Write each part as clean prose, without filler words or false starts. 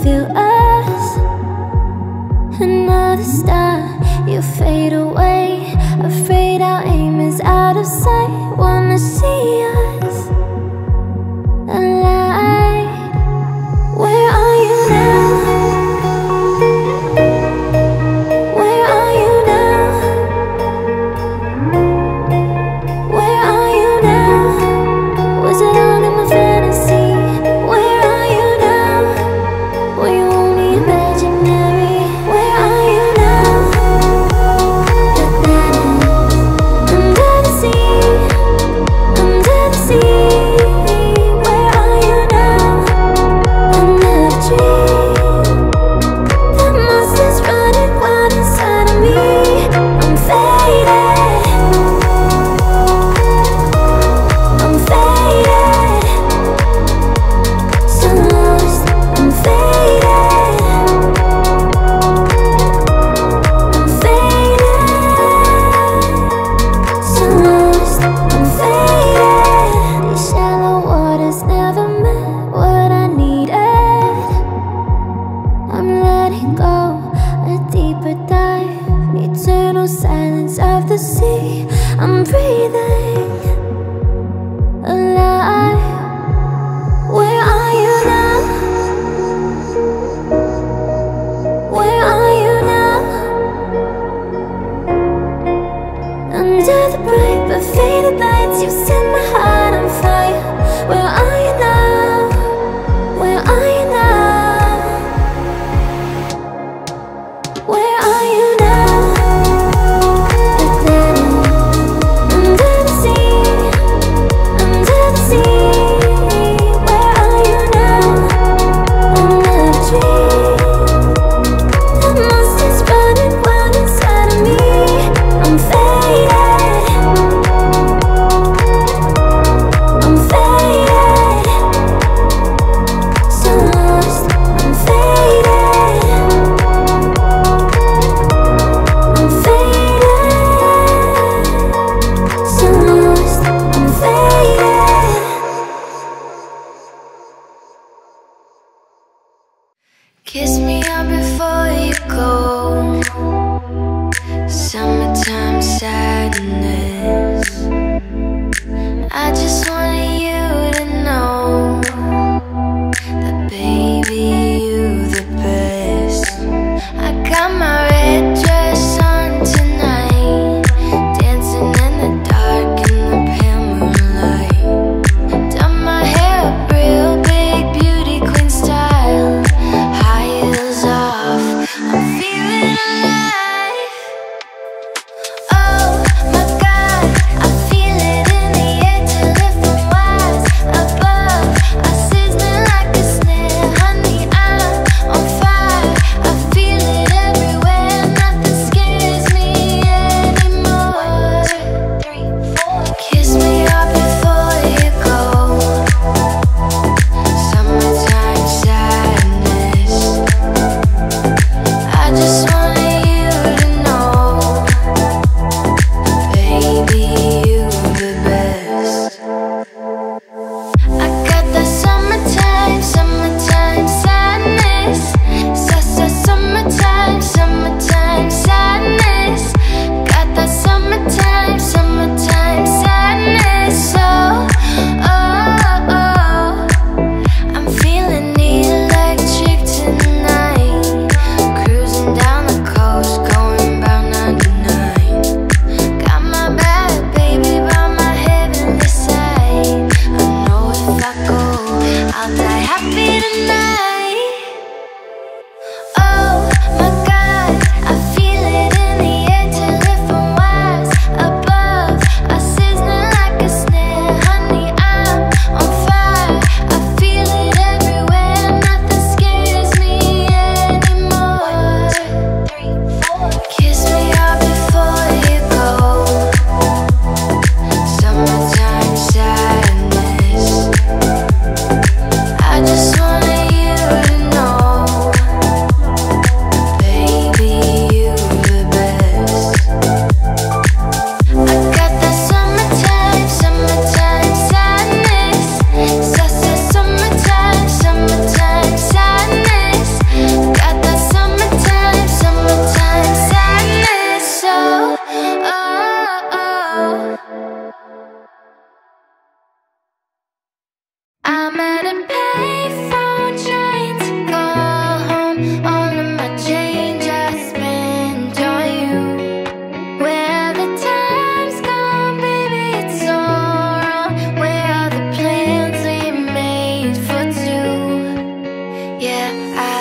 feel us. Another star, you fade away. Afraid our aim is out of sight. Wanna see us alive. Where are you now? Where are you now? Where are you now? Was it all in my fantasy? Where are you now? Were you only imaginary? Where are you now? Under the sea, under the sea. Where are you now? Under the tree. The monster's running wild inside of me. I'm faded, I'm faded, so lost. I'm faded, I'm faded, so lost. I'm faded. These shallow waters never meant what I needed. I'm letting go, a deeper dive, eternal silence of the sea. I'm breathing alive. Where are you now? Where are you now? Under the bright but faded lights, you set my heart on fire. Where are you now? Where are you now? Where are you now? Under the sea, under the sea. Where are you now? Under the tree. The monster's running wild inside of me. I'm faded, I'm faded, so lost. I'm faded, I'm faded, so lost. I'm faded. Kiss me up before you go. Summertime sadness. I just wanted you to know that baby, you the best. I got my red dress on tonight, dancing in the dark in the pale moonlight. Done my hair up real big, beauty queen style, high heels off, I'm feeling alive. Oh my God,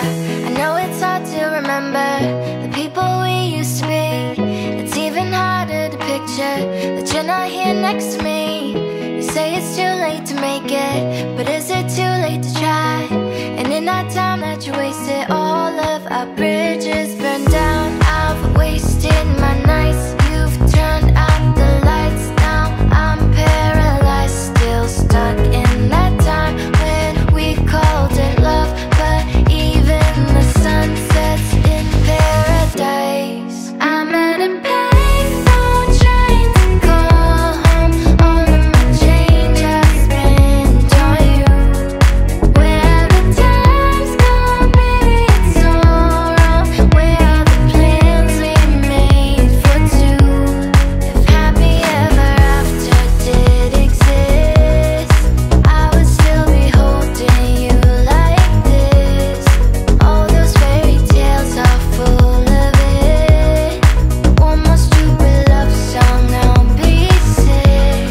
I know it's hard to remember the people we used to be. It's even harder to picture that you're not here next to me. You say it's too late to make it, but is it too late to try? And in that time that you wasted, all of our bridges burned down. I've wasted my nights, you've turned out the lights. Now I'm paralyzed, still stuck in that time when we called it love. But even the sun sets in paradise. I'm at a payphone trying to call home. All of my change I spent on you. Where the time's gone, baby, it's all wrong. Where are the plans we made for two? If happy ever after did exist, I would still be holding you like this. All those fairy tales are full of it. One more stupid love song, I'll be sick.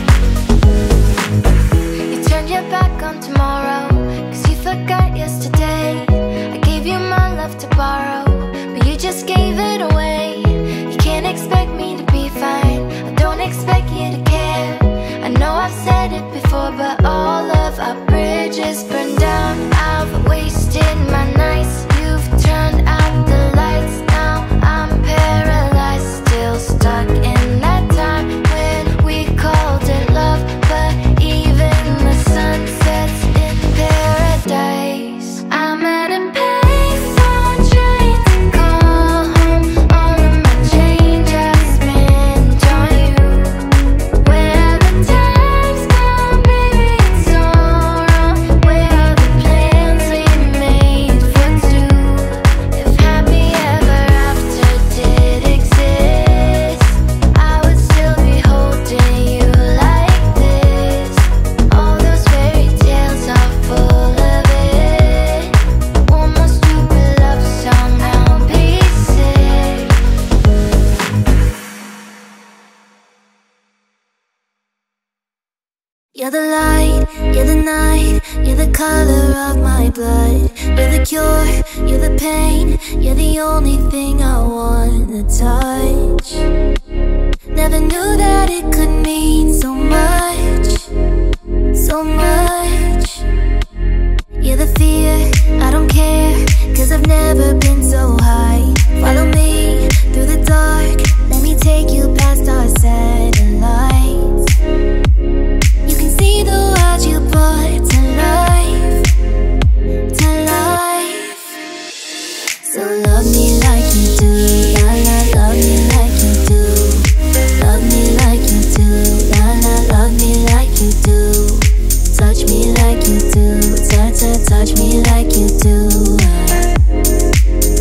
You turned your back on tomorrow, 'cause you forgot yesterday. I gave you my love to borrow, but you just gave it away. You can't expect me to be fine, I don't expect you to care. I know I've said it before, but all of our bridges burned down. I've wasted my nights, you've turned out the lights. Now I'm paralyzed, still stuck in that time when we called it love. But even the sun sets in paradise. I'm at a payphone trying to call home. All of my change I spent on you. Where the time's gone, baby, it's all wrong. Where are the plans we made for two? If happy ever after did exist, I would still be holding you like this. All those fairy tales are full of it. One more stupid love song, I'll be sick. You're the light, you're the night, you're the color of my blood. You're the cure, you're the pain, you're the only thing I wanna touch. Never knew that it could mean so much, so much. You're the fear, I don't care, 'cause I've never been so high. Follow me through the dark, let me take you past our satellites. You can see the world you brought to life, to life. So love me like you do, la la, love me like you do. Love me like you do, la la, love me like you do. Touch me like you do, touch me like you do.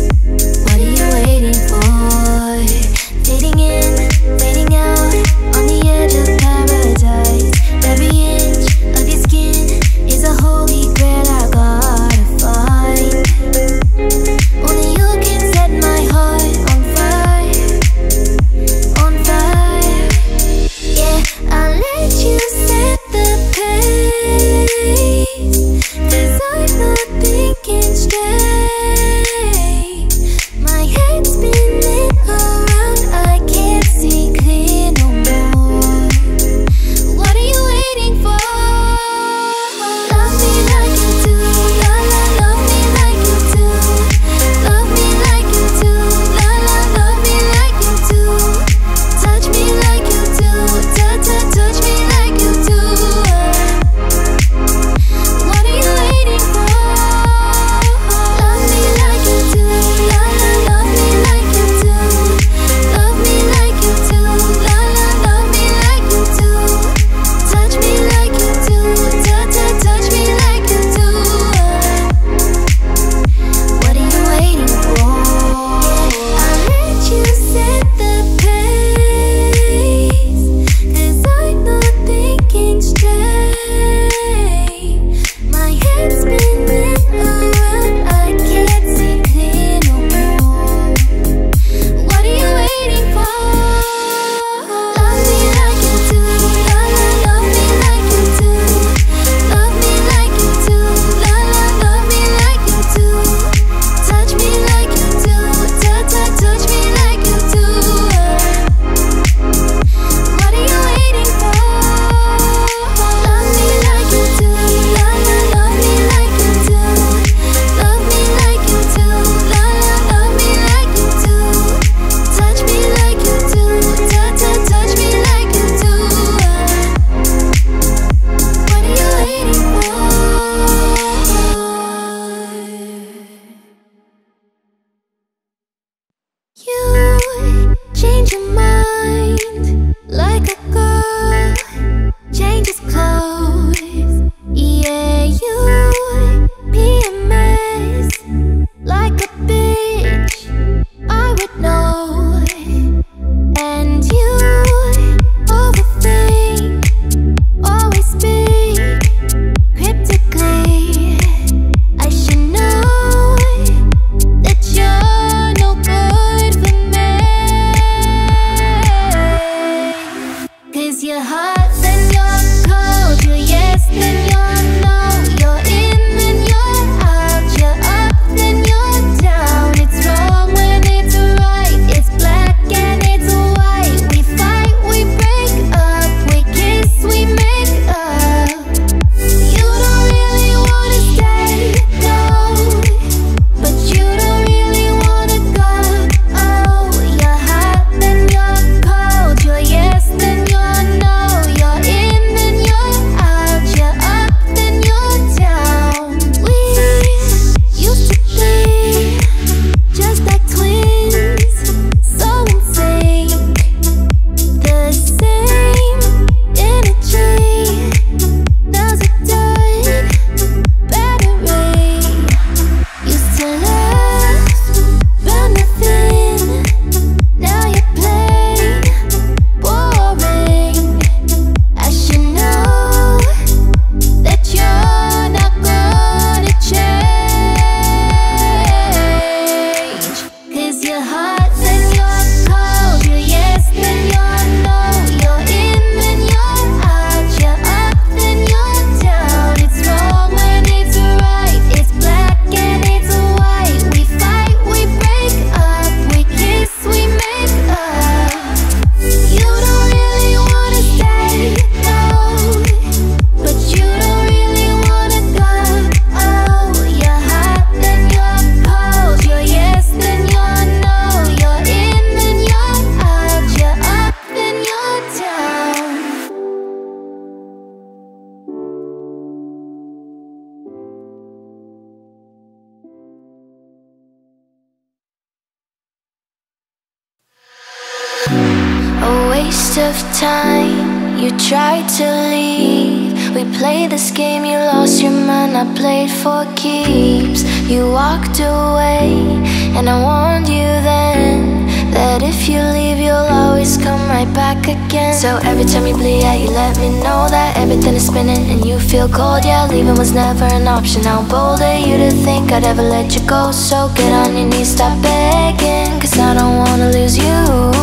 waste of time. You tried to leave. We played this game, you lost your mind. I played for keeps. You walked away, and I warned you then that if you leave, you'll always come right back again. So every time you bleed out, you let me know that everything is spinning and you feel cold. Yeah, leaving was never an option. How bold of you to think I'd ever let you go. So get on your knees, stop begging, 'cause I don't wanna lose you.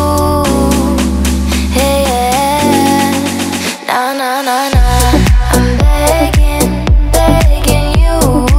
Hey, yeah. Nah, nah, nah, nah. I'm begging, begging you.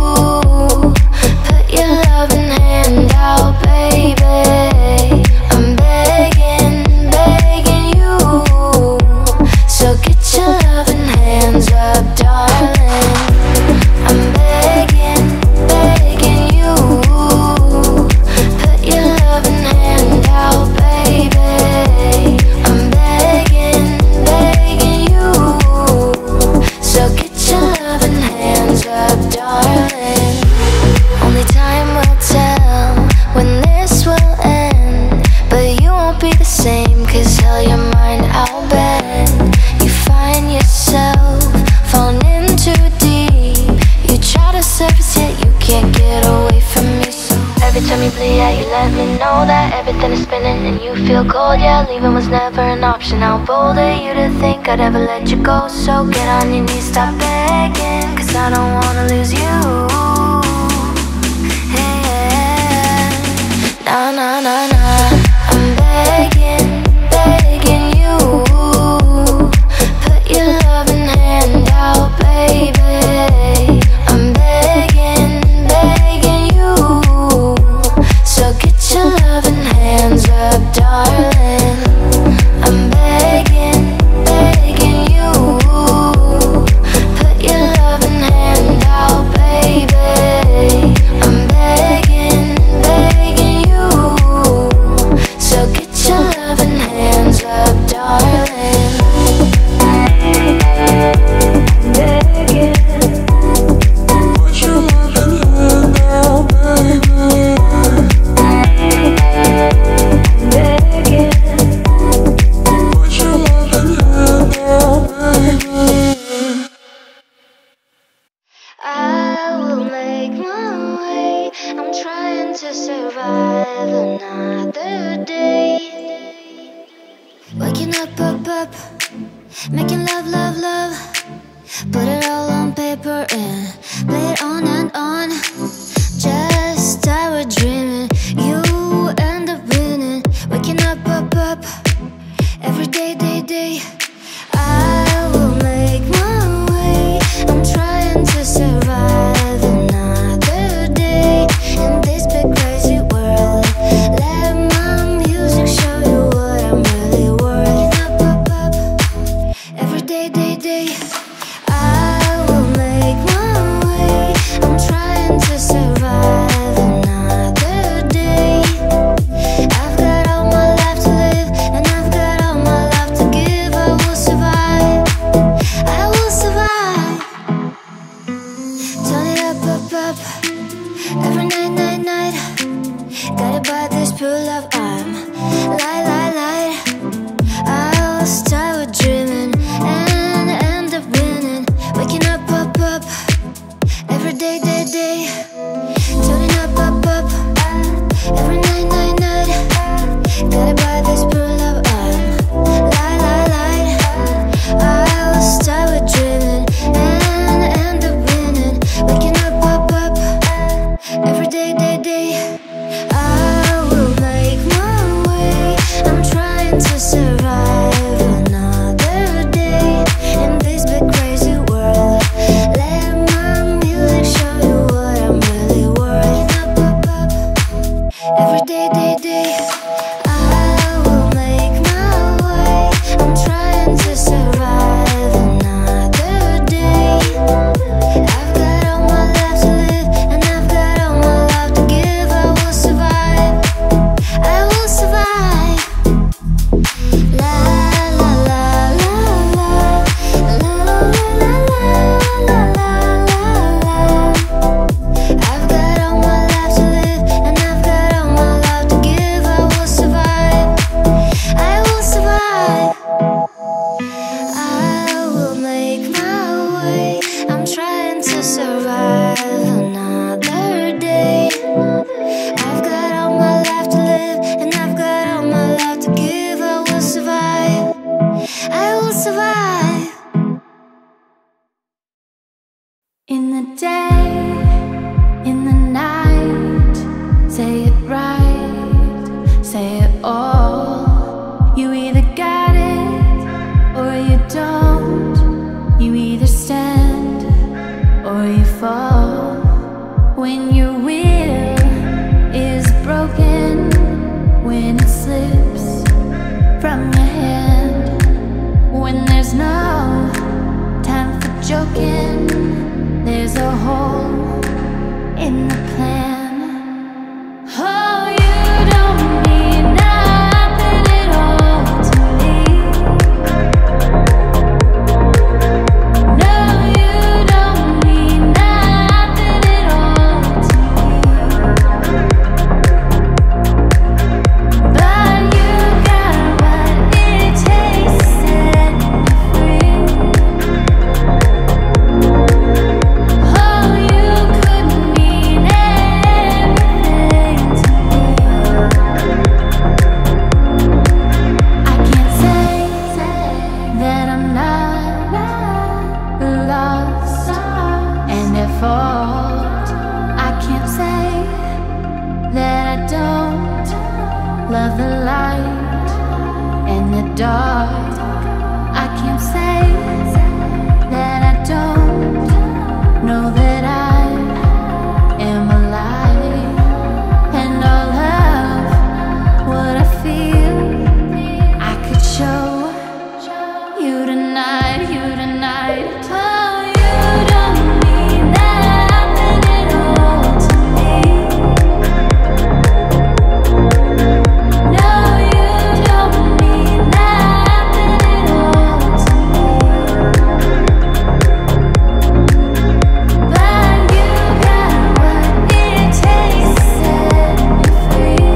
Put your loving hand out, baby. I'm begging, begging you. So get your loving hands up, darling. I'm begging, begging you. Put your loving hand out, baby. I'm begging, begging you. So get your loving hands up, darling. Only time will tell when this will end, but you won't be the same, 'cause hell, your mind I'll bet. You find yourself falling in too deep. You try to surface, yet you can't get away from me. So every time you bleed out, you let me know that everything is spinning and you feel cold. Yeah, leaving was never an option. How bold of you to think I'd ever let you go. So get on your knees, stop begging, 'cause I don't wanna lose you. Hey, yeah. Nah, nah, nah, nah. I'm begging, begging you. Put your loving hand out, baby. I'm begging, begging you. So get your loving hands up, darling. I'm begging, begging you. Put your loving hand out, baby. I'm begging, begging you. So get your loving hands up, darling. Begging. Put your loving hand out, baby. Begging. Put your loving hand out, baby. I will make my way. I'm trying to survive another day. Waking up, up, up, making love, love, love. Put it all on paper and play it on and on. Just start dreaming, you end up winning. Waking up, up, up, every day, day, day. I will make my way. I'm trying to survive another day in this big crazy world. Let my music show you what I'm really worth. Up, up, up, every day, day, day. I will make my way. I'm trying to survive another day. I've got all my life to live, and I've got all my life to give. I will survive. I will survive. Turn it up, up, up. Every night, night, night. Guided by this pure love, I'm light, light, light. I'll start with dreaming and end up winning. Waking up, up, up, every day, day, day. Turning up, up, up, every night, night, night. Guided by this pure love, I'm light, light, light. I'll start with dreaming and end up winning. Waking up, up, up, every day, day, day. I will make my in the plan. Oh, you don't mean nothing at all to me. No, you don't mean nothing at all to me. But you got what it takes to set me free. Oh, you could mean everything to me. I can't say that I'm not lost and at fault. I can't say that I don't love the light and the dark. I can't say that I don't know that I am alive. And all of what I feel, I could show you tonight, you tonight. Oh, you don't mean nothing at all to me. No, you don't mean nothing at all to me. But you got what it takes to set me free.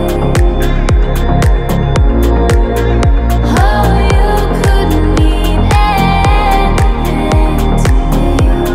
Oh, you could mean anything to me.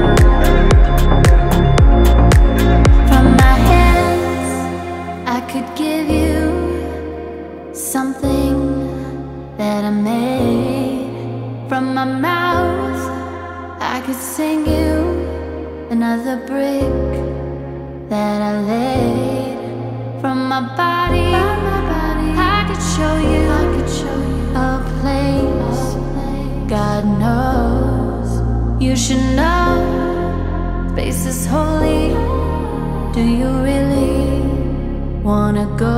From my hands, I could give you something that I made. From my mouth, I could sing you another brick that I laid. From my body, I could show you a place. God knows you should know space is holy. Do you really wanna go?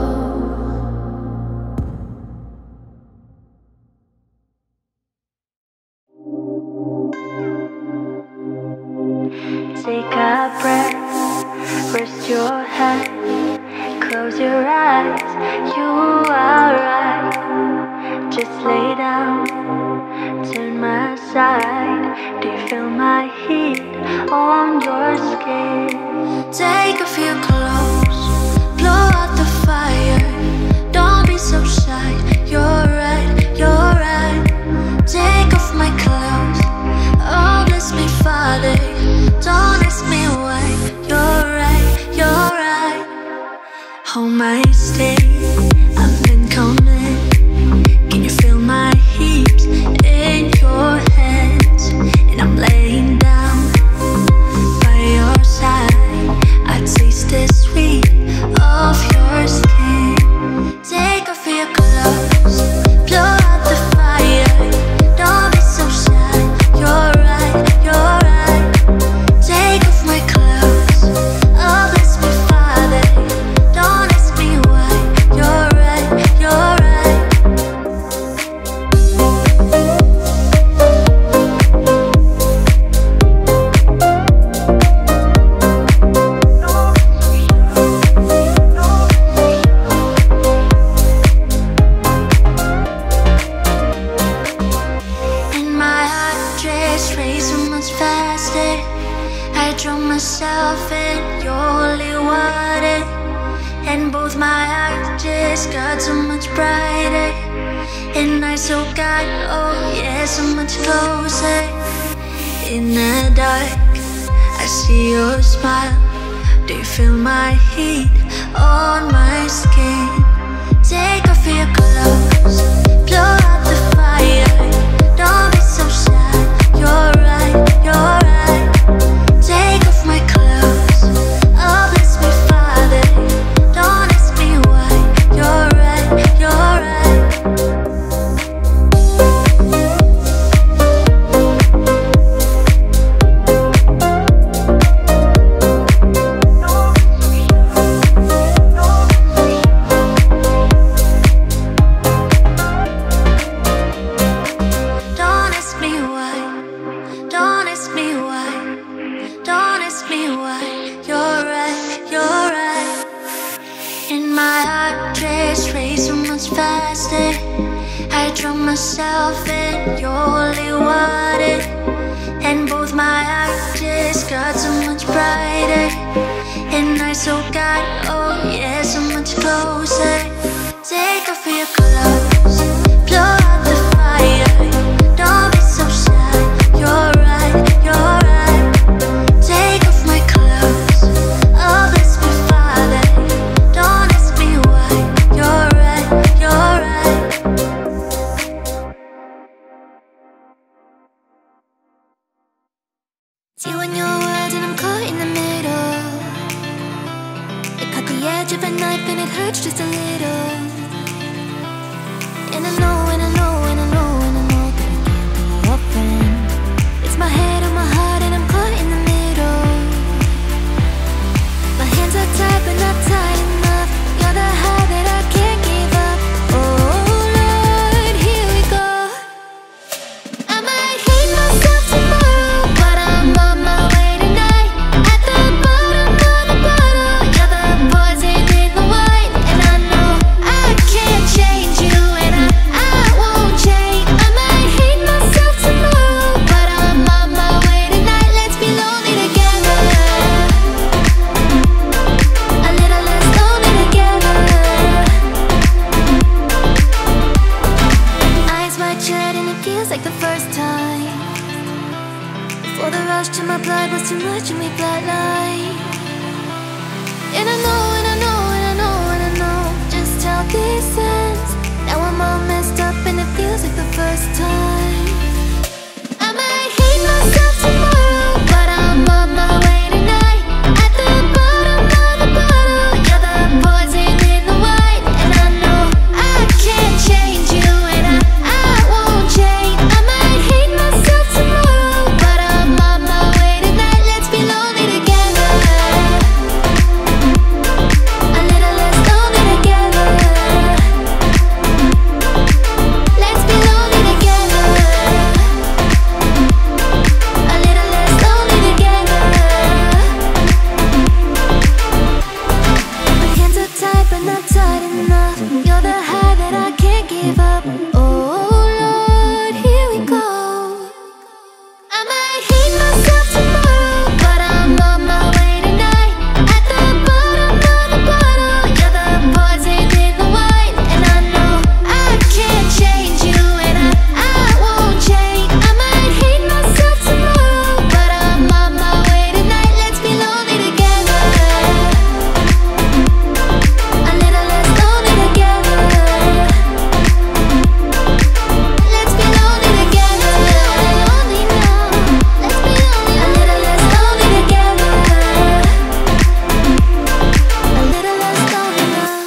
Take a breath, rest your head, close your eyes, you are right. Just lay down, turn my side. Do you feel my heat on your skin? Take a few close, blow out the fire. Don't be so shy, you're right, you're right. Take off my clothes, oh bless me Father. Don't ask me why, you're right, you're right. Hold my stay, I've been coming. Can you feel my heat in your hands? And I'm laying down by your side. I taste the sweet of your skin. Take off your clothes, blow out the fire. Don't be so shy, you're right, you're right. Take off my clothes, oh bless me Father. Don't ask me why, you're right, you're right. And my heart just racing much faster. I drown myself in your holy water. And both my eyes just got so much brighter. And I so got, oh yeah, so much closer. In the dark, I see your smile. Do you feel my heat on my skin? Take off your clothes, blow out the fire. Don't be so shy, you're right, you're right. Take off my clothes, oh bless me Father. Don't ask me why, you're right, you're right. And my heart just raced so much faster. I drown myself in your holy water, and both my eyes just got so much brighter, and I so got, oh yeah, so much closer. Take off your clothes, blow out the fire. Don't be so shy, you're right, you're right. Take off my clothes, oh bless me Father. Don't ask me why, you're right, you're right. It's you and your words and I'm caught in the middle. It cut the edge of a knife and it hurts just a little. And I know, and I know, and I know, and I know that I can't be your friend. It's my head on my heart and I'm caught in the middle. My hands are tied but not tight enough. You're the high that I can't give up. Oh Lord, here we go. I might hate myself tomorrow, but I'm on my way tonight. At the bottom of the bottle, you're the poison in the wine. And I know I can't change you, and I won't change. I might hate myself tomorrow, but I'm on my way tonight. Let's be lonely together, a little less lonely together. Eyes wide shut and it feels like the first time. Before the rush to my blood was too much and we flatlined. And I know, and I know, and I know, and I know just how this ends. Now I'm all messed up and it feels like the first time. I might hate myself tomorrow, but I'm on my way tonight. At the bottom of the bottle, you're the poison in the wine. And I know I can't change you, and I won't change. I might hate myself tomorrow, but I'm on my way tonight. Let's be lonely together, a little less lonely together. Let's be lonely together, a little less lonely together. My hands are tied but not tight enough. You're the high that I can't give up. Oh Lord, here we go. I might hate myself tomorrow, but I'm on my way tonight. At the bottom of the bottle, you're the poison in the wine. And I know I can't change you, and I won't change. I might hate myself tomorrow, but I'm on my way tonight. Let's be lonely together, a little less lonely together. Let's be lonely together, lonely now. Let's be lonely, a little less lonely together, a little less lonely now.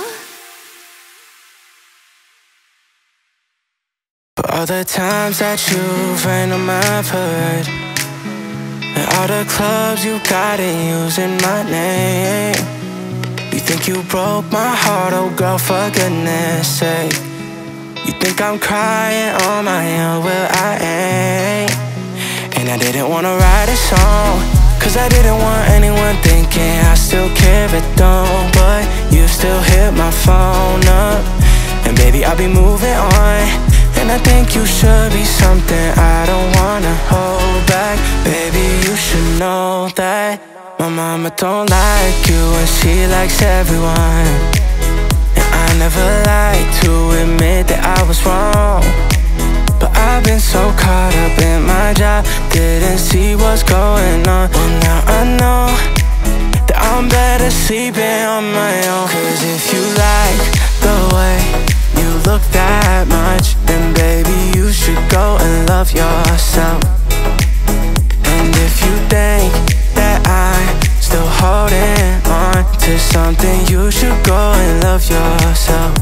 For all the times that you've rained on my parade, and all the clubs you got in using my name. You think you broke my heart, oh girl, for goodness sake. You think I'm crying on my own, well I ain't. And I didn't wanna write a song, cause I didn't want anyone thinking I still care, but don't. But you still hit my phone up, and baby I'll be moving on. And I think you should be something I don't wanna hold back. Baby, you should know that my mama don't like you and she likes everyone. And I never like to admit that I was wrong, but I've been so caught up in my job, didn't see what's going on. Well now I know that I'm better sleeping on my own. Cause if you like the way you look that much, then baby you should go and love yourself. And if you think that I'm still holding on to something, you should go and love yourself.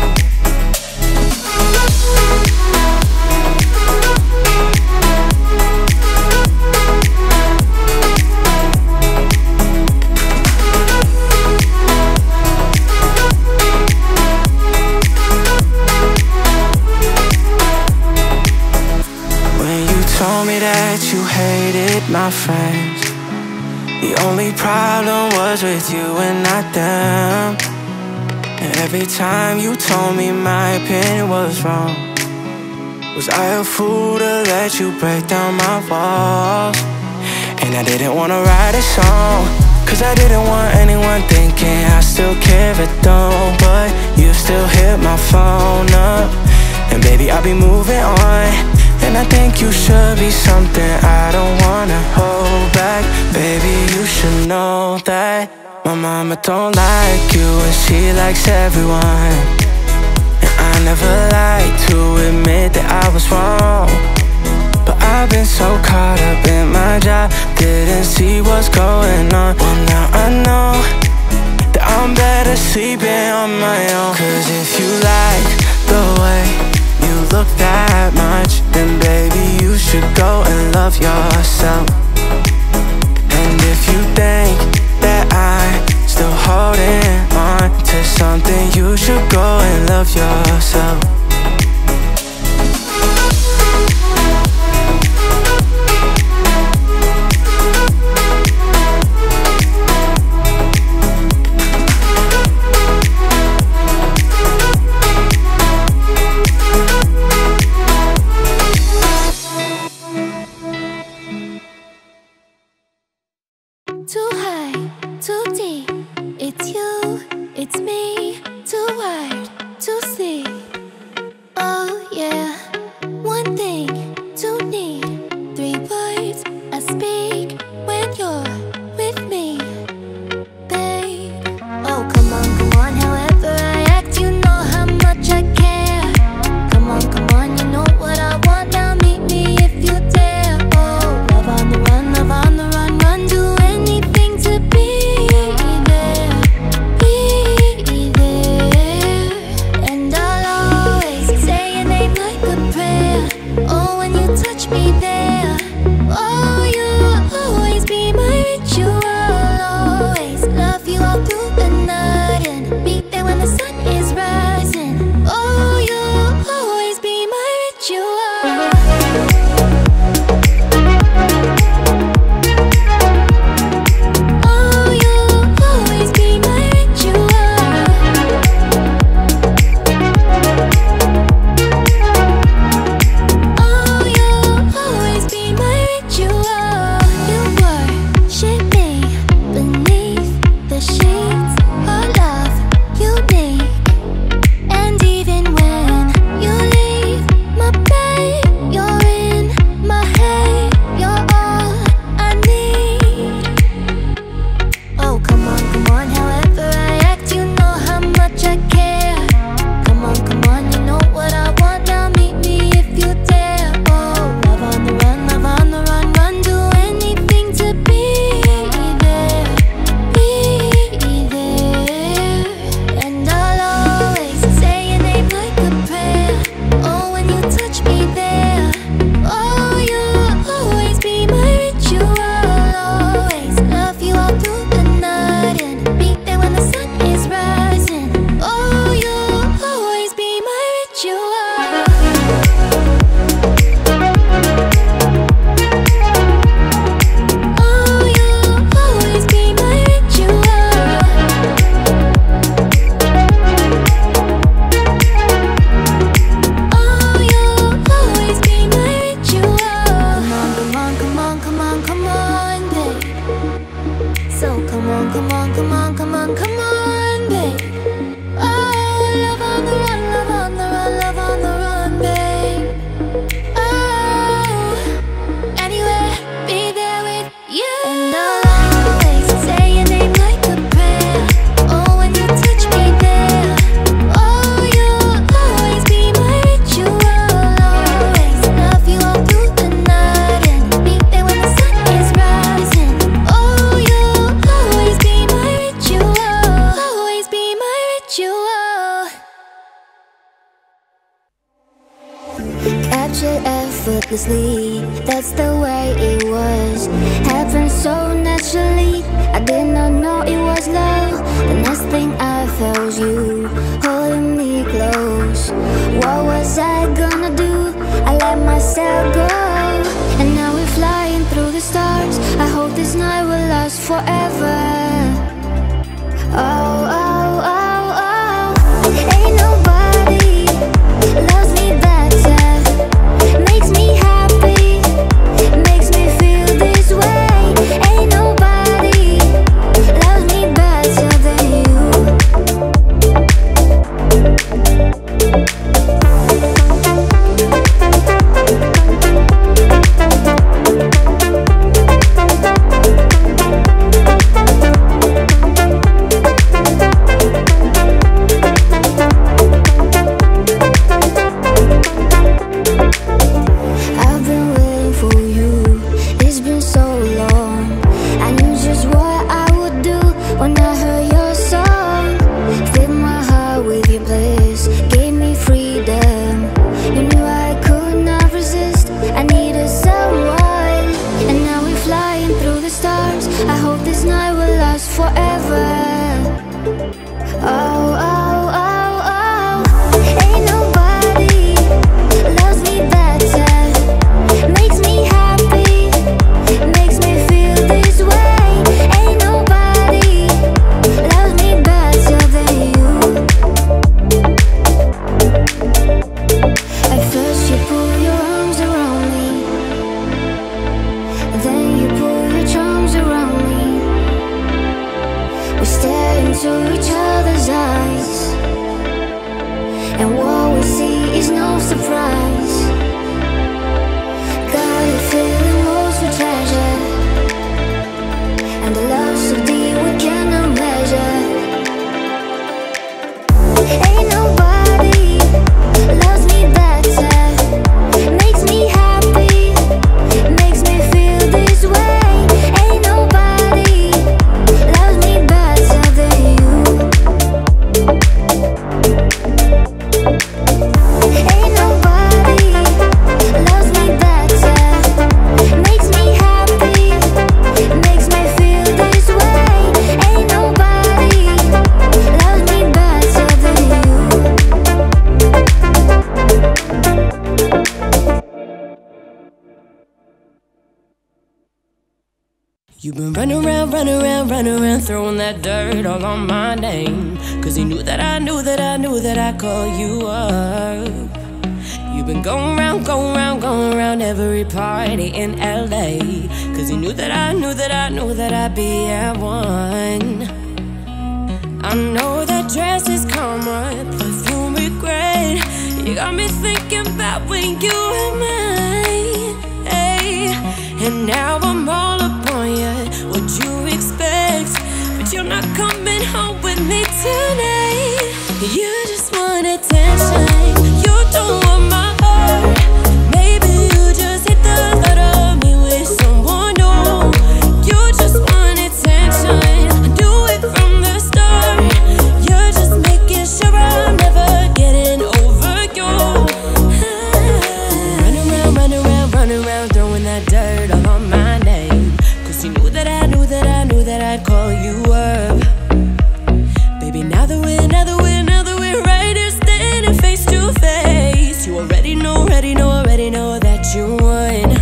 Told me that you hated my friends. The only problem was with you and not them. every time you told me my opinion was wrong. Was I a fool to let you break down my walls? And I didn't wanna write a song, cause I didn't want anyone thinking I still care if I don't. But you still hit my phone up, and baby I'll be moving on. And I think you should be something I don't wanna hold back. Baby, you should know that my mama don't like you and she likes everyone. And I never like to admit that I was wrong, but I've been so caught up in my job, didn't see what's going on. Well, now I know that I'm better sleeping on my own. Cause if you like the way you look that much, then baby you should go and love yourself. And if you think that I'm still holding on to something, you should go and love yourself. Too high, too deep, it's you, it's me. Too wide to see. Oh yeah, one thing to need, 3 words I speak when you're with me, babe. Oh come on, however I act, you know how much I care. Come on, you know what I want, now meet me if you dare. Oh, love on the run, run, do anything to be there, and I'll always say your name like a prayer. Oh, when you touch me there, oh, you'll always be my ritual. Always love you all through the night and be there when the sun is rising. Oh, you'll always be my ritual. Oh, you'll always be my ritual. Oh, you'll always be my ritual. You worship me beneath the sheets. Our love unique, and even when you leave my bed, you're in my head. You're all I need. Oh come on, however I act, you know how much I care. Come on, you know what I want, now meet me if you dare. Oh, love on the run, do anything to be there, and I'll always say your name like a prayer. Oh, when you touch me there, oh, you'll always be my ritual. Always love you all through the night and be there when the sun is rising. Oh, you'll always be my ritual. Oh, you'll always be my ritual. Oh, you'll always be my ritual. Come on, babe. So come on, babe. Oh, love on the run, babe. Oh, anywhere, be there with you. And I'll always say your name like a prayer. Oh, when you touch me there, oh, you'll always be my ritual. Always love you all through the night and be there when the sun is rising. Oh, you'll always be my ritual. Always be my ritual. Captured effortlessly, that's the way it was. Happened so naturally, I did not know it was love. The next thing I felt was you holding me close. What was I gonna do? I let myself go, and now we're flying through the stars. I hope this night will last forever. Oh, and what we see is no surprise. Got a feeling most we treasure, and the love so deep we cannot measure. Ain't nobody loves me better, makes me happy, makes me feel this way. Ain't nobody loves me better than you. Ain't nobody loves me better, makes me happy, makes me feel this way. Ain't nobody loves me better than you. You've been running around, throwing that dirt all on my name. Cause you knew that I knew that I'd call you up. You've been going around every party in LA. Cause you knew that I knew that I'd be at one. I know that dress is karma, perfume regret. You got me thinking about when you were mine, hey. And now I'm all upon you, what you expect? But you're not coming home with me tonight. You just want attention, you don't want my heart. Maybe you just hate the thought of me with someone new. You just want attention, do it from the start. You're just making sure I'm never getting over you. Run around, throwing that dirt all on my name. Cause you knew that I knew that I'd call you up. Baby, now that we're right here standing face to face, you already know that you won.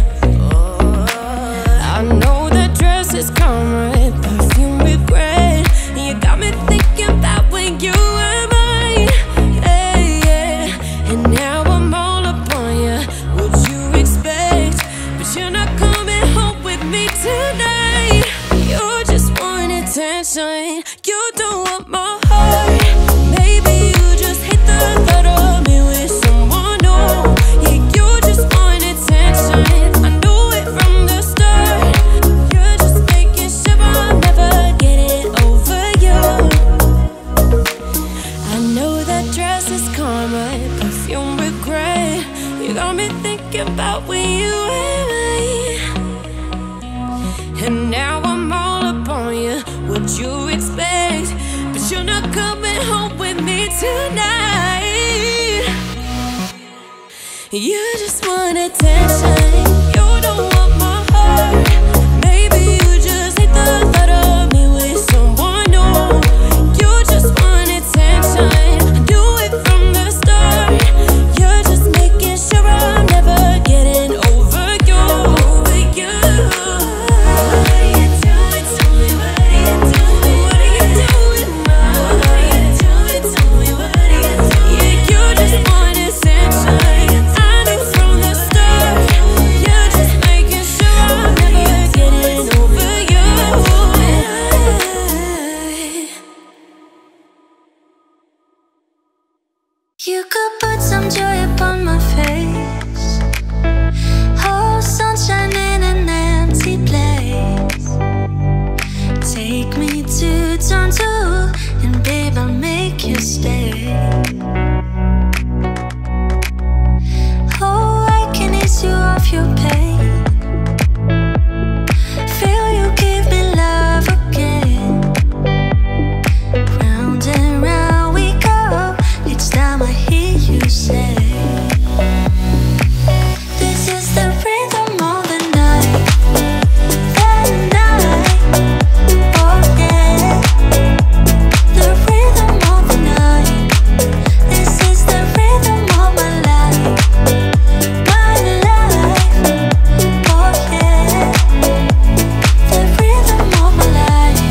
I know that dress is karma, perfume regret. You got me thinking about when you were mine, hey, yeah. And now I'm all upon you, what you expect? But you're not coming home with me tonight. You just want attention, you don't want my heart. Maybe you just hate the thought of me with someone new. Yeah, you just want attention, I knew it from the start. You're just making sure I'm never getting over you. I know that dress is karma, perfume regret. You got me thinking about when you were mine. And now I'm all upon you, what you expect? But you're not coming home with me tonight. You just want attention, you don't want my heart. Maybe you just hate the thought of me with someone new. You just want attention, do it from the start. You're just making sure I'm never getting over you. What are you doing? Tell me what are you doing? What are you doing, mom? What are you doing? Tell me what are you doing? Yeah, you just want attention, I knew from the start. You're just making sure I'm never getting over you. You could put some joy upon my face. Oh, sunshine in an empty place. Take me to Toronto, and babe, I'll make you stay. Oh, I can ease you off your pain. Feel you give me love again. Round and round we go, each time I hear you say, this is the rhythm of the night. The night, oh yeah. The rhythm of the night. This is the rhythm of my life. My life, oh yeah. The rhythm of my life.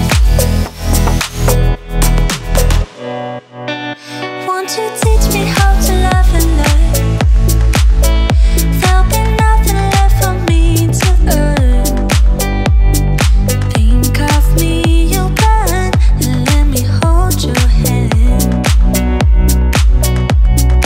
Won't you teach me how to love and learn? There'll be nothing left for me to earn. Think of me, you'll burn, and let me hold your hand.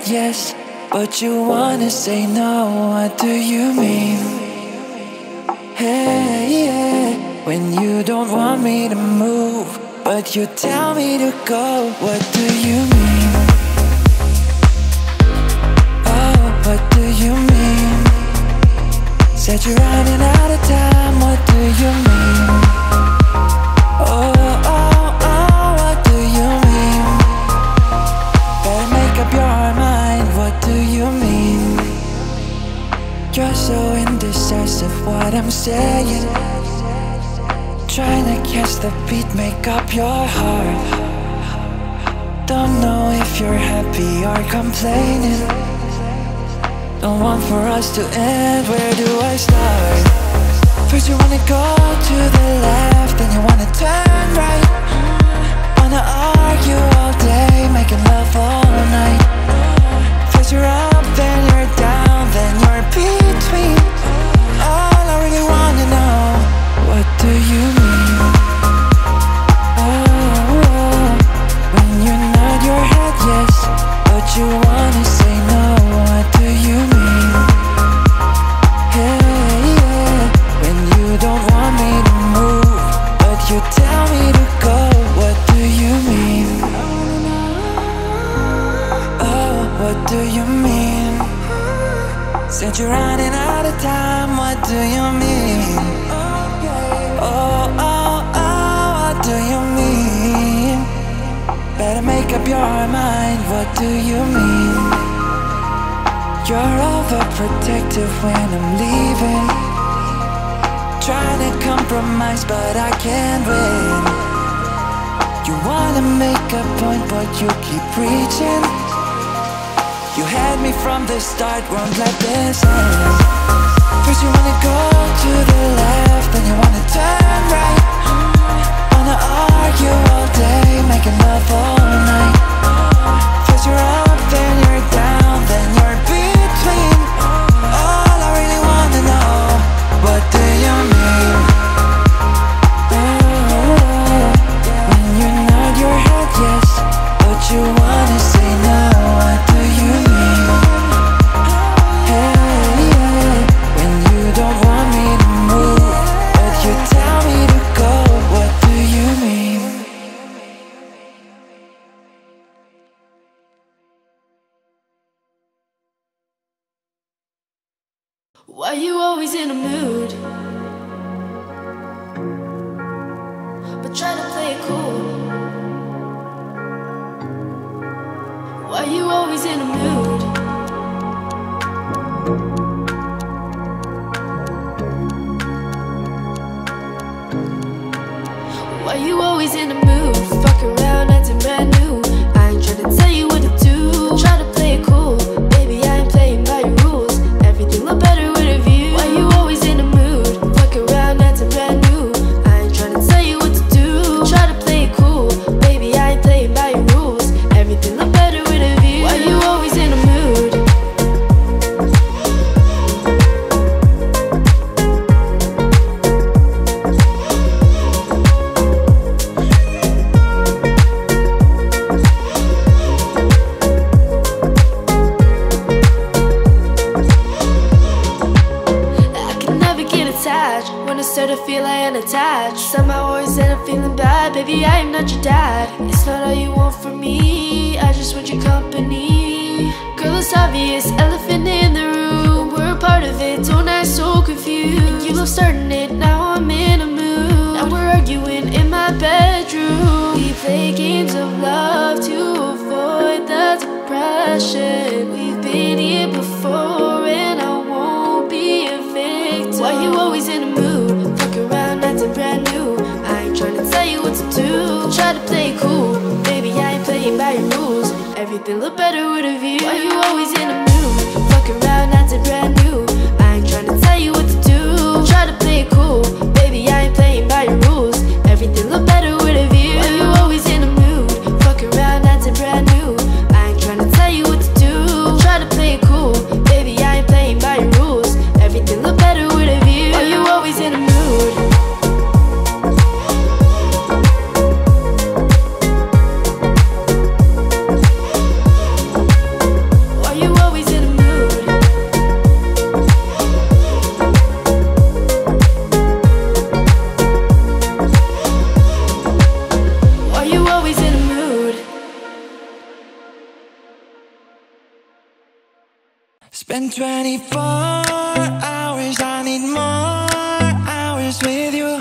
yes, but you wanna say no. What do you mean? Hey, yeah. When you don't want me to move, but you tell me to go. What do you mean? Oh, what do you mean? Said you're running out of time. What do you mean? Oh, oh, oh, what do you mean? Better make up your mind. What do you mean? You're so indecisive. What I'm saying, trying to catch the beat, make up your heart. Don't know if you're happy or complaining. Don't want for us to end, where do I start? First you wanna go to the left, then you wanna turn right. Wanna argue all day, making love all night. First you're up, then you're down, then you're between. All I really wanna know, what do you mean? Oh, when you nod your head yes, but you wanna say no. What do you mean? Hey, yeah. When you don't want me to move, but you tell me to go. What do you mean? Oh, what do you mean? Said you're running out of time. What do you mean? Oh, oh, oh, what do you mean? Better make up your mind. What do you mean? You're overprotective when I'm leaving. Trying to compromise, but I can't win. You wanna make a point, but you keep preaching. You had me from the start, won't let this end. First you wanna go to the left, then you wanna turn right. Wanna argue all day, making love all night. First you're up, then you're down, then you're between. All I really wanna know, what do you mean? Oh, when you nod your head yes, but you wanna say no. What do you mean? Hey, yeah. When you don't want me to move, but you tell me to go. What do you mean? Why you always in a mood, but try to play it cool? Why you always in a mood? Why you always in a mood? Fuck around, acting brand new. I ain't tryna tell you what to do. Try to play it cool, baby, I ain't playing by your rules. Everything look better with a view. Why you always in a mood? Fuck around, acting brand new. I ain't tryna tell you what to do. Try to play it cool, baby, I ain't playing by your rules. Everything look better with a view. Why you always in a mood? When I start to feel I am attached, somehow always end up feeling bad. Baby, I am not your dad. It's not all you want from me, I just want your company. Girl, it's obvious, elephant in the room. We're a part of it, don't act so confused. You love starting it, now I'm in a mood. Now we're arguing in my bedroom. We play games of love to avoid the depression. We've been here before and I won't be a victim. Why you always in a mood? Fuck around, acting brand new. I ain't tryna tell you what to do. Try to play it cool, baby, I ain't playing by your rules. Everything look better with a view. Why you always in a mood? Fuck around, acting brand new. I ain't tryna tell you what to do. Try to play it cool, baby, I ain't playing by your rules. Everything look better with a view. Why you always in a mood? Fuck around, acting brand new. I ain't tryna tell you what to do. Try to play it cool, baby, I ain't playing by your rules. Everything look better with a view. Why you always in a mood? Spend 24 hours, I need more hours with you.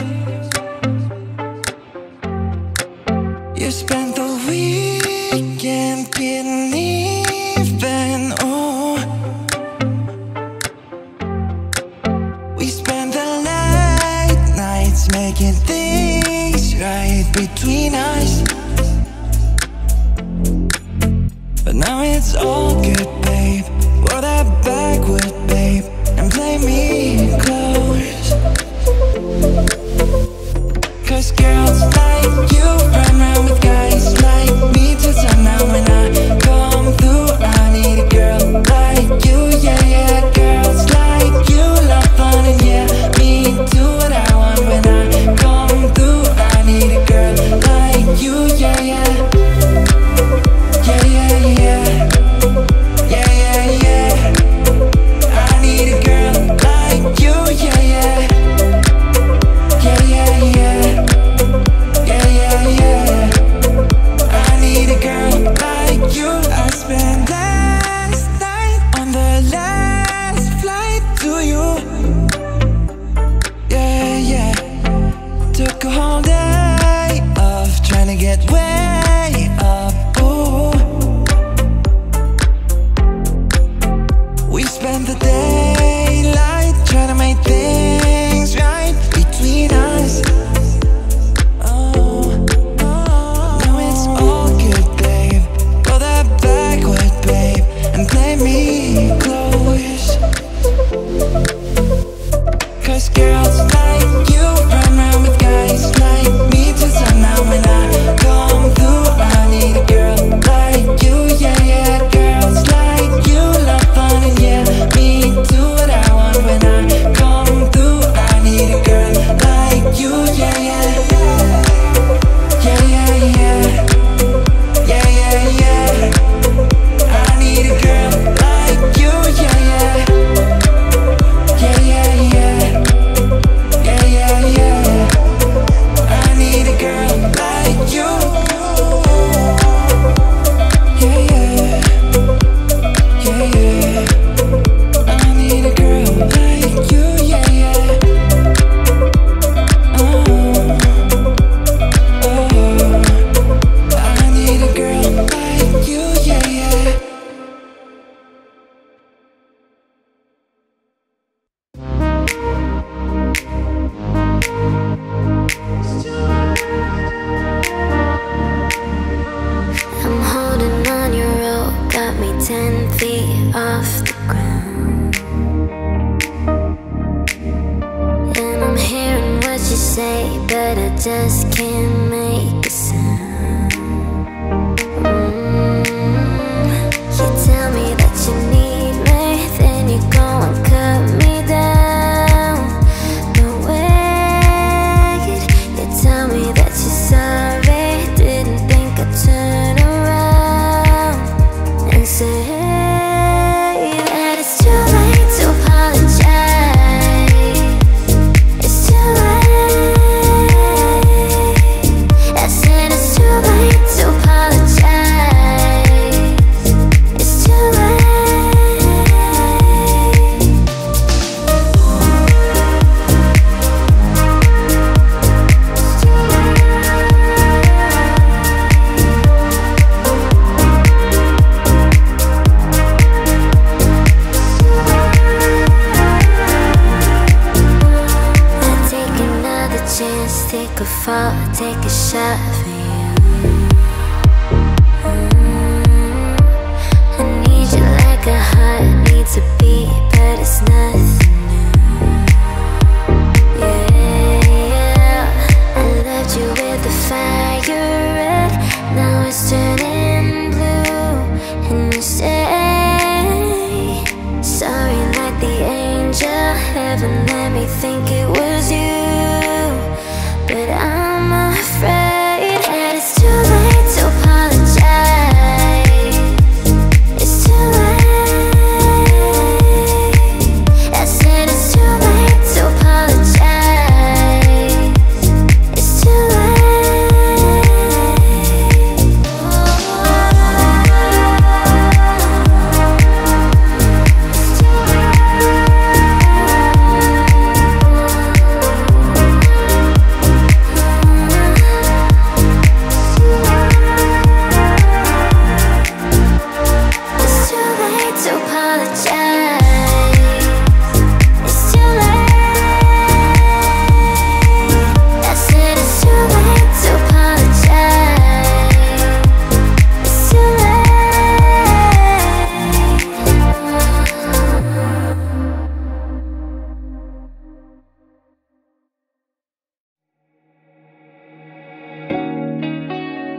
You spent the weekend getting even, oh. We spent the late nights making things right between us. But now it's all good, babe. Roll that backward, babe, and play me close. Cause girls like you run around with guys like me till sundown. When I come through, I need a girl like you, yeah, yeah. Girls like you love fun and yeah, me do what I want. When I come through, I need a girl like you, yeah, yeah. Yeah, yeah, yeah. Yeah, yeah, yeah. I need a girl like you, yeah, yeah. Yeah, yeah, yeah. Yeah, yeah, yeah. I need a girl like you. I spent last night on the last flight to you. Yeah, yeah. Took a whole day off trying to get way up, ooh. We spent the daylight trying to make things right between us. Oh, now it's all good, babe. Roll that backward, babe, and play me close. Cause girls like you run around with guys like me till sundown. When I come through, I need a girl like you, yeah, yeah. Girls like you love fun and yeah, me do what I want. When I come through, I need a girl like you, yeah, yeah. Yeah, yeah, yeah. Yeah, yeah, yeah. I need a girl like you, yeah, yeah. Yeah, yeah, yeah. Yeah, yeah, yeah. I need a girl like you. Yeah, yeah. Yeah, yeah. I need a girl like you, yeah, yeah. Oh, oh. I need a girl like you, yeah, yeah. I'm holding on your rope, got me 10 feet off the ground. And I'm hearing what you say, but I just can't make a sound. You tell me that you need me, then you go and cut me down. No wait, you tell me that you're sorry, didn't think I'd turn around and say that it's too late to apologize. It's too late.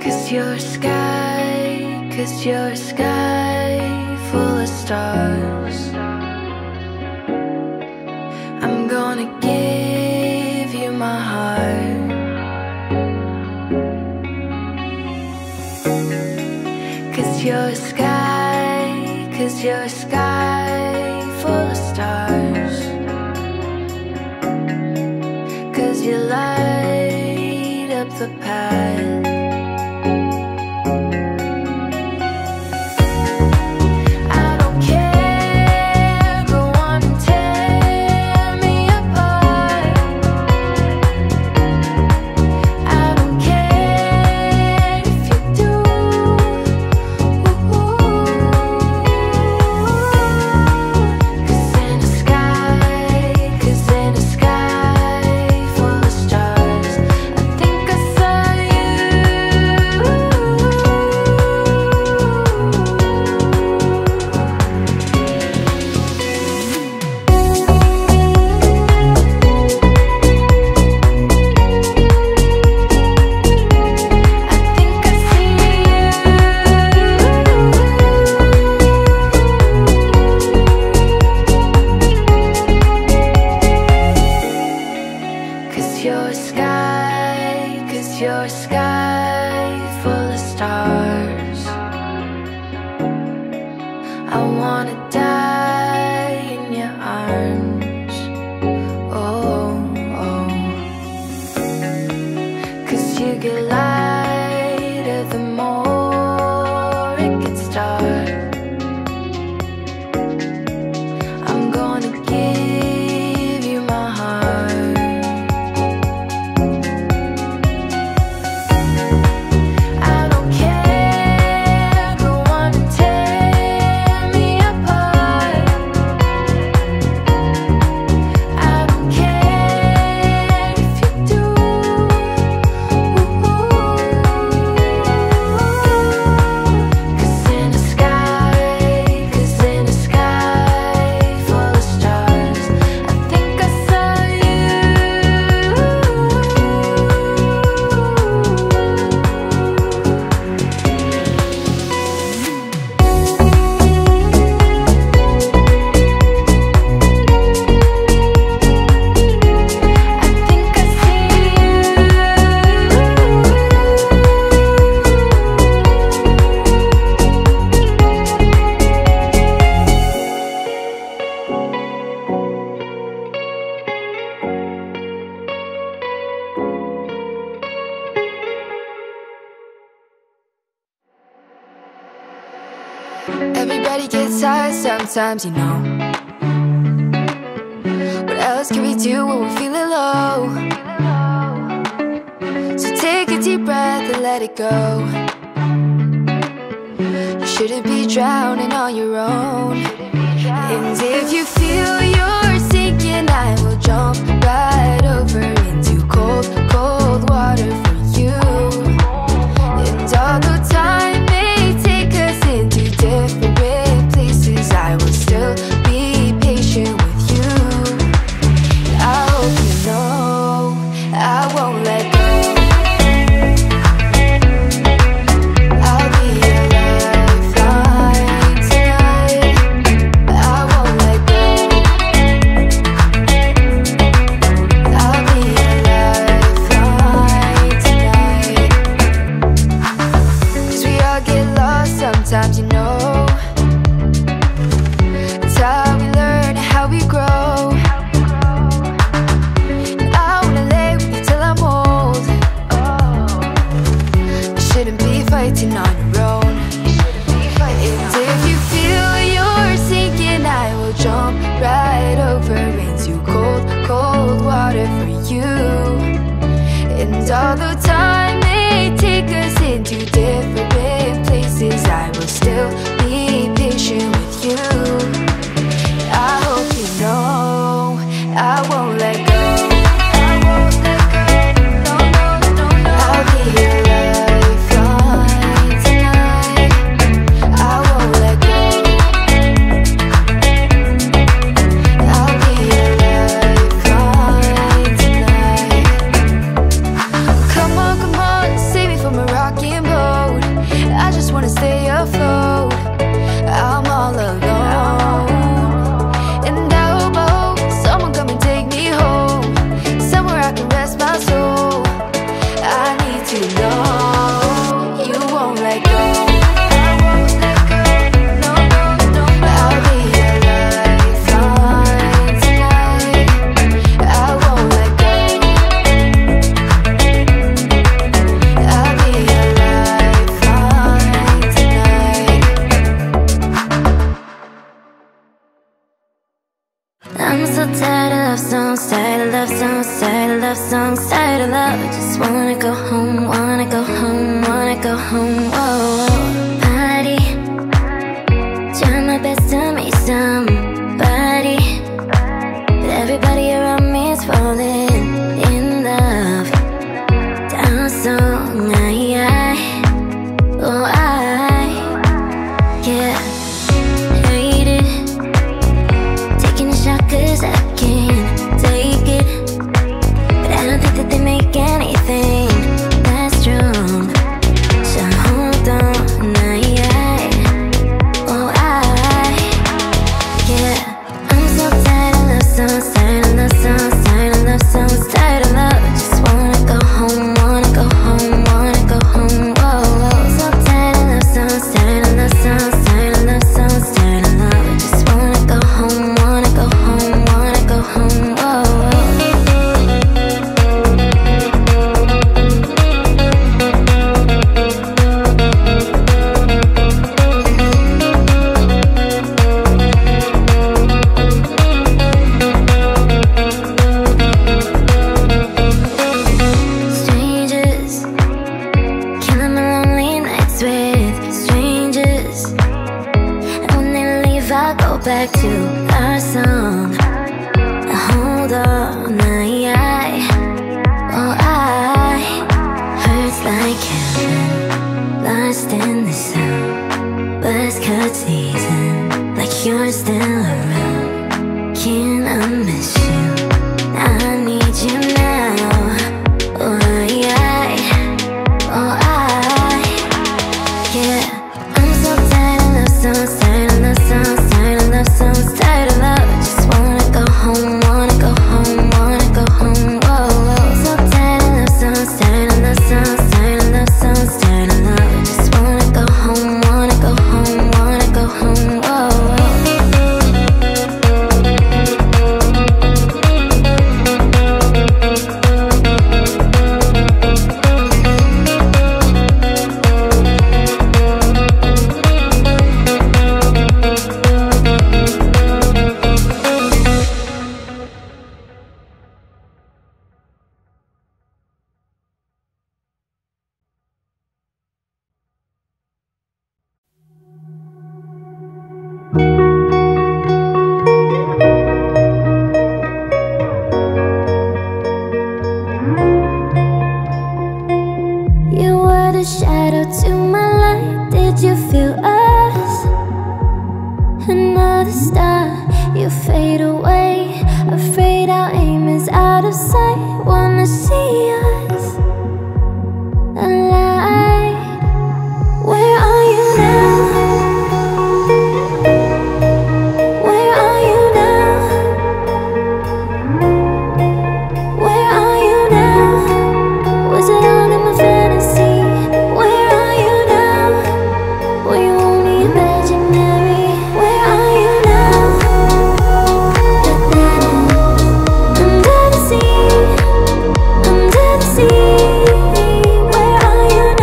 'Cause you're sky, 'cause you're sky full of stars. I'm gonna give you my heart. 'Cause you're sky, 'cause you're sky full of stars. 'Cause you light up the path. Your sky full of stars. I wanna die in your arms. Oh, oh. 'Cause you get lighter the more it gets dark. I'm gonna give you my heart. Everybody gets tired sometimes, you know. What else can we do when we're feeling low? So take a deep breath and let it go. You shouldn't be drowning on your own. And if you feel you're sinking, I will jump right over into cold, cold water for you. And although time may take us into different places, I will still be patient with you. I hope you know I won't let go. I'll be your lifeline tonight. I won't let go. I'll be your lifeline tonight. 'Cause we all get lost sometimes, you know. It's how we learn, how we grow. And I wanna lay with you till I'm old. You shouldn't be fighting on your own. And if you feel you're sinking, I will jump right over into cold, cold water for you. And although time may take us into different places, I will still be patient with you. I hope you know I won't let go. I won't let go. No, no, no, no. I'll be your lifeline tonight. wanna stay afloat. I'm all alone. And I hope someone come and take me home, somewhere I can rest my soul. I need to know you won't let go. I'm so tired of love songs, tired of love songs, tired of love songs, tired of love. I just wanna go home, wanna go home, wanna go home. Whoa, party, trying my best to meet somebody, but everybody around me is falling in love. Down song, oh yeah. Cause I can't take it, but I don't think that they make anything that strong. So hold on, oh yeah. I'm so tired of love songs, tired of love songs, tired of love songs, tired of love. I just wanna go home, wanna go home, wanna go home. Whoa, so tired of love songs, tired of love songs, tired of love songs, tired of love. I just wanna go home, wanna go home, wanna go home. Strangers, killing my lonely nights with strangers, and when they leave I go back to our song. Hold on, oh hurts like heaven, lost in the sound. Buzz cut season, like you're still around. Can I miss you? I need you now. Oh yeah. I'm so tired of love songs, tired of love songs, tired of love songs, tired of love. I just wanna go home, wanna go home, wanna go home. Whoa, so tired of love songs, tired of love songs, tired of love songs, tired of love. I just wanna go home, wanna go home, wanna go home. You were the shadow to my light. Did you feel us? Another star, you fade away. Afraid our aim is out of sight. Wanna see us alive. Where are you now? Where are you now? Where are you now? Was it all in my fantasy? Where are you now? Were you only imaginary? Where are you now? Under the sea, under the sea. Where are you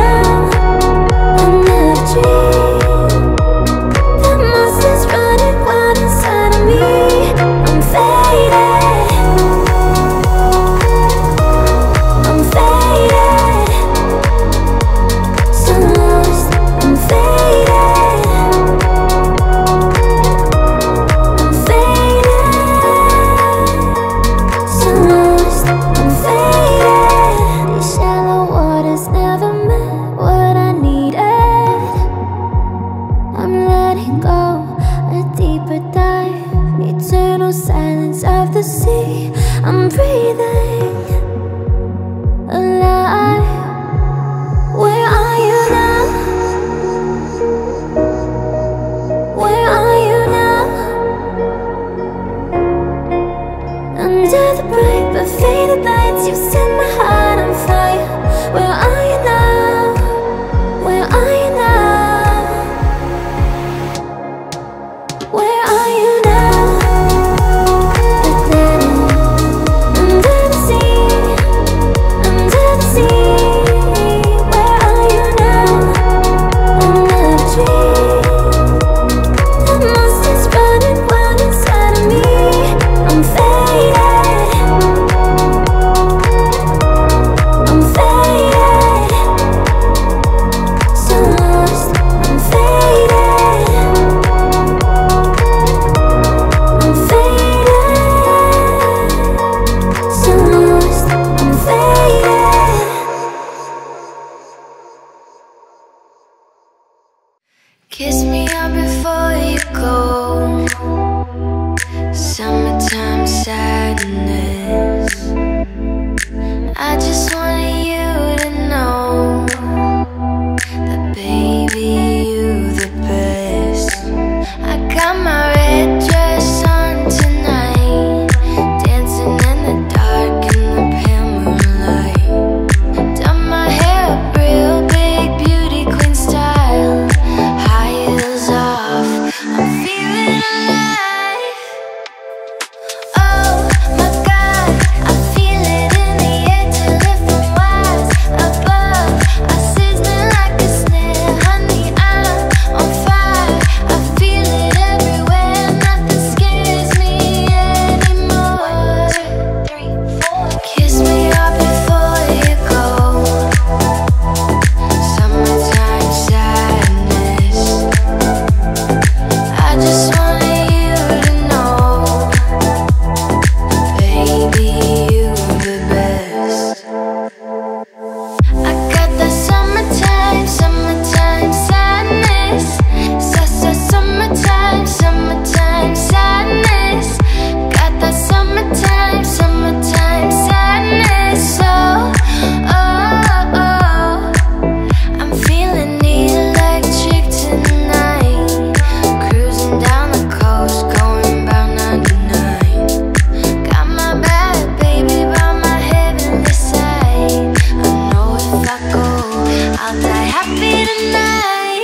Kiss me up before you go. Summertime sadness. I just wanted you to know that baby, you the best. I got my red dress on tonight, dancing in the dark in the pale moonlight. Done my hair up real big, beauty queen style, high heels off, I'm feeling alive. Oh my God, I feel it in the air till it from wise above. I sizzling like a snare, honey, I'm on fire. I feel it everywhere, nothing scares me anymore. 3, 4, kiss me up before you go. Summertime sadness. I just wanted you to know, baby, you the best. I got that summertime, summertime sadness. Summertime, summertime sadness. Got that summertime, summertime sadness. Oh, I'm feeling electric tonight. Cruising down the coast, going about 99. Got my bad baby by my heavenly side. I know if I go, I'll die happy tonight.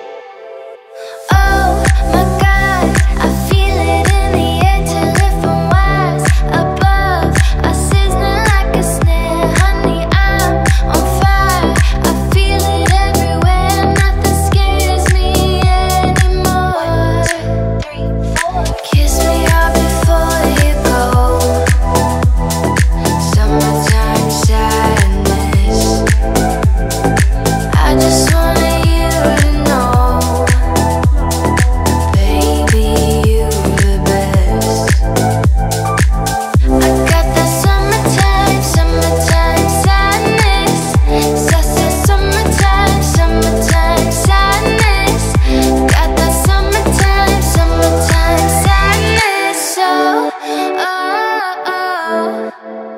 Oh my God, I feel it in the air till it from wise above. I sizzling like a snare, honey, I'm on fire. I feel it everywhere, nothing scares me anymore. 3, 4, kiss me up before you go. Summertime sadness. I just wanted you to know, baby, you the best. I got that summertime, summertime sadness. Summertime, summertime sadness. Got that summertime, summertime sadness. Oh.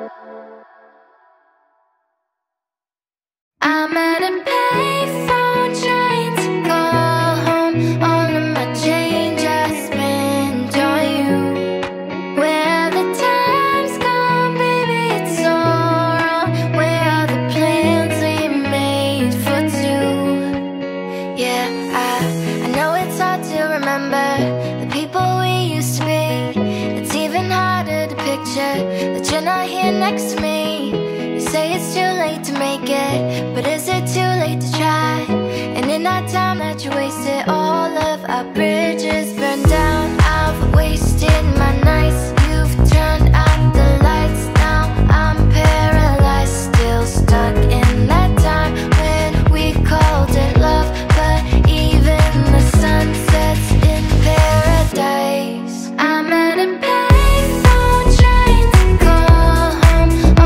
I'm at a payphone trying to call home. All of my change I spent on you. Where the time's gone, baby, it's so wrong. Where are the plans we made for two? Yeah, I know it's hard to remember the people we used to be. It's even harder to picture that you're not here next to me. You say it's too late to make it, but is it too late to try? And in that time that you wasted, all of our bridges burned down. I've wasted my nights, you've turned out the lights. Now I'm paralyzed, still stuck in that time when we called it love. But even the sun sets in paradise. I'm at a payphone trying to call home.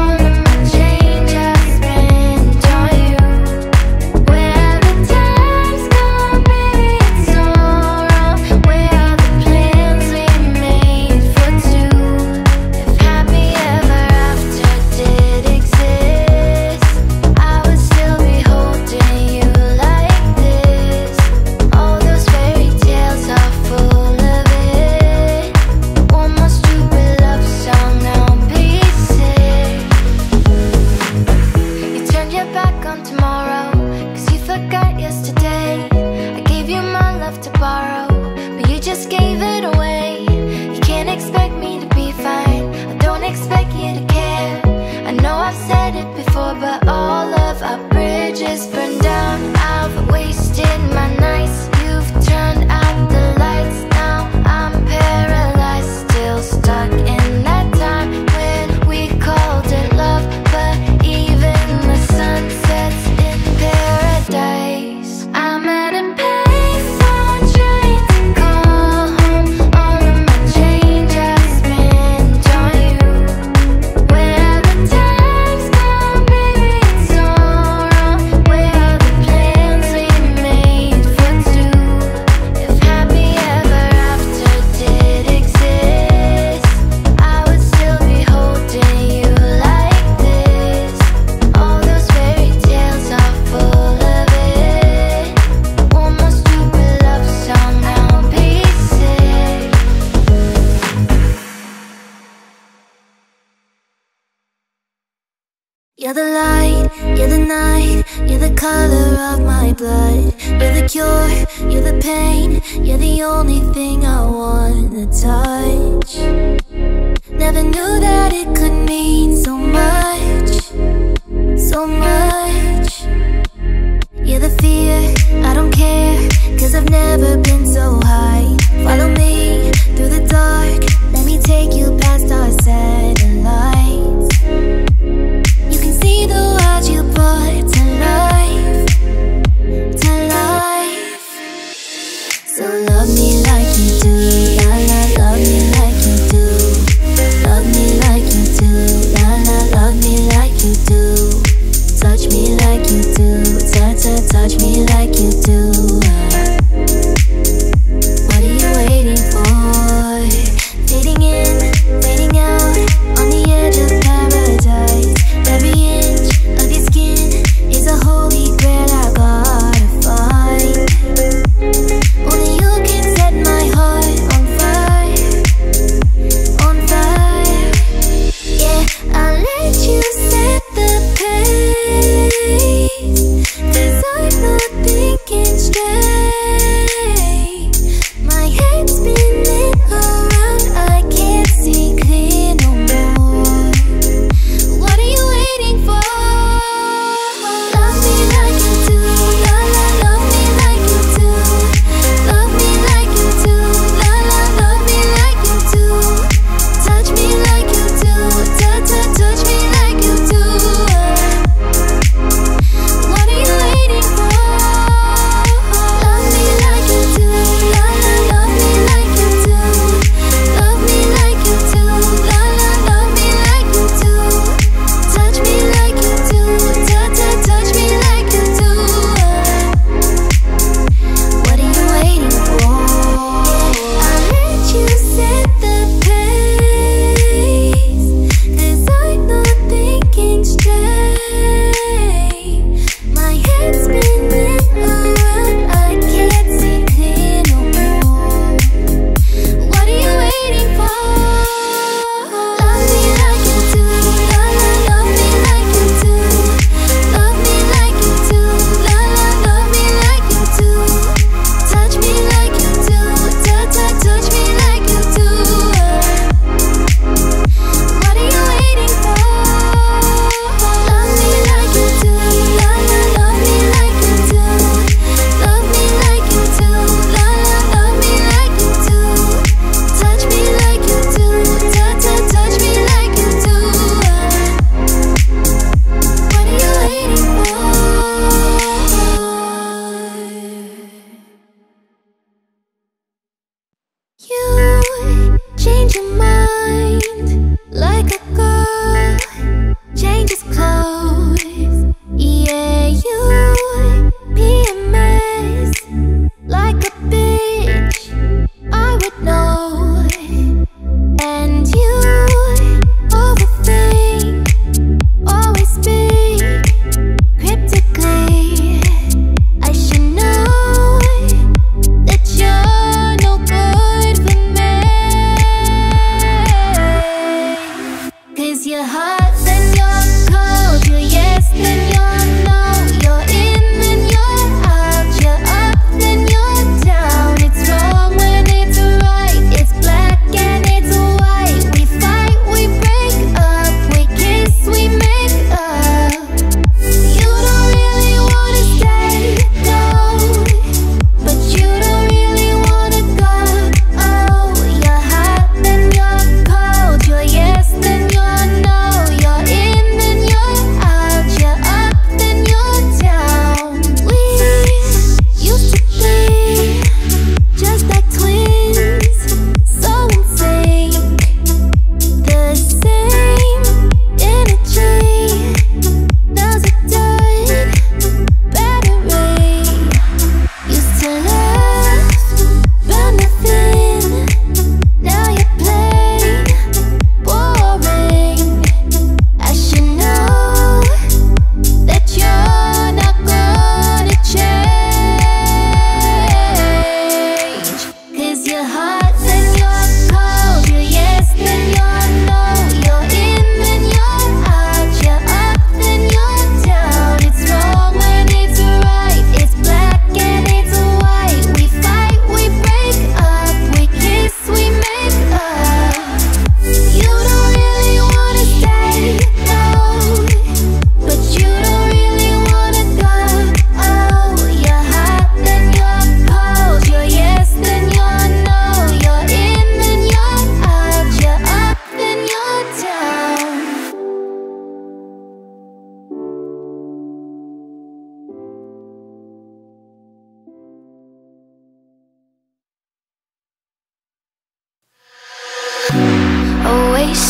my blood. You're the cure, you're the pain, you're the only thing I wanna touch. Never knew that it could mean so much, so much. You're the fear, I don't care, 'cause I've never been so high. Follow me through the dark, let me take you past our satellites. You can see the world you brought to life, to life. So love me like you do, la la, love me like you do. Love me like you do, la la, love me like you do. Touch me like you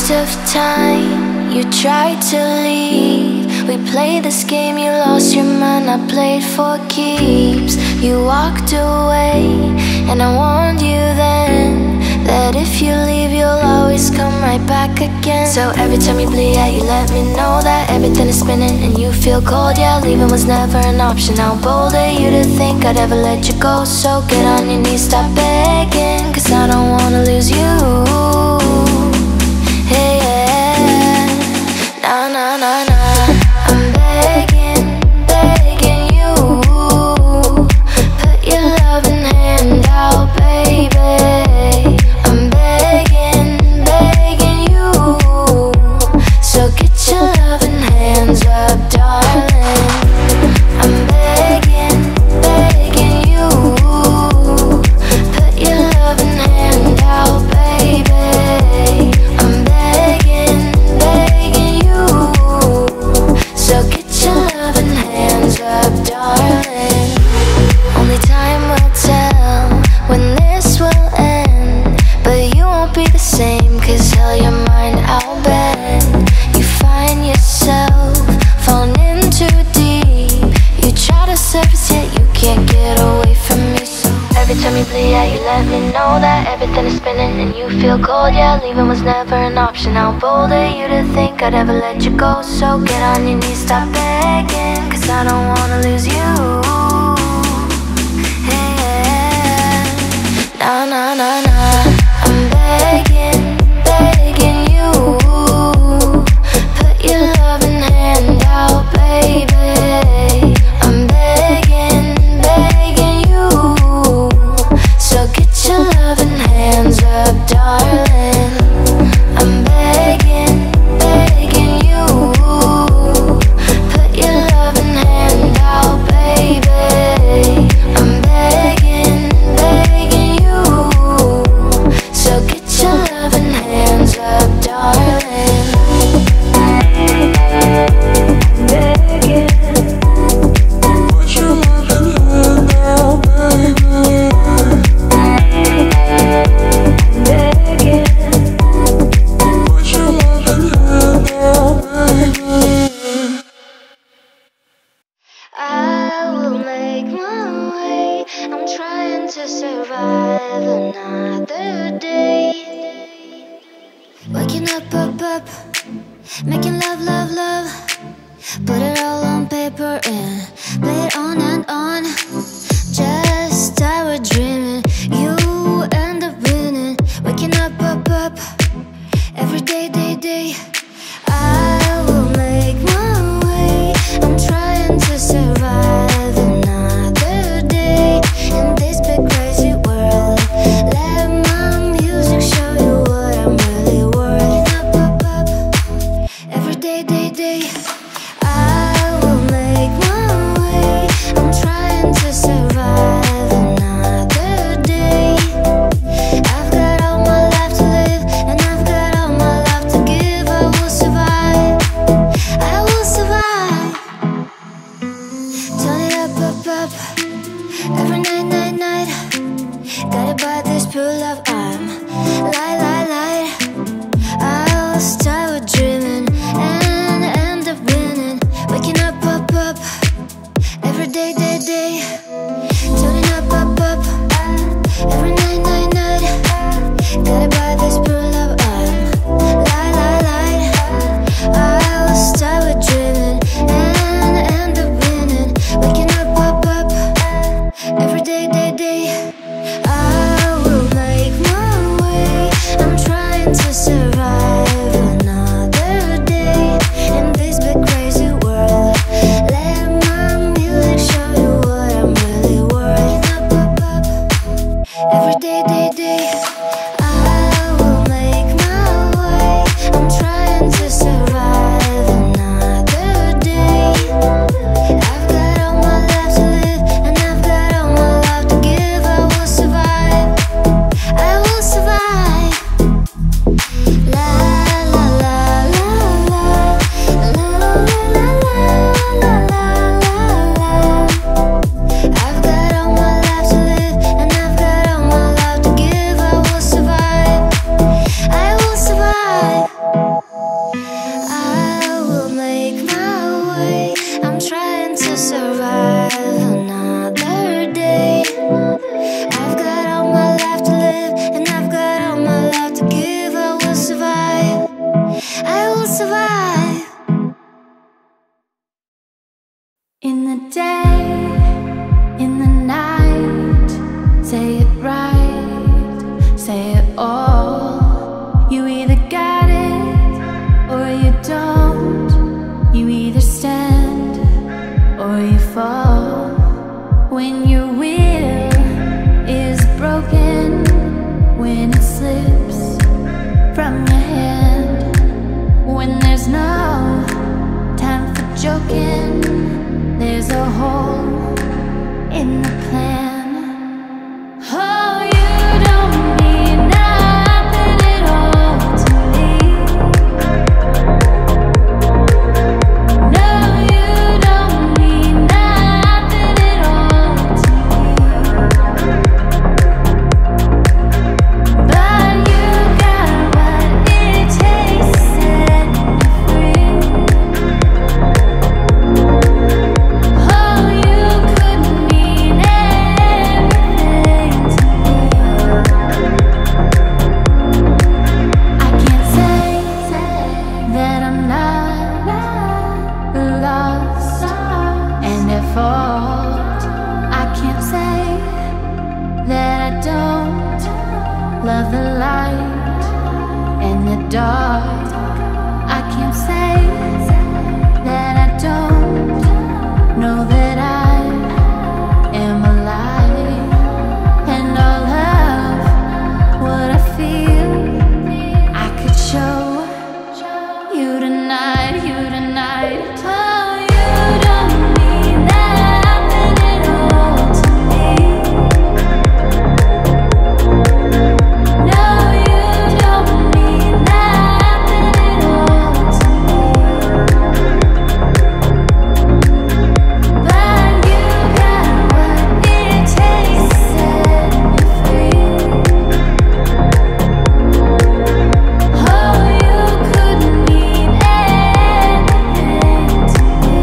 waste of time. You tried to leave. We played this game, you lost your mind. I played for keeps. You walked away, and I warned you then that if you leave, you'll always come right back again. So every time you bleed out, you let me know that everything is spinning and you feel cold. Yeah, leaving was never an option. How bold of you to think I'd ever let you go. So get on your knees, stop begging, 'cause I don't wanna lose you. Hey, yeah. Nah, nah, nah, nah. I'm begging, begging you. Put your loving hand out, baby. I'm begging, begging you. So get your loving hands up, darling. I'm begging, begging you. Put your loving hand out, baby. I'm begging, begging you. So get your loving hands up, darling. Only time will tell when this will end, but you won't be the same, 'cause hell, your mind out bend. You find yourself falling in too deep. You try to surface, yet you can't get away from me. So every time you bleed out, you let me know that everything is spinning and you feel cold. Yeah, leaving was never an option. How bold of you to think I'd ever let you go. So get on your knees, stop begging, 'cause I don't wanna lose you. Hey, yeah. Nah, nah, nah, nah. I'm begging, begging you. Put your loving hand out, baby. I'm begging, begging you. So get your loving hands up, darling. I'm begging, begging you. Put your loving hand out, baby. I'm begging, begging you. So get your loving hands up, darling. Begging. Put your loving hand out, baby. Begging. Put your loving hand out, baby. I will make my way. I'm trying to survive another day. Waking up, up, up. Making love, love, love. Put it all on paper and play it on and on. Just start dreaming. You end up winning. Waking up, up, up. Every day, day, day. I will make my way. I'm trying to survive another day in this big crazy world. Let my music show you what I'm really worth. Up, up, up. Every day, day, day. I will make my way. I'm trying to survive another day. I've got all my life to live, and I've got all my life to give. I will survive. I will survive. Turn it up, up, up. Every night, night, night. Guided by this pure love, I'm light, light, light. I'll start with dreaming and end up winning. Waking up, up, up. Every day, day, day. Turning up, up, up. Every night, night, night. Guided by this pure love, I'm light, light, light. I'll start with dreaming and end up winning. Waking up, up, up. Every day, day, day. I will make my way. I'm trying your will is broken when it slips from your hand. When there's no time for joking, there's a hole in the plan. Oh, you don't mean nothing at all to me. No, you don't mean nothing at all to me. But you got what it takes to set me free. Oh, you could mean everything to me. I can't say that I'm not lost and at fault. I can't say that I don't love the light and the dark. I can't say that I don't know that I am alive. And all of what I feel, I could show you tonight, you tonight. Oh, you don't mean nothing at all to me. No, you don't mean nothing at all to me. But you got what it takes to set me free. Oh, you could mean anything to me.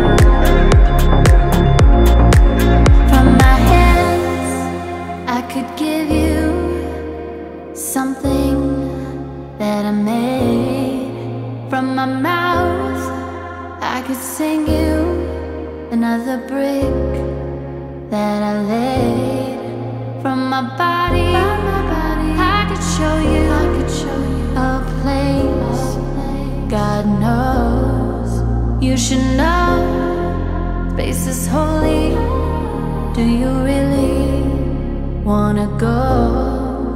From my hands, I could give you something that I made. From my mouth, I could sing you another brick that I laid. From my body, I could show you a place. God knows you should know space is holy. Do you really wanna go?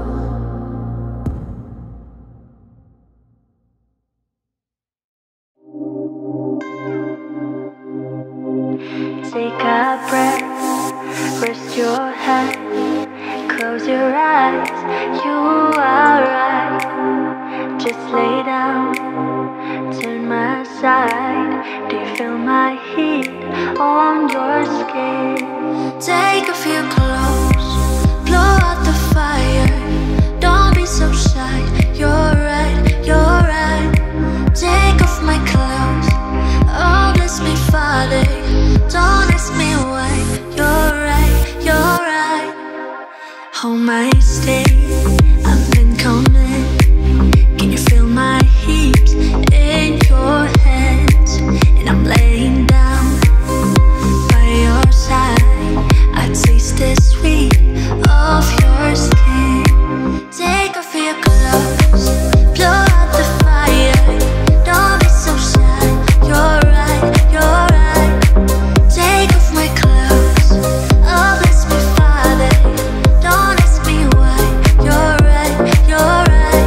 Take a breath, rest your head, close your eyes, you are right. Just lay down, turn my side. Do you feel my heat on your skin? Take a few close, blow out the fire. Don't be so shy, you're right, you're right. Take off my clothes, oh bless me Father. Don't ask me why, you're right, you're right. Hold my state, I've been coming. Can you feel my heat in your hands? And I'm laying down by your side. I taste the sweet of your skin. Take off your clothes, blow out the fire. Don't be so shy, you're right, you're right. Take off my clothes, oh bless me Father. Don't ask me why, you're right, you're right.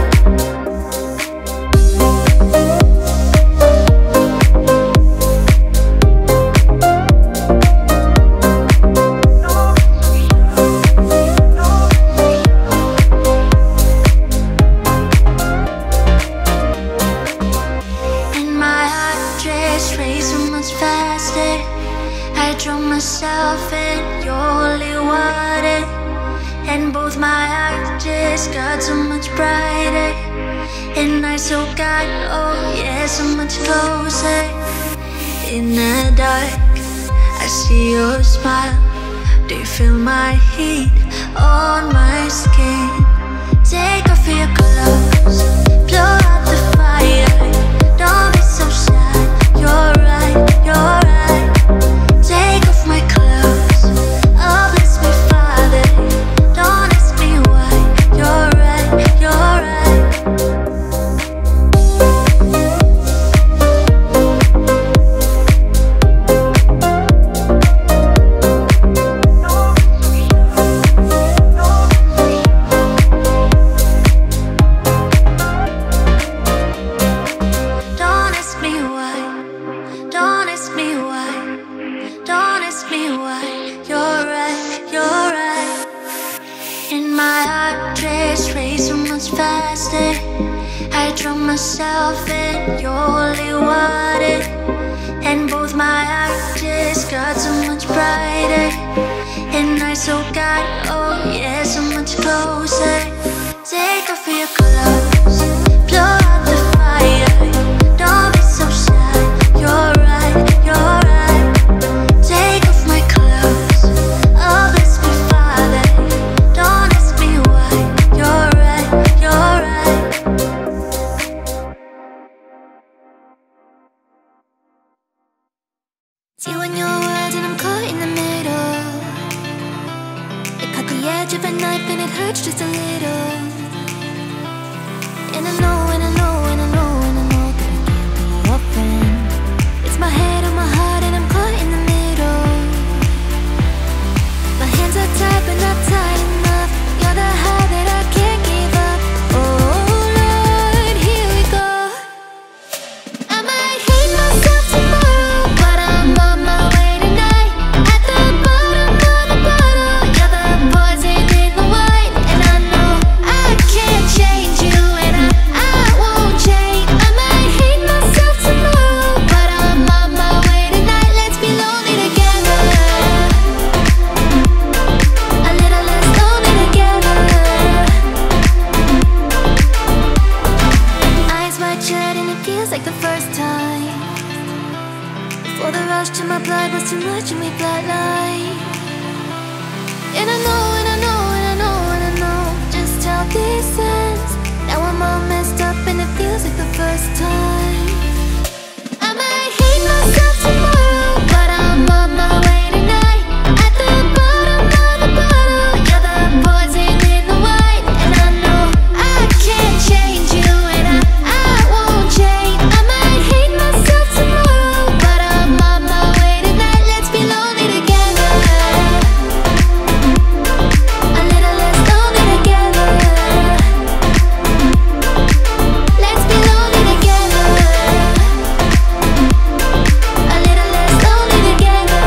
And my heart just racing much faster. I drown myself in your holy water. And both my eyes just got so much brighter. And I so got, oh yeah, so much closer. In the dark, I see your smile. Do you feel my heat on my skin? Take off your clothes, blow out the fire. Don't be so shy, you're right, you're right. Take off my clothes, oh bless me Father. Don't ask me why, you're right, you're right. faster. I drown myself in your holy water, and both my eyes just got so much brighter, and I so got, oh yeah, so much closer. Take off your clothes, blow out the fire. Don't be so shy, you're right, you're right. Take off my clothes, oh bless me Father. Don't ask me why, you're right, you're right. See when your words and I'm caught in the middle. It caught the edge of a knife and it hurts just a little. And I know, and I know, and I know, and I know that I can't be your friend. It's my head on my heart and I'm caught in the middle. My hands are tied but not tight enough. You're the high that I can't give up. Oh Lord, here we go. I might hate myself tomorrow, but I'm on my way tonight. At the bottom of the bottle, you're the poison in the wine. And I know I can't change you, and I won't change. I might hate myself tomorrow, but I'm on my way tonight. Let's be lonely together, a little less lonely together. Eyes wide shut and it feels like the first time. Before the rush to my blood was too much and we flatline. And I know, and I know, and I know, and I know just how this ends. Now I'm all messed up and it feels like the first time. I might hate myself tomorrow, but I'm on my way tonight. At the bottom of the bottle, you're the poison in the wine. And I know I can't change you, and I won't change. I might hate myself tomorrow, but I'm on my way tonight. Let's be lonely together, a little less lonely together. Let's be lonely together, a little less lonely together.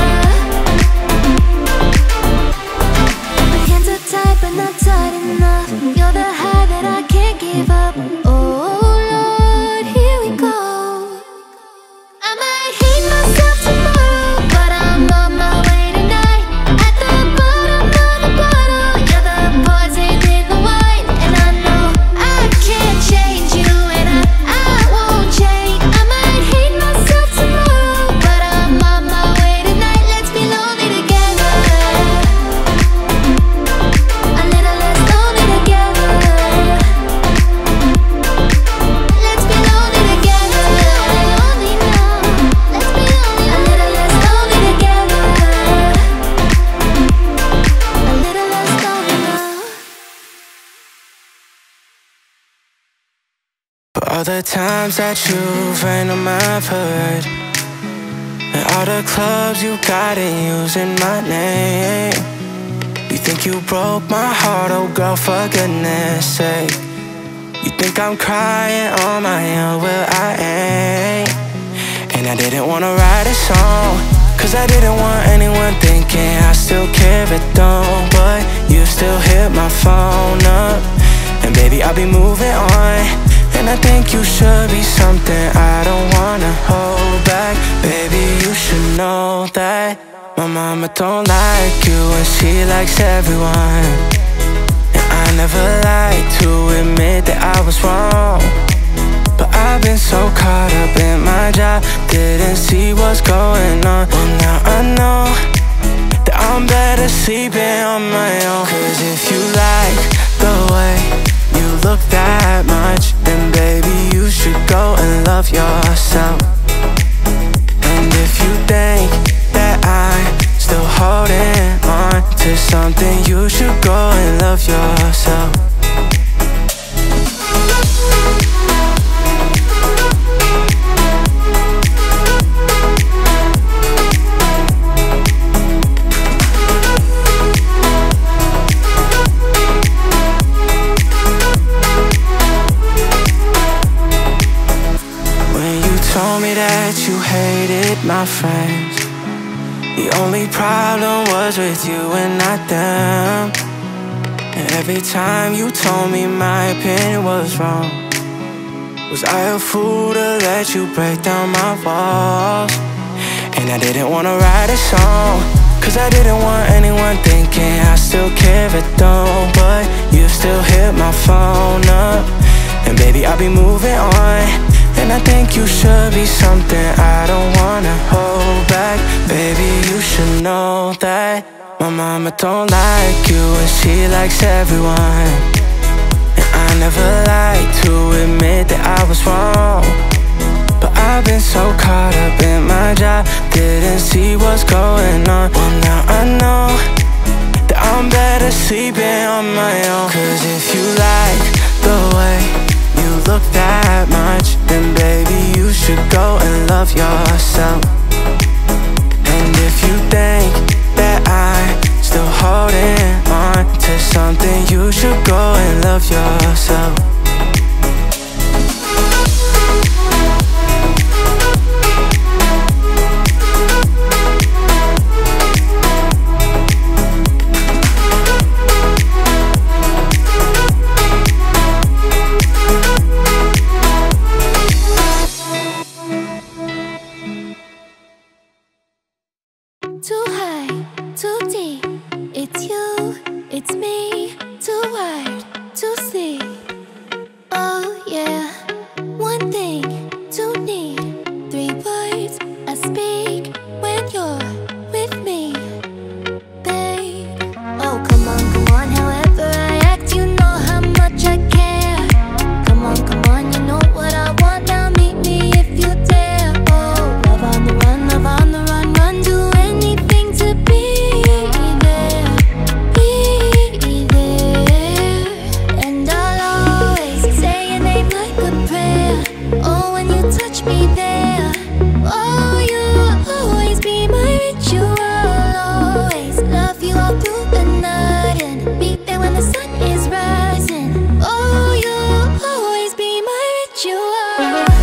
My hands are tied but not tight enough. You're the high that I can't give up. Oh Lord, here we go. I might hate myself tomorrow, but I'm on my way tonight. At the bottom of the bottle, you're the poison in the wine. And I know I can't change you, and I won't change. I might hate myself tomorrow, but I'm on my way tonight. Let's be lonely together, a little less lonely together. Let's be lonely together, lonely now. Let's be lonely, a little less lonely together, a little less lonely now. For all the times that you've rained on my parade, and all the clubs you got in using my name. You think you broke my heart, oh girl, for goodness sake. You think I'm crying on my own, well I ain't. And I didn't wanna write a song, cause I didn't want anyone thinking I still care, but don't. But you still hit my phone up, and baby I'll be moving on. And I think you should be something I don't wanna hold back. Baby, you should know that my mama don't like you and she likes everyone. And I never like to admit that I was wrong, but I've been so caught up in my job, didn't see what's going on. Well now I know that I'm better sleeping on my own. Cause if you like the way you look that much, then baby you should go and love yourself. And if you think that I'm still holding on to something, you should go and love yourself. Told me that you hated my friends. The only problem was with you and not them. And every time you told me my opinion was wrong, was I a fool to let you break down my walls? And I didn't wanna write a song, cause I didn't want anyone thinking I still care if I don't. But you still hit my phone up, and baby I'll be moving on. And I think you should be something I don't wanna hold back. Baby, you should know that my mama don't like you and she likes everyone. And I never like to admit that I was wrong, but I've been so caught up in my job, didn't see what's going on. Well, now I know that I'm better sleeping on my own. Cause if you like the way you look that much, then baby you should go and love yourself. And if you think that I'm still holding on to something, you should go and love yourself. Too high, too deep, it's you, it's me. Too wide, too sleep. Oh yeah, one thing, two need, three words I speak when you're with me, babe. Oh come on, however I act, you know how much I care. Come on, you know what I want, now meet me if you dare. Oh, love on the run, run, do anything to be there, and I'll always say your name like a prayer. Oh, when you touch me there, oh, you'll always be my ritual. Always love you all through the night and be there when the sun is rising. Oh, you'll always be my ritual.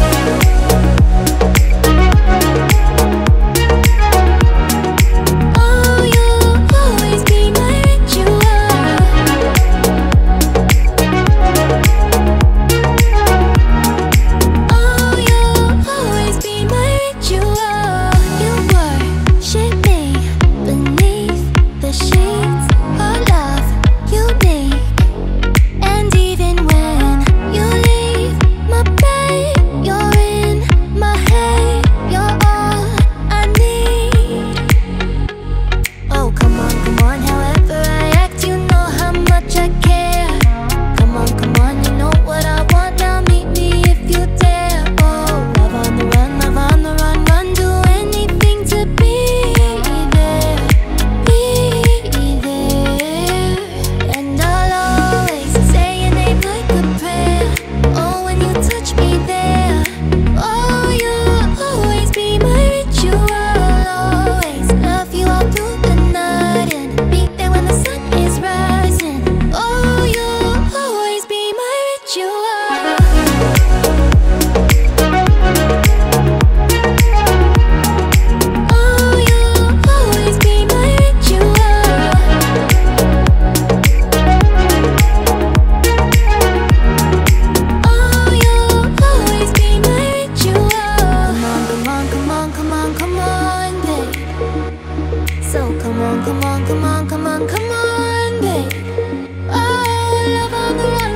Oh, you'll always be my ritual. Oh, you'll always be my ritual. You worship me beneath the sheets. Our love unique, and even when you leave my bed, you're in my head. You're all I need. Oh come on, however I act, you know how much I care. Come on, you know what I want, now meet me if you dare. Oh, love on the run, do anything to be there, and I'll always say your name like a prayer. Oh, when you touch me there, oh, you'll always be my ritual. Always love you all through the night and be there when the sun is rising. Oh, you'll always be my ritual. Oh, you'll always be my ritual. Oh, you'll always be my ritual. Come on, babe. So come on, babe. Oh, love on the run,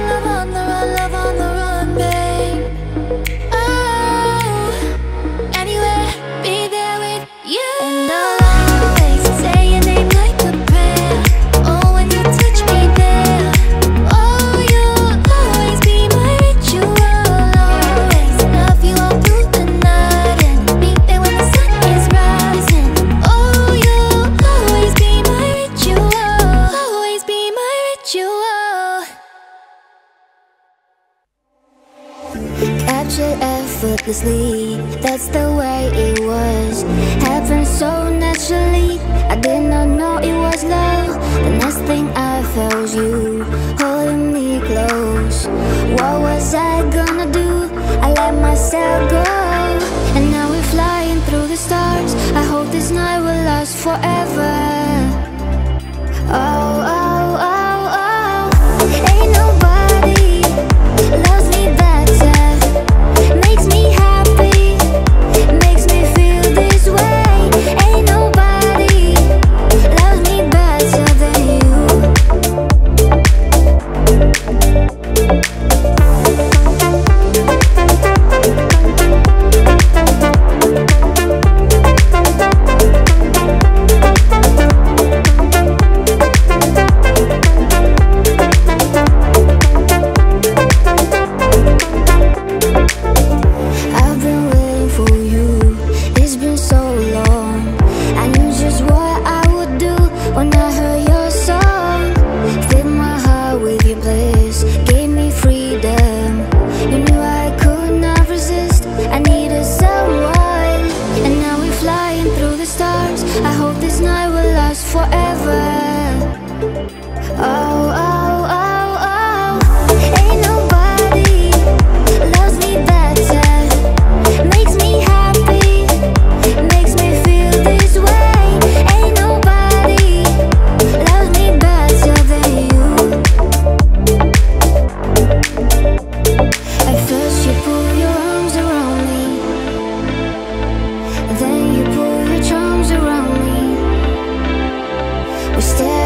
babe. Oh, anywhere, be there with you. And I'll always say your name like a prayer. Oh, when you touch me there, oh, you'll always be my ritual. Always love you all through the night and be there when the sun is rising. Oh, you'll always be my ritual. Always be my ritual. Captured effortlessly, that's the way it was. Happened so naturally, I did not know it was love. The next thing I felt was you holding me close. What was I gonna do? I let myself go, and now we're flying through the stars. I hope this night will last forever. Oh, oh, oh, oh.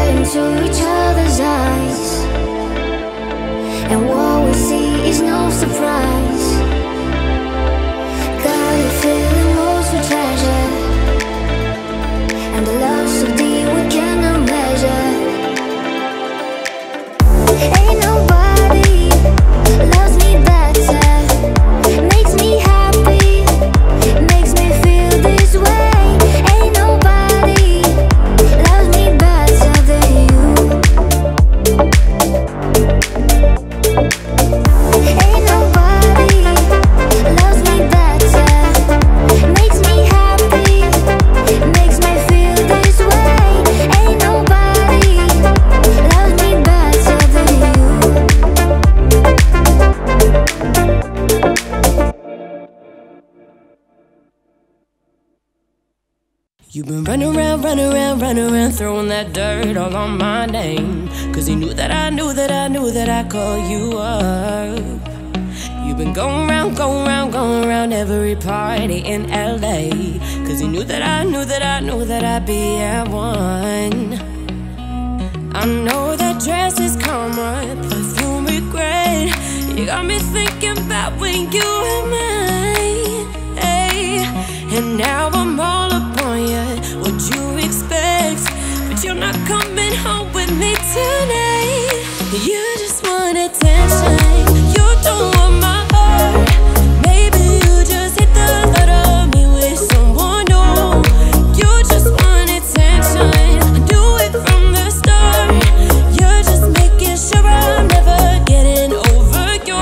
stare into each other's eyes, and what we see is no surprise. Got a feeling most we treasure, and the love so deep we cannot measure. Ain't nobody loves me better, makes me happy, makes me feel this way. Ain't nobody loves me better than you. Ain't nobody loves me better, makes me happy, makes me feel this way. Ain't nobody loves me better than you. You've been running around, throwing that dirt all on my name. Cause he knew that I knew that I knew that I'd call you up. You've been going around every party in LA. Cause he knew that I knew that I knew that I'd be at one. I know that dress is karma, perfume regret. You got me thinking about when you were mine, hey. And now I'm all upon you, what you expect? But you're not coming home with me tonight. You just want attention, you don't want my heart. Maybe you just hate the thought of me with someone new. You just want attention, do it from the start. You're just making sure I'm never getting over you.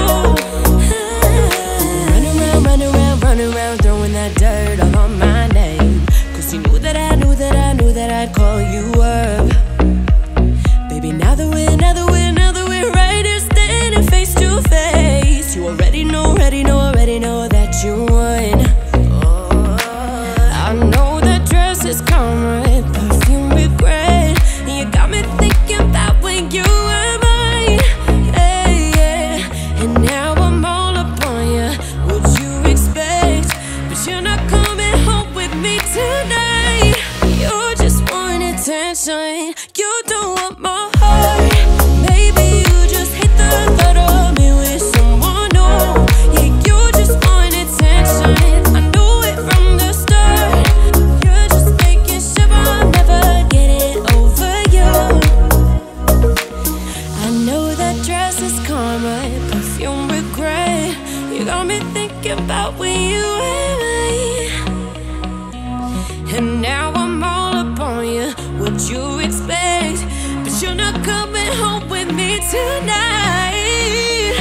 Run around, throwing that dirt all on my name. Cause you knew that I knew that I knew that I'd call you up. Baby, now that we're right here standing face to face, you already know that you won. I know that dress is karma, perfume regret. You got me thinking about when you were mine, hey, yeah. And now I'm all upon you, what you expect? But you're not coming home with me tonight. You just want attention, you don't want my heart. Maybe you just hate the thought of me with someone new. Yeah, you just want attention, I knew it from the start. You're just making sure I'm never getting over you. I know that dress is karma, perfume regret. You got me thinking about when you were mine. And now I'm all upon you, what you expect? But you're not coming home with me tonight.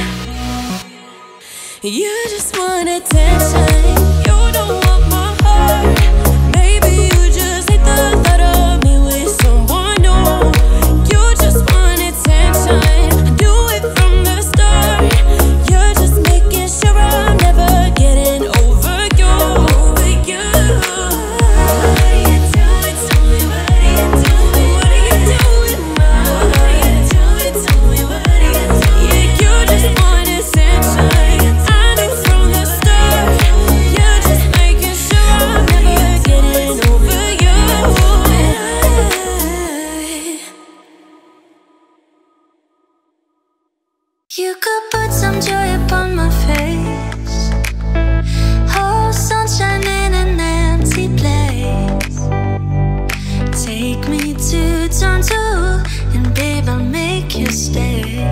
You just want attention, you don't want my heart. Maybe you just hate the thought of me with someone new. You just want attention, do it from the start. You're just making sure I'm never getting over you. What are you doing? Tell me what are you doing? What are you doing, ma? What are you doing? Tell me what are you doing? Yeah, you just want attention, I knew from the start. You're just making sure I'm never getting over you. You could put some joy upon my face. Oh, sunshine in an empty place. Take me to turn two, and babe, I'll make you stay.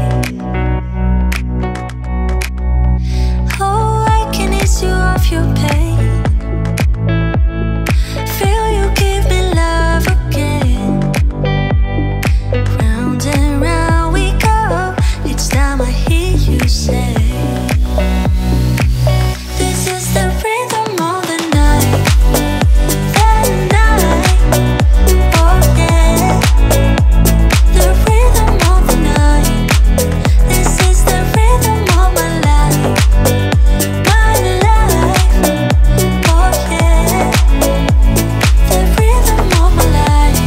Oh, I can ease you off your pain. Feel you give me love again. Round and round we go, each time I hear you say, this is the rhythm of the night. The night, oh yeah. The rhythm of the night. This is the rhythm of my life. My life, oh yeah. The rhythm of my life.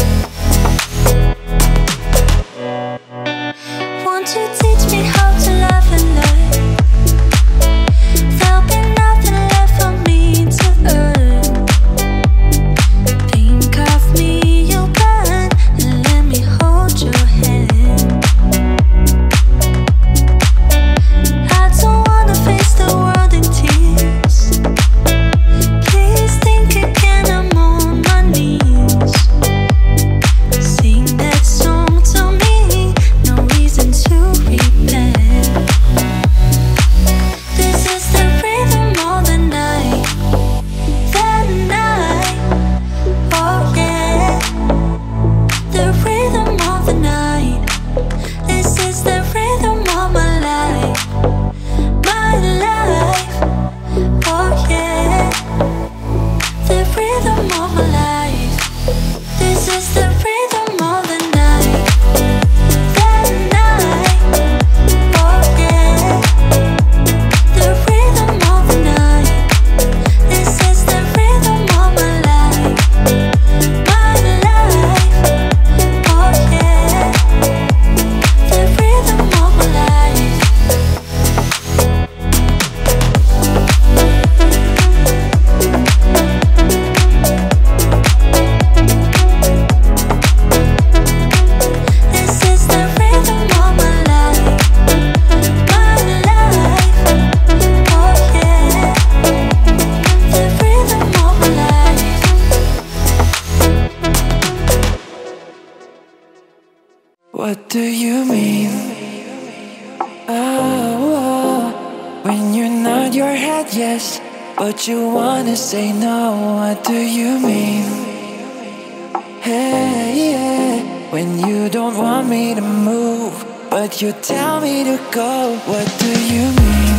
Won't you teach me how to love and learn? There'll be nothing left for me to earn. Think of me, you'll burn, and let me hold What do you mean? Oh, when you nod your head yes, but you wanna say no. What do you mean? Hey, yeah. When you don't want me to move, but you tell me to go. What do you mean?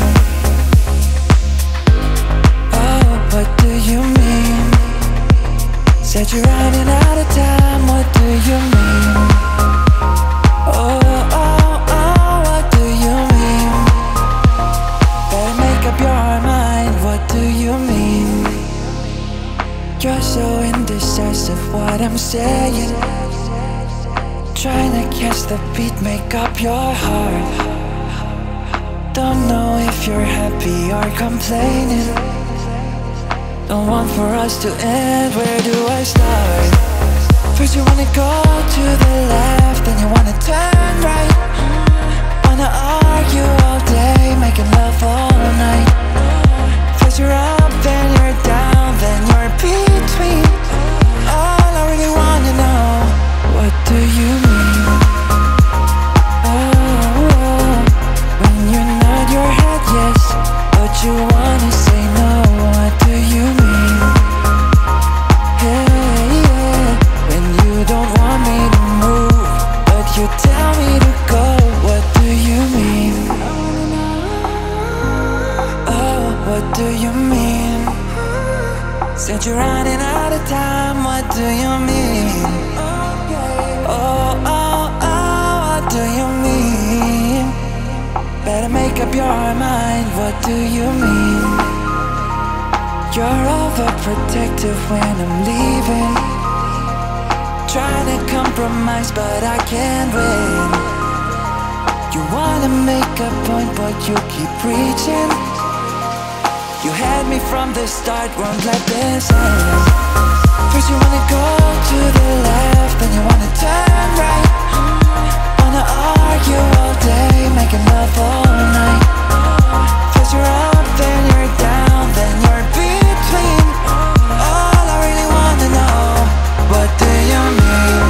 Oh, what do you mean? Said you're running out of time. What do you mean? Oh, oh, oh, what do you mean? Better make up your mind. What do you mean? You're so indecisive what I'm saying. Trying to catch the beat, make up your heart. Don't know if you're happy or complaining. Don't want for us to end, where do I start? First you wanna go to the left, then you wanna turn right. Wanna argue all day, making love all night. First you're up, then you're down, then you're between. All I really wanna know, what do you mean? Oh, when you nod your head yes, but you wanna say no. What do you mean? Hey, yeah. When you don't want me to move, but you tell me to go. What do you mean? Oh, what do you mean? Said you're running out of time. What do you mean? Oh, oh, oh, what do you mean? Better make up your mind. What do you mean? You're overprotective when I'm leaving. Trying to compromise but I can't win. You wanna make a point but you keep preaching. You had me from the start, won't let this end. First you wanna go to the left, then you wanna turn right. Wanna argue all day, making love all night. First you're up, then you're down, then you're between. All I really wanna know, what do you mean?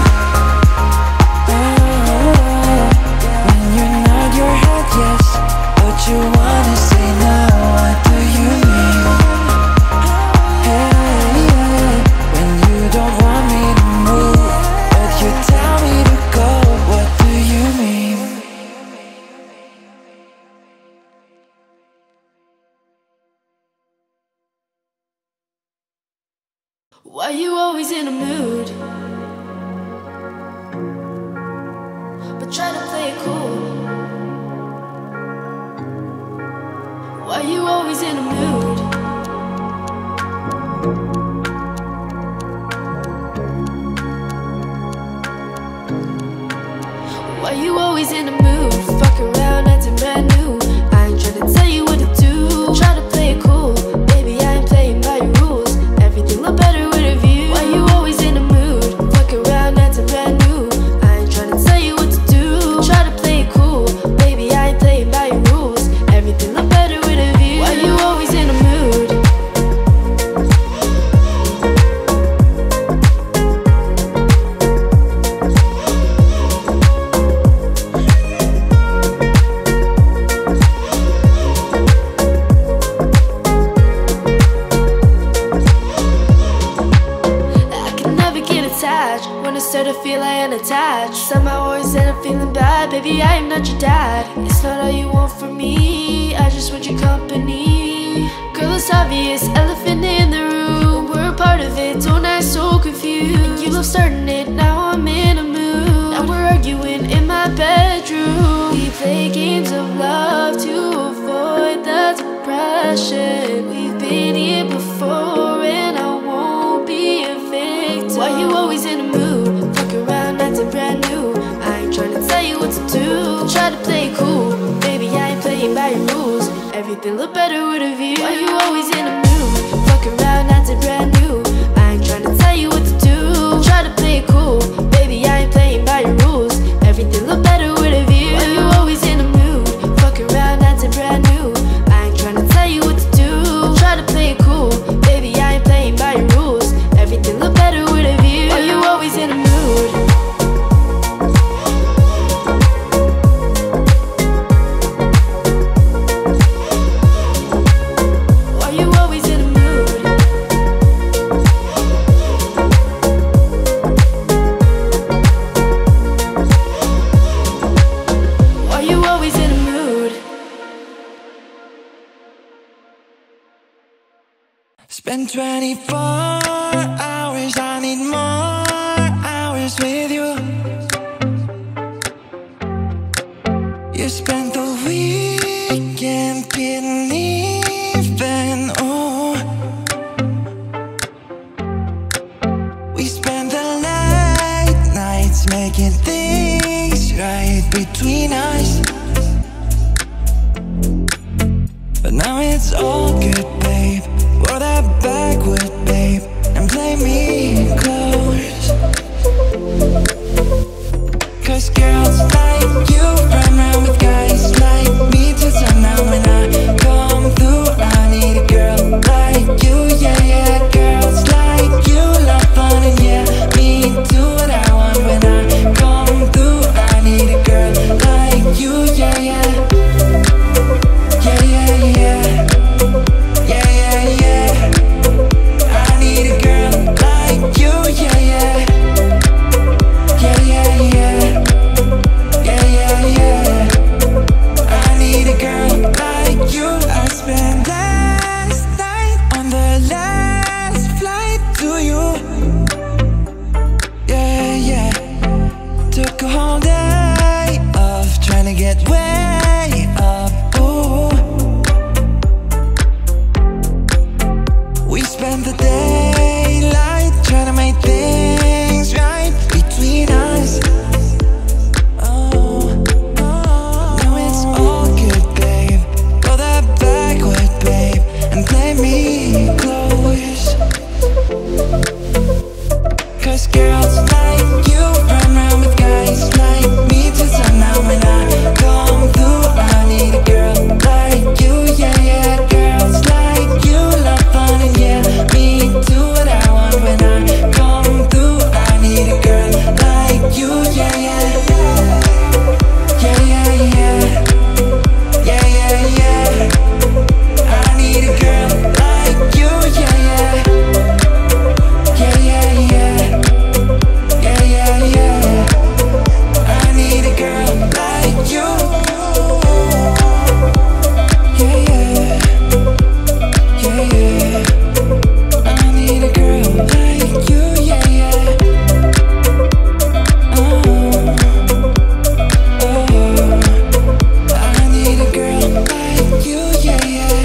Oh, when you nod your head yes, but you wanna say no. What do you mean? Hey, yeah. When you don't want me to move, but you tell me to go. What do you mean? Why you always in a mood, but try to play it cool? Why you always in a mood? Why you always in a mood? Fuck around, acting brand new. I ain't tryna tell you what to do. Try to play it cool, baby, I ain't playing by your rules. Everything look better with a view. Why you always in a mood? Fuck around, acting brand new. I ain't tryna tell you what to do. Try to play it cool, baby, I ain't playing by your rules. Everything look better with a view. Why you always in a mood? When I start to feel I am attached, somehow always end up feeling bad. Baby, I am not your dad. It's not all you want from me, I just want your company. Girl, it's obvious, elephant in the room. We're a part of it, don't act so confused. You love starting it, now I'm in a mood. Now we're arguing in my bedroom. We play games of love to avoid the depression. We've been here before and I won't be a victim. Why you always in a mood? Fuck around, acting brand new. I ain't tryna tell you what to do. Try to play it cool, baby, I ain't playing by your rules. Everything look better with a view. Why you always in a mood? Fuck around, acting brand new. I ain't tryna tell you what to do. Try to play it cool, baby, I ain't playing by your rules. Everything look better with a view. Why you always in a mood? Fuck around, acting brand new. I ain't tryna tell you what to do. Try to play it cool, baby, I ain't playing by your rules. Everything look better with a view. Why you always in a mood? spend 24 hours, I need more hours with you. You spent the weekend getting even, oh. We spent the late nights making things right between us. But now it's all good, babe. Roll that backward, babe, and play me close. Cause girls like you run around with guys like me till sundown. When I come through, I need a girl like you, yeah, yeah. Girls like you love fun and yeah, me do what I want. When I come through, I need a girl like you, yeah, yeah. Yeah, yeah, yeah. Yeah, yeah, yeah. I need a girl like you, yeah, yeah. Yeah, yeah, yeah. Yeah, yeah, yeah. I need a girl like you. I spent last night on the last flight to you. Yeah, yeah. Took a whole day off trying to get way up. Ooh. We spent the daylight trying to make things right between us. Oh, now it's all good, babe. Roll that backward, babe, and play me close. Cause girls like you run around with guys like me till sundown. When I come through, I need a girl like you, yeah, yeah. Girls like you love fun and yeah, me do what I want. When I come through, I need a girl like you, yeah, yeah. Yeah, yeah, yeah. Yeah, yeah, yeah. I need a girl like you, yeah, yeah. Yeah, yeah, yeah. Yeah, yeah, yeah. I need a girl like you. Yeah, yeah. Yeah, yeah. I need a girl like you, yeah, yeah. Oh, oh. I need a girl like you, yeah, yeah.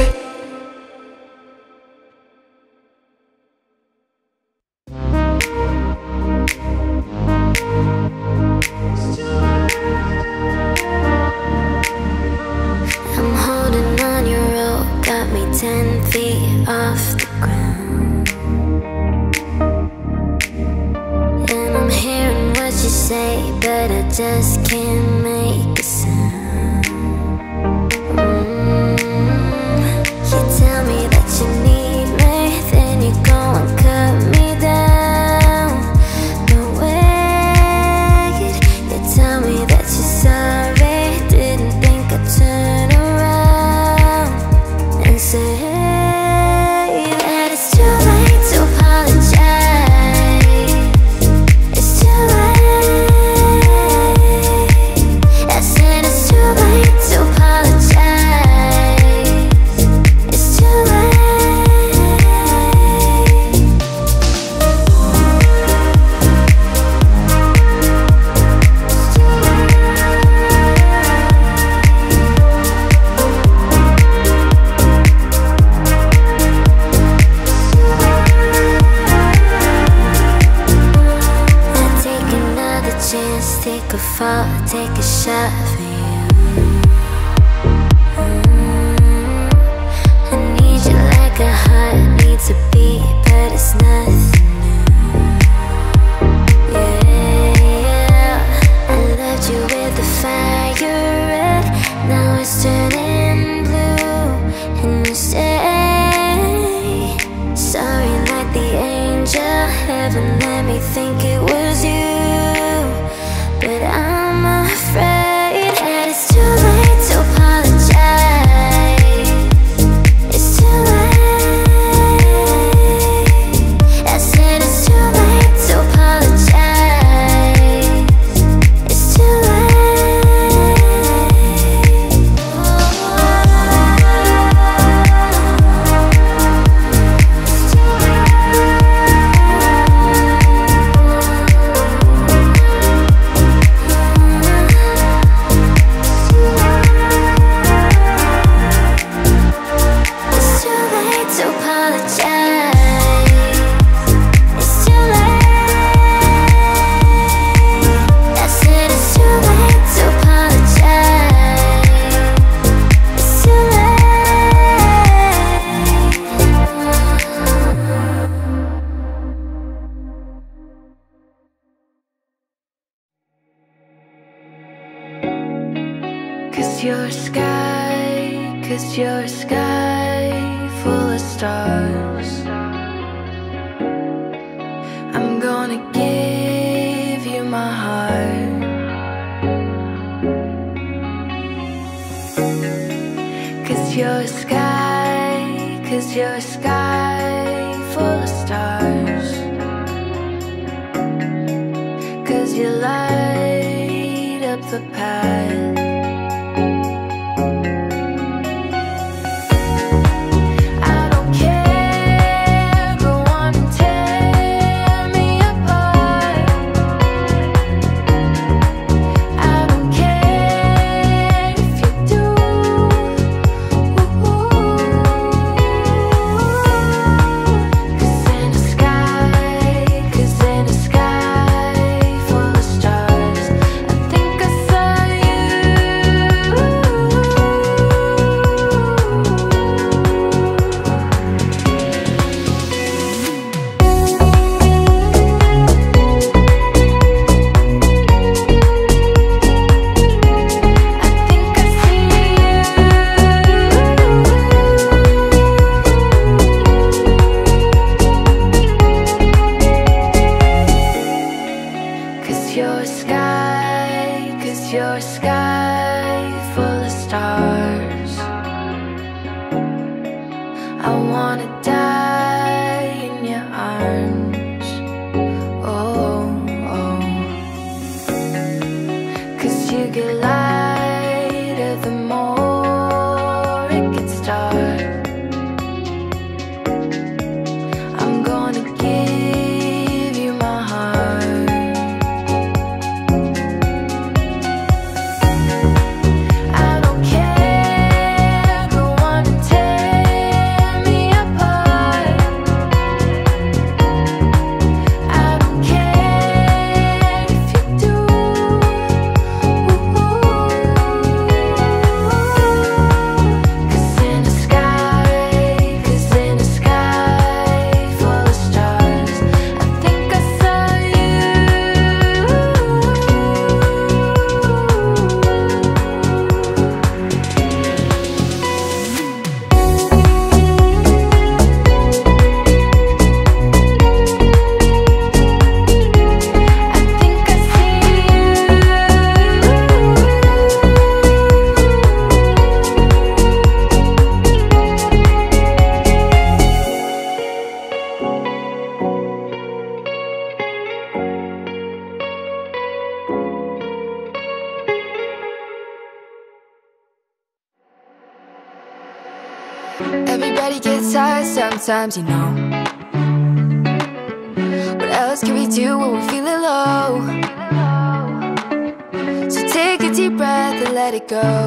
I'm holding on your rope, got me 10 feet off the ground. And I'm hearing what you say, but I just can't make a sound. You tell me that you need me, then you go and cut me down. But wait, you tell me that you're sorry, didn't think I'd turn around and say that it's too late to apologize. It's too late. I said it's too late to apologize. It's too late. I'd take another chance, take a fall, take a shot for you. I need you like a heart needs a beat, but it's nothing new. Yeah, I loved you with the fire red, now it's turning blue. And you say sorry like the angel, heaven let me think it was you. But I'm afraid that it's too late to apologize. It's too late. I said you're a sky, 'cause you're a sky full of stars. I'm gonna give you my heart. 'Cause you're a sky, 'cause you're a sky full of stars. 'Cause you light up the path. You're a sky, 'cause you're a sky full of stars. I wanna die in your arms. Oh, oh. 'Cause you get lighter the more it gets dark. I'm gonna give you my heart. Everybody gets tired sometimes, you know. What else can we do when we're feeling low? So take a deep breath and let it go.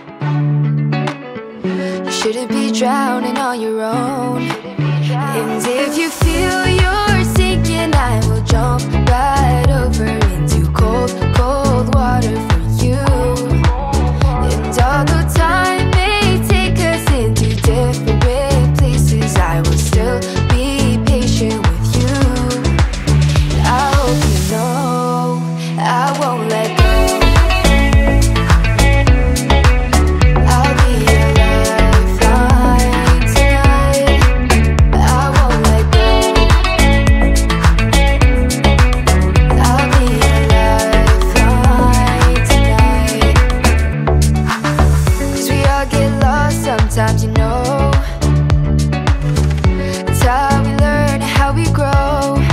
You shouldn't be drowning on your own. And if you feel you're sinking, I will jump right over into cold, cold water for you. And although time may take us into different places, I will still be patient with you. I hope you know I won't let go. I'll be your lifeline tonight. I won't let go. I'll be your lifeline tonight. 'Cause we all get lost sometimes, you know. It's how we learn, how we grow.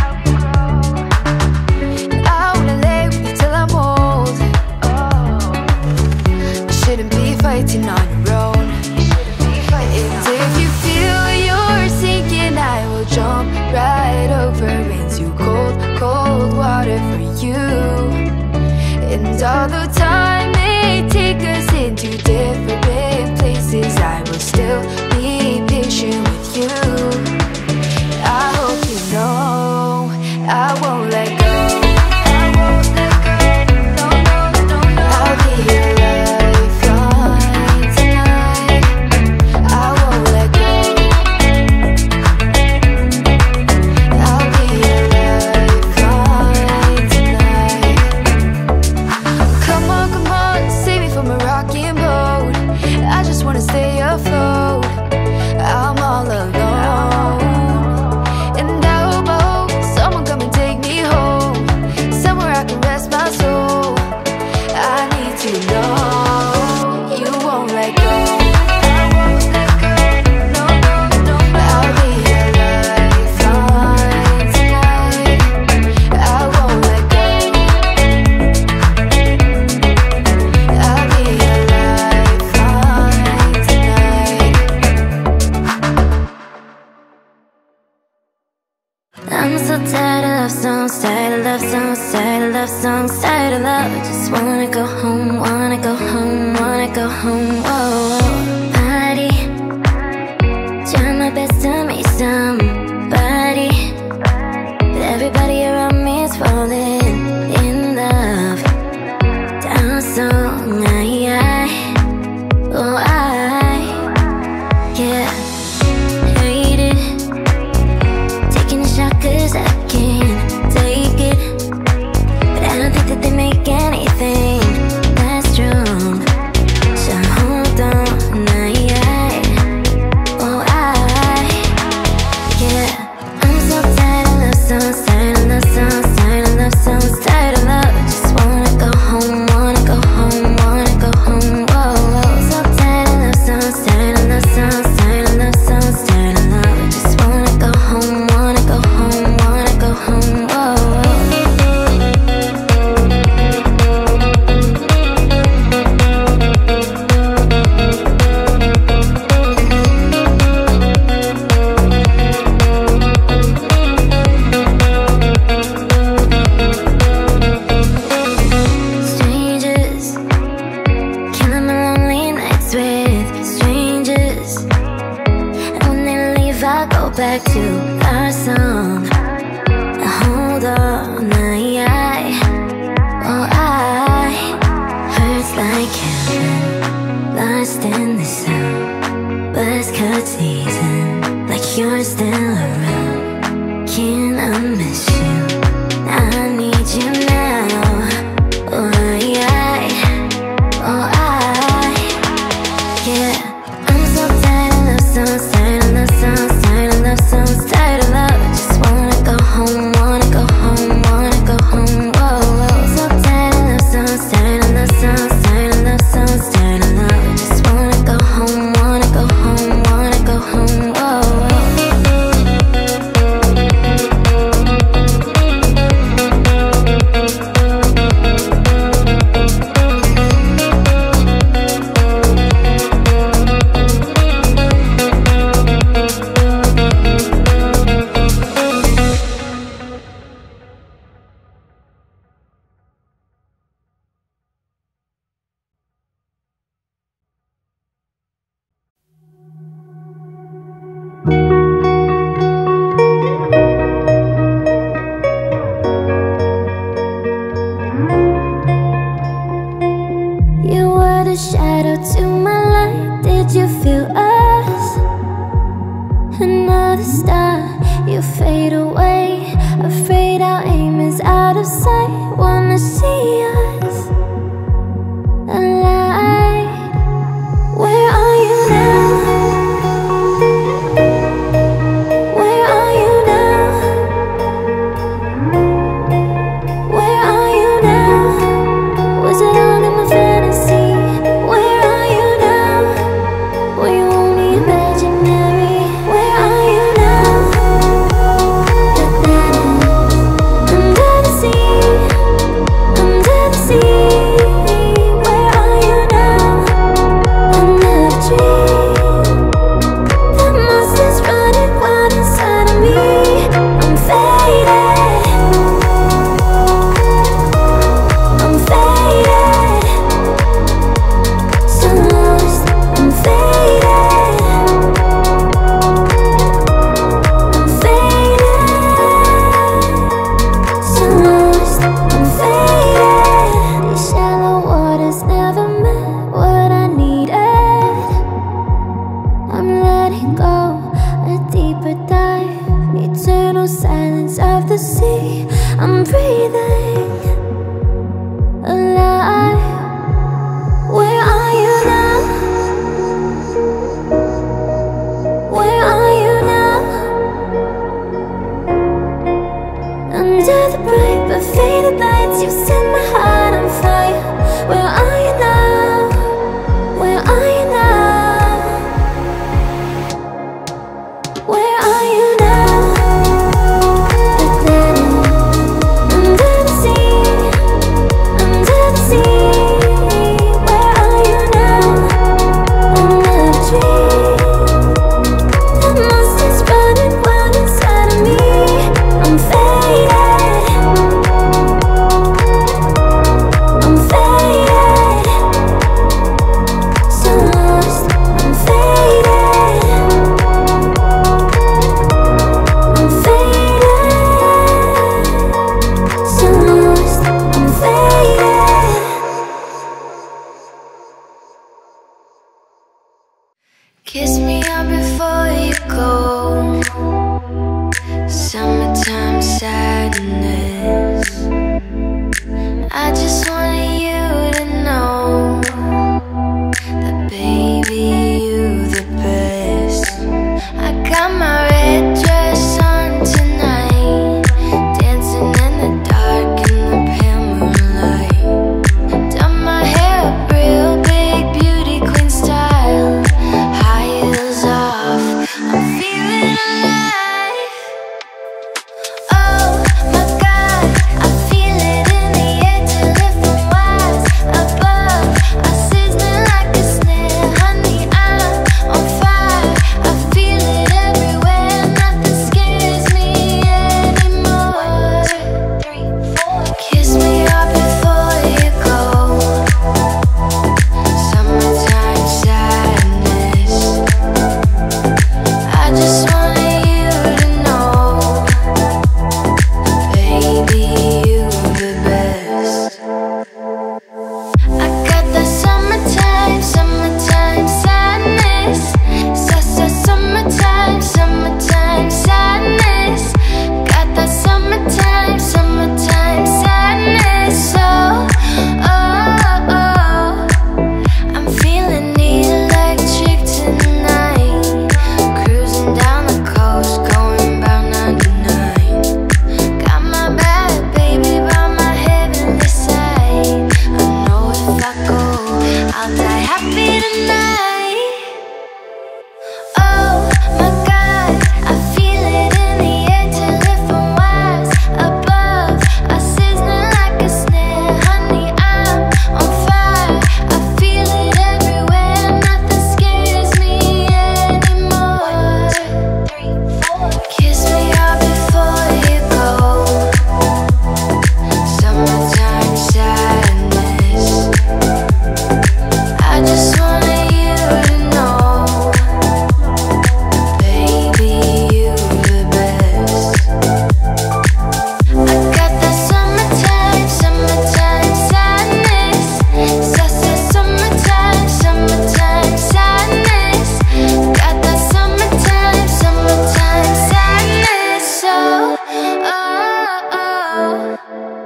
I wanna lay with you till I'm old. You shouldn't be fighting on your own. And if you feel you're sinking, I will jump right over into cold, cold water for you. And although time may take us into different places, I will still be patient with you. I hope you know I won't let go. I won't let go. No, no, no, no. I'll be your lifeline tonight. I won't let go. I'll be your lifeline tonight. Come on, save me from a rocking boat. No, you won't let go. I'll be your lifeline tonight. I won't let go. I'll be your lifeline tonight. I'm so tired of love songs, tired of love songs, tired of love songs, tired of love. Just wanna go home, wanna go home, wanna go home. Whoa, party, try my best to meet somebody, but everybody around me is falling in love. Down song, oh yeah, hate it. Taking a shot 'cause I can't take it, but I don't think that they make anything that strong. So hold on, oh yeah. I'm so tired of love songs, tired of love songs, tired of love songs, tired of love. Just wanna go home, wanna go home, wanna go home. Whoa, whoa. So tired of love songs, tired of love songs, tired of love songs, tired of love. Just wanna go home, wanna go home, wanna go home. Whoa, whoa. Strangers, killing my lonely nights with strangers. And when they leave, I go back to our song. Hold on, oh hurts like heaven, lost in the sound. Buzz cut season, like you're still around. Can I miss you? I need you now. Oh yeah. I'm so tired of love songs, tired of love songs, tired of love songs, tired of love. Just wanna go home, wanna go home, wanna go home. Whoa, whoa. So tired of love songs, tired of love songs, tired of love songs, tired of love. Just wanna go home, wanna go home, wanna go home. Whoa, whoa. You were the shadow to my light. Did you feel us? Another star, you fade away. Afraid our aim is out of sight. Wanna see us alive. Where are you now? Where are you now? Where are you now? Was it all in my fantasy? Where are you now? Were you only imaginary? Where are you now? Under the sea, under the sea. Where are Kiss me up before you go. Summertime sadness. I just wanted you to know that baby, you the best. I got my red dress on tonight, dancing in the dark in the pale moonlight. Done my hair up real big, beauty queen style, high heels off, I'm feeling alive. Oh my God, I feel it in the air till it from wise above. I sizzling like a snare, honey, I'm on fire. I feel it everywhere, nothing scares me anymore. 3, 4, kiss me up before you go. Summertime sadness. I just wanted you to know, baby, you the best. I got that summertime, summertime sadness. Summertime, summertime sadness. Got that summertime, summertime sadness. Oh, I'm feeling electric tonight. Cruising down the coast, going about 99. Got my bad baby by my heavenly side. I know if I go, I'll die happy tonight. Oh my God, I feel it in the air till it from wise above. I sizzling like a snare, honey, I'm on fire. I feel it everywhere, nothing scares me anymore. 3, 4, kiss me up before you go. Summertime sadness. I just wanted you to know, baby, you the best. I got that summertime, summertime sadness. Summertime, summertime sadness. Got that summertime, summertime sadness. Oh.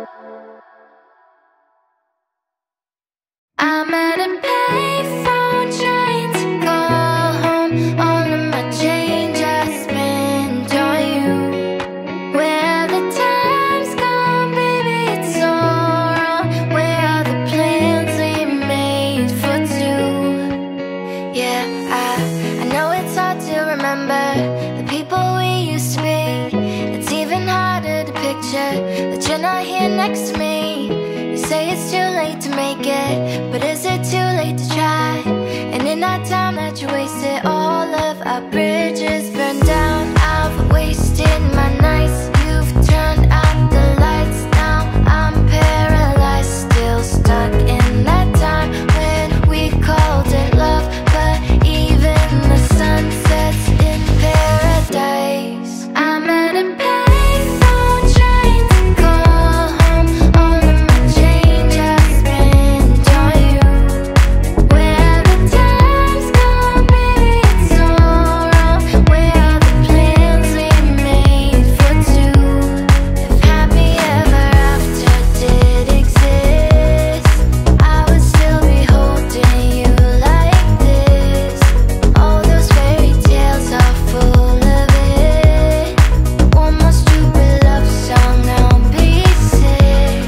I'm at a payphone trying to call home. All of my change I spent on you. Where the time's gone, baby, it's all wrong. Where are the plans we made for two? Yeah, I know it's hard to remember the people we used to be. It's even harder to picture that you're not here next to me. You say it's too late to make it, but is it too late to try? And in that time that you wasted, all of our bridges burned down. I've wasted my nights, you've turned out the lights. Now I'm paralyzed, still stuck in that time when we called it love. But even the sun sets in paradise. I'm at a payphone trying to call home. All of my change I spent on you. Where the time's gone, baby, it's all wrong. Where are the plans we made for two? If happy ever after did exist, I would still be holding you like this. All those fairy tales are full of it. One more stupid love song, I'll be sick.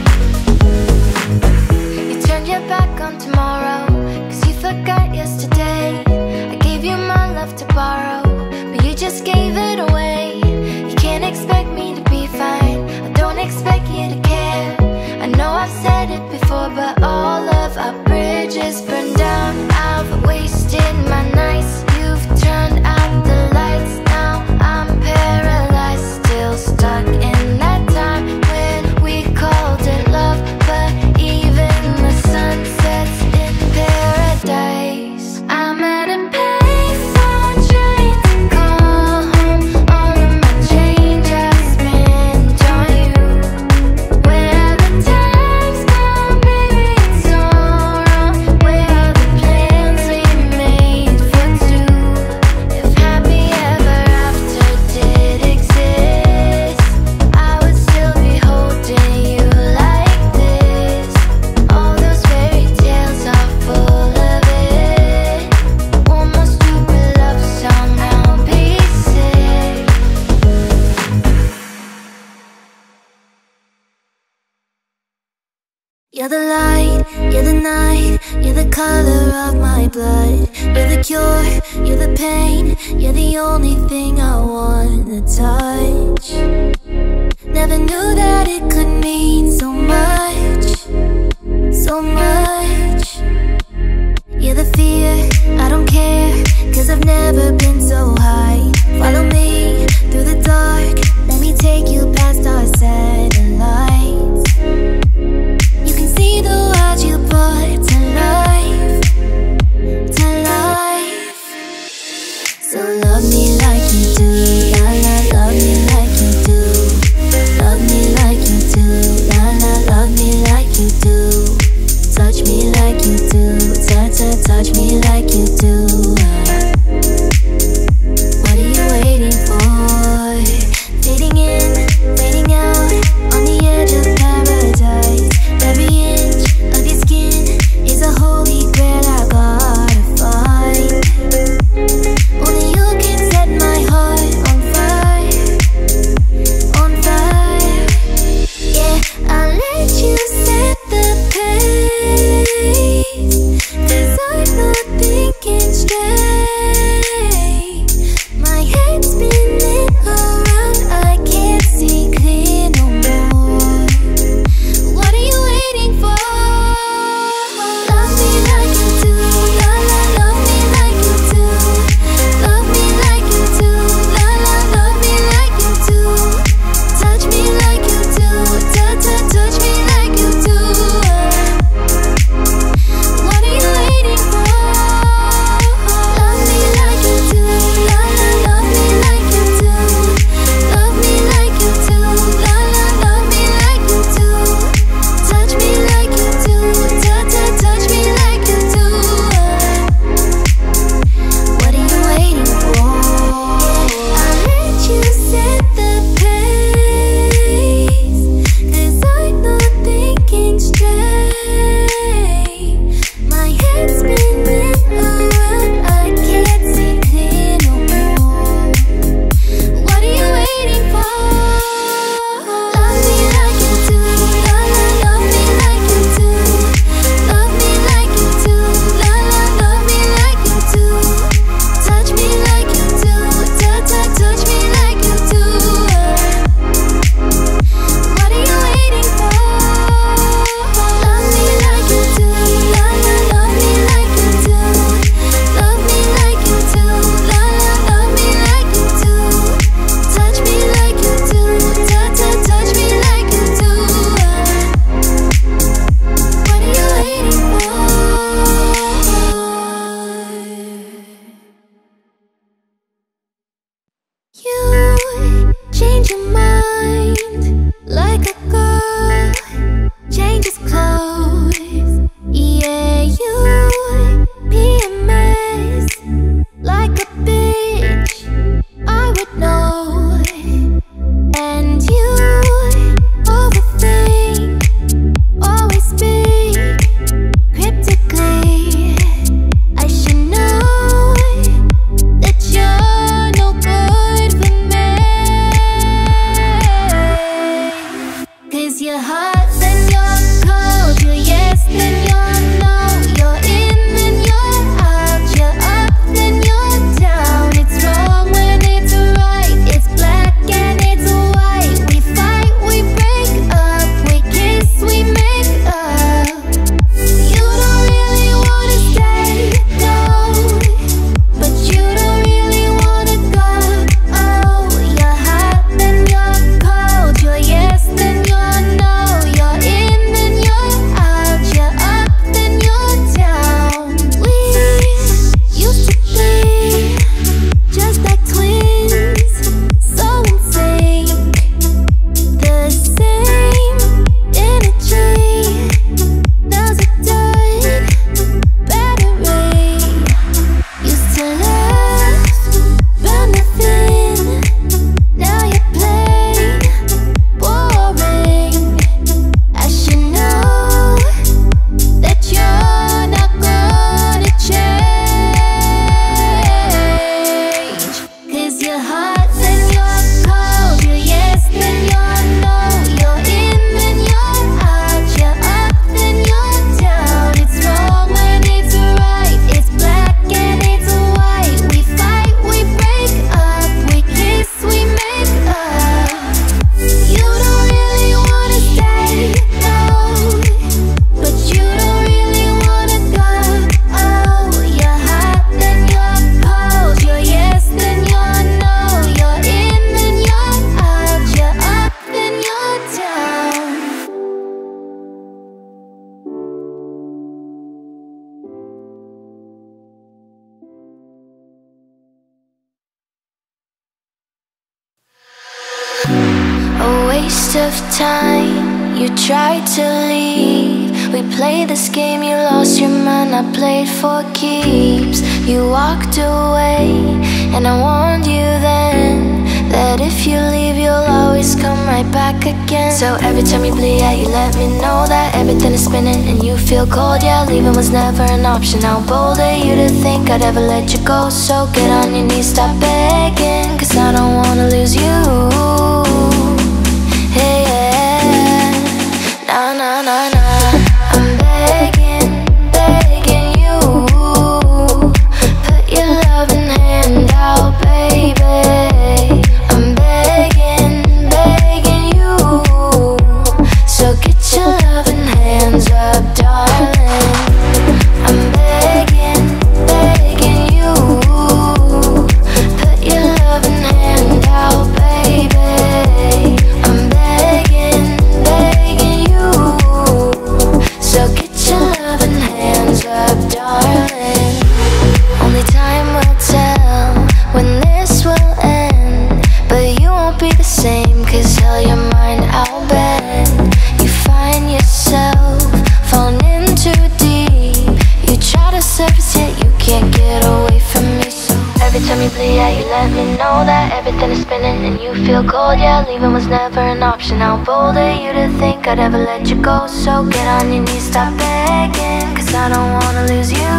You turned your back on tomorrow, 'cause you forgot yesterday. I gave you my love to borrow, but you just gave it away. You can't expect me to be fine, I don't expect you to care. I know I've said it before, but all of our bridges burned down. I've wasted my nights, you've turned out the lights. Now I'm paralyzed, still stuck in that time when we called it love. But even the sun sets in paradise. I'm at a payphone trying to call home. All of my change I spent on you. Where the time's gone, baby, it's all wrong. Where light, you're the color of my blood. You're the cure, you're the pain, you're the only thing I wanna touch. Never knew that it could mean so much, so much. You're the fear, I don't care, 'cause I've never been so high. Follow me through the dark, let me take you past our satellites. You can see the world you brought to life, to life. So love me like you do, la la, love me like you do. Love me like you do, la la, love me like you do. Touch me like you do, touch me like you do. What are you waiting for? Fading in, fading out, on the edge of paradise. Every inch of your skin is a holy grail I gotta find. Only you can set my heart on fire, on fire. Yeah, I'll let you set the pace, 'cause I'm not thinking waste of time. You tried to leave. We played this game, you lost your mind. I played for keeps. You walked away, and I warned you then that if you leave, you'll always come right back again. So every time you bleed out, you let me know that everything is spinning and you feel cold. Yeah, leaving was never an option. How bold are you to think I'd ever let you go? So get on your knees, stop begging, 'cause I don't wanna lose you. Hey, yeah. Nah, nah, nah, nah. I'm begging, begging you. Put your loving hand out, baby. I'm begging, begging you. So get your loving hands up, darling. I'm begging, begging you. Put your loving hand out, baby. I'm begging, begging you. So get your loving hands up, darling. Only time will tell when this will end, but you won't be the same, 'cause hell, your mind I'll bet. You find yourself falling in too deep. You try to surface, yet you can't get away from me. So every time you bleed out, you let me know that everything is spinning and you feel cold. Yeah, leaving was never an option. How bold are you to think I'd ever let you go? So get on your knees, stop begging, 'cause I don't wanna lose you.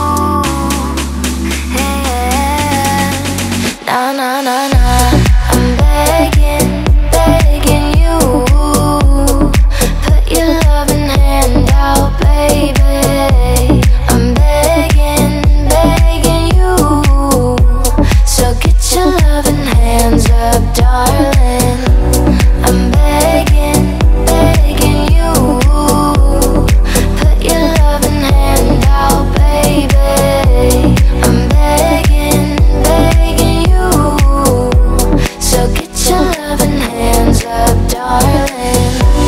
Hey, yeah. Nah, nah, nah, nah. I'm begging, begging you. Put your loving hand out, baby. I'm begging, begging you. So get your loving hands up, darling. I'm begging, begging you. Put your loving hand out, baby. I'm begging, begging you. So get your loving hands up, darling.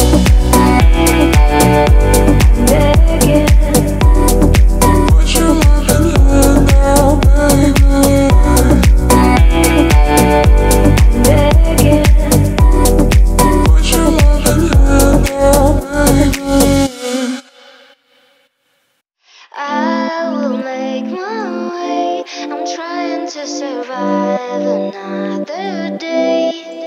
Begging. Put your loving hand out, baby. Begging. Put your loving hand out, baby. I will make my way. I'm trying to survive another day.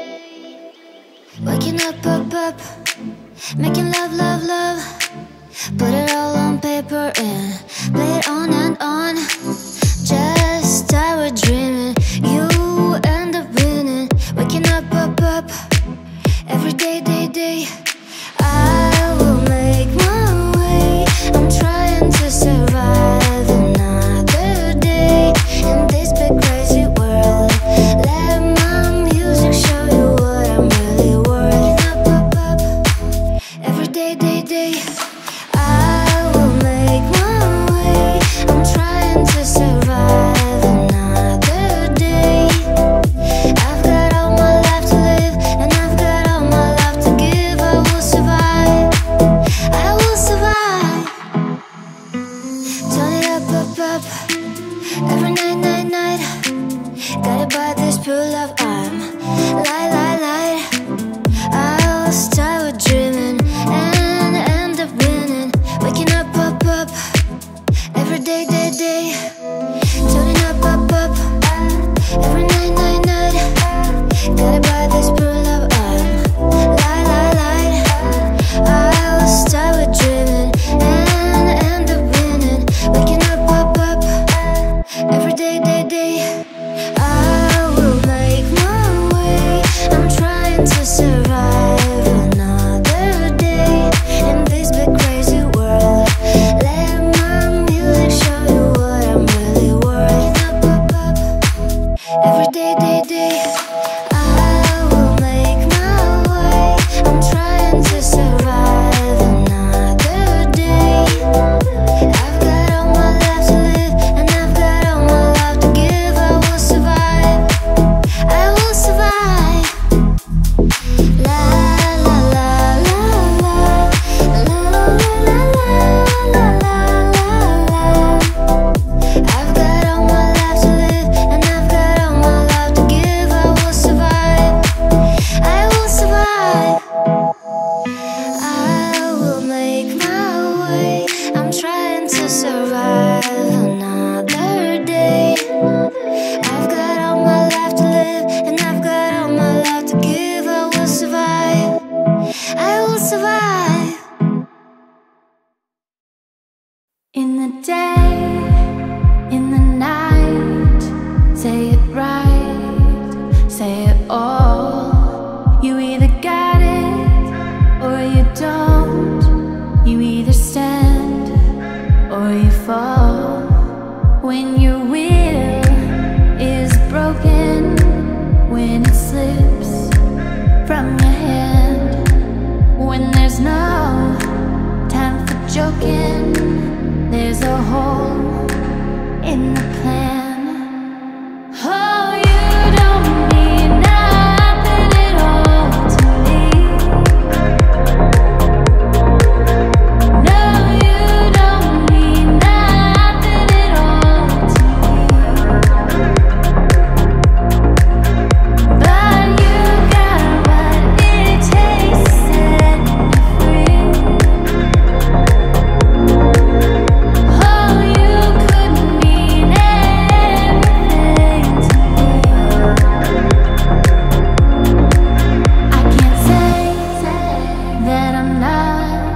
Waking up, up, up. Making love, love, love. Put it all on paper and play it on and on. Just start dreaming. You end up winning. Waking up, up, up. Every day, day, day. I will make my way. I'm trying to survive another day in this big crazy world. Let my music show you what I'm really worth. Up, up, up. Every day, day, day. I will make my way. I'm trying to survive another day. I've got all my life to live, and I've got all my life to give. I will survive. I will survive. Turn it up, up, up. Every night, night, night. Guided by this pure love, I'm light, light, light. I'll start with dreaming and end up winning. Waking up, up, up. Every day, day, day. Turning up, up, up. Every night, night, night. Guided by this pure love, I'm light, light, light. I'll start with dreaming and end up winning. Waking up, up, up. Every day, day, day. I will make my way. I'm trying to survive another day in this big crazy world. Let my music show you what I'm really worth. Up, up, up. Every day. when your will is broken, when it slips from your hand, when there's no time for joking, there's a hole in the plan. Oh, you don't mean nothing at all to me. No, you don't mean nothing at all to me. But you got what it takes to set me free. Oh, you could mean everything to me. I can't say that I'm not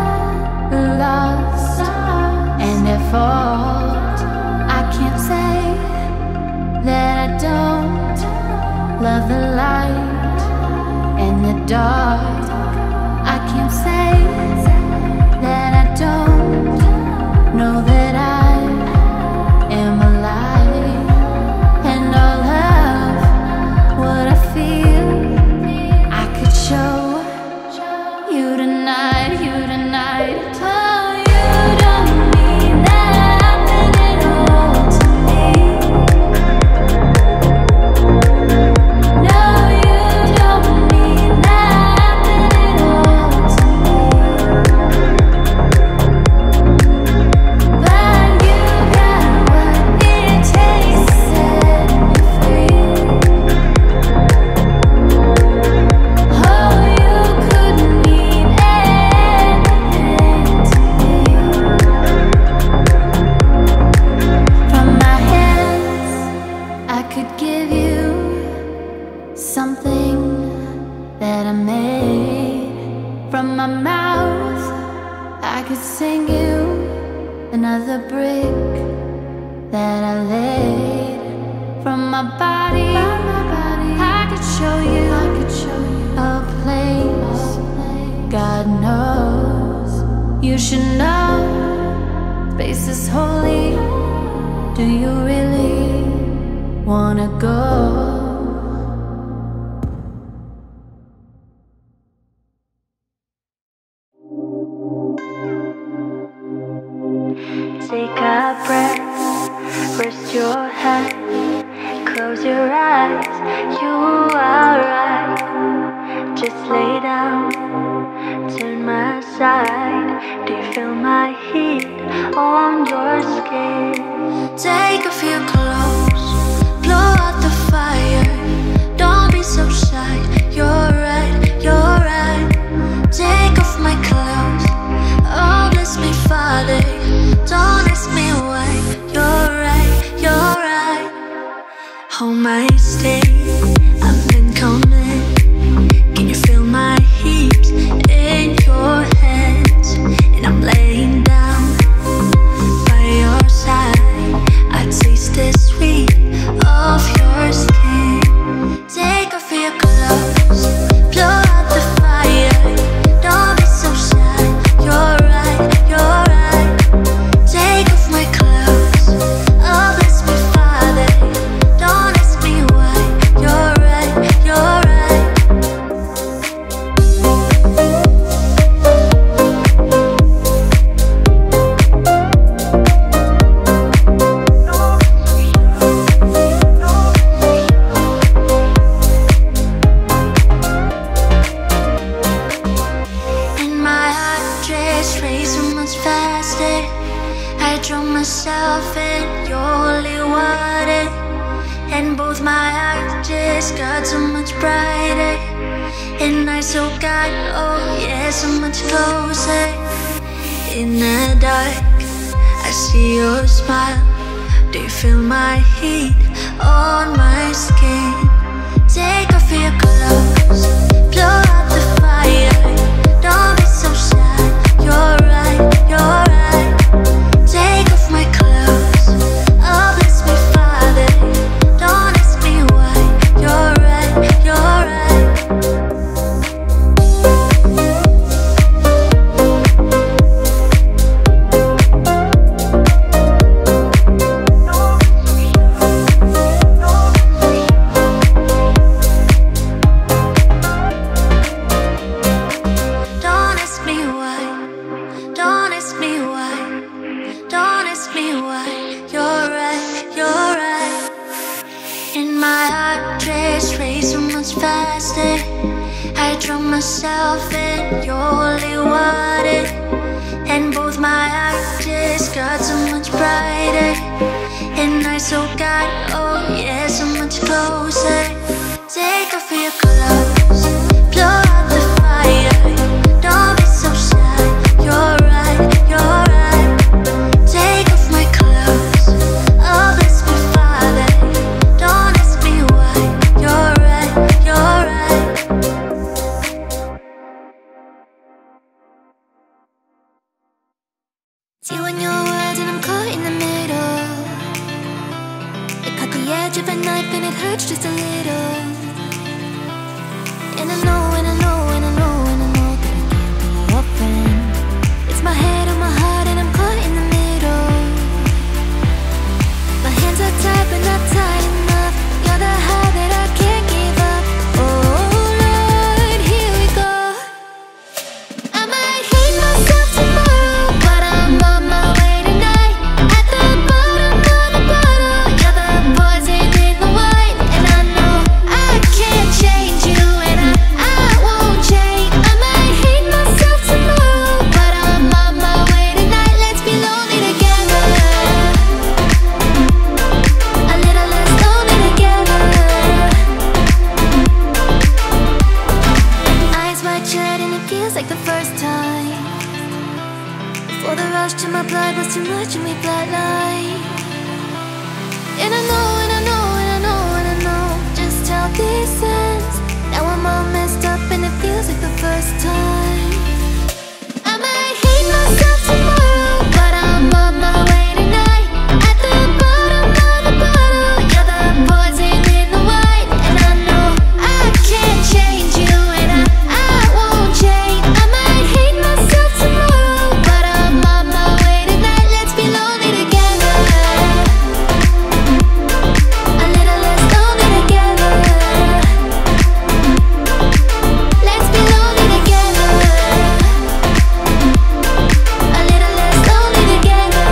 lost and at fault. I can't say that I don't love the light and the dark. I can't say that I don't know that I am alive, and all of what I feel I could show you tonight, you tonight. Oh, you don't mean nothing at all to me. No, you don't mean nothing at all to me. But you got what it takes to set me free. Oh, you could mean anything to me. From my hands, I could give you something that I made. From my mouth, I could sing you another brick that I laid. From my body, I could show you a place. God knows you should know space is holy. Do you really wanna go? Take a breath, rest your head, close your eyes, you are right. Just lay down, turn my side. Do you feel my heat on your skin? Take off your clothes, blow out the fire. Don't be so shy, you're right, you're right. Take off my clothes, oh bless me Father. Don't ask me why, you're right, you're right. Hold my state, I've been coming. Can you feel my heat in your hands? And I'm laying down by your side. I taste the sweet of your skin. Take off your clothes, blow out the fire. Don't be so shy, you're right, you're right. Take off my clothes, oh bless me Father. Don't ask me why, you're right, you're right. And my heart just racing much faster. I drown myself in your holy water, and both my eyes just got so much brighter. And I so got, oh yeah, so much closer. In the dark, I see your smile. Do you feel my heat on my skin? Take off your clothes, blow out the fire. Don't be so shy, you're right, you're right. Take off my clothes, oh bless me Father. Don't ask me why, you're right, you're right. my heart race so much faster. I drown myself in your holy water, and both my eyes just got so much brighter, and I so got, oh yeah, so much closer. Take off your clothes, blow out the fire. Don't be so shy, you're right, you're right. Take off my clothes, oh bless me Father. Don't ask me why, you're right, you're right. See when your words and I'm caught in the middle. It caught the edge of a knife and it hurts just a little. And I know, and I know, and I know, and I know that I can't be your friend. It's my head on my heart and I'm caught in the middle. My hands are tied but not tight enough. You're the high that I can't give up. Oh Lord, here we go. I might hate myself tomorrow, but I'm on my way tonight. At the bottom of the bottle, you're the poison in the wine. And I know I can't change you, and I won't change. I might hate myself tomorrow, but I'm on my way tonight. Let's be lonely together, a little less lonely together. Eyes wide shut and it feels like the first time. Before the rush to my blood was too much and we flatlined. And I know, and I know, and I know, and I know just how this ends. Now I'm all messed up and it feels like the first time. I might hate myself tomorrow, but I'm on my way tonight. At the bottom of the bottle, you're the poison in the wine. And I know I can't change you, and I won't change. I might hate myself tomorrow, but I'm on my way tonight. Let's be lonely together, a little less lonely together. Let's be lonely together, a little less lonely together.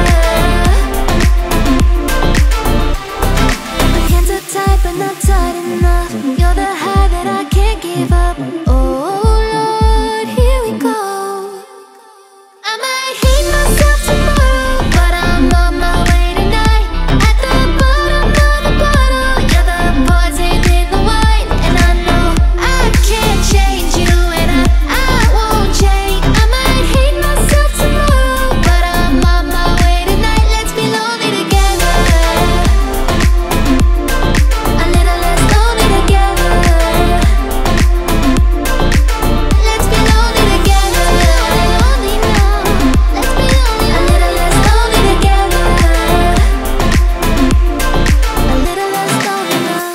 My hands are tied but not tight enough. You're the high that I can't give up. Oh Lord, here we go. I might hate myself tomorrow, but I'm on my way tonight. At the bottom of the bottle, you're the poison in the wine. And I know I can't change you, and I won't change. I might hate myself tomorrow, but I'm on my way tonight. Let's be lonely together, a little less lonely together. Let's be lonely together, lonely now. Let's be lonely, a little less lonely together, a little less lonely now.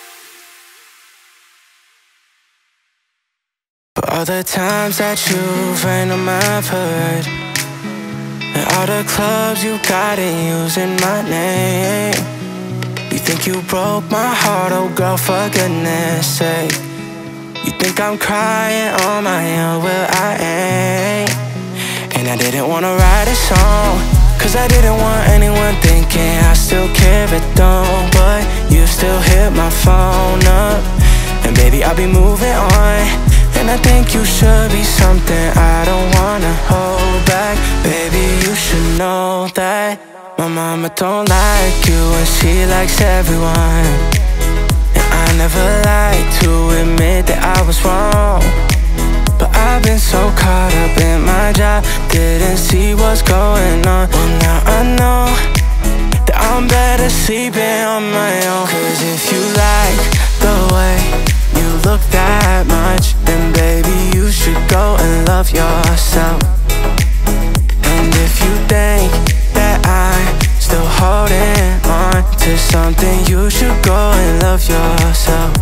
For all the times that you've rained on my parade, and all the clubs you got in using my name. You think you broke my heart, oh girl, for goodness sake. You think I'm crying on my own, well I ain't. And I didn't wanna write a song, cause I didn't want anyone thinking I still care, but don't. But you still hit my phone up, and baby I'll be moving on. And I think you should be something I don't wanna hold back. Baby, you should know that my mama don't like you and she likes everyone. And I never like to admit that I was wrong, but I've been so caught up in my job, didn't see what's going on. Well now I know that I'm better sleeping on my own. Cause if you like the way you look that much, then baby you should go and love yourself. And if you think that I'm still holding on to something, you should go and love yourself.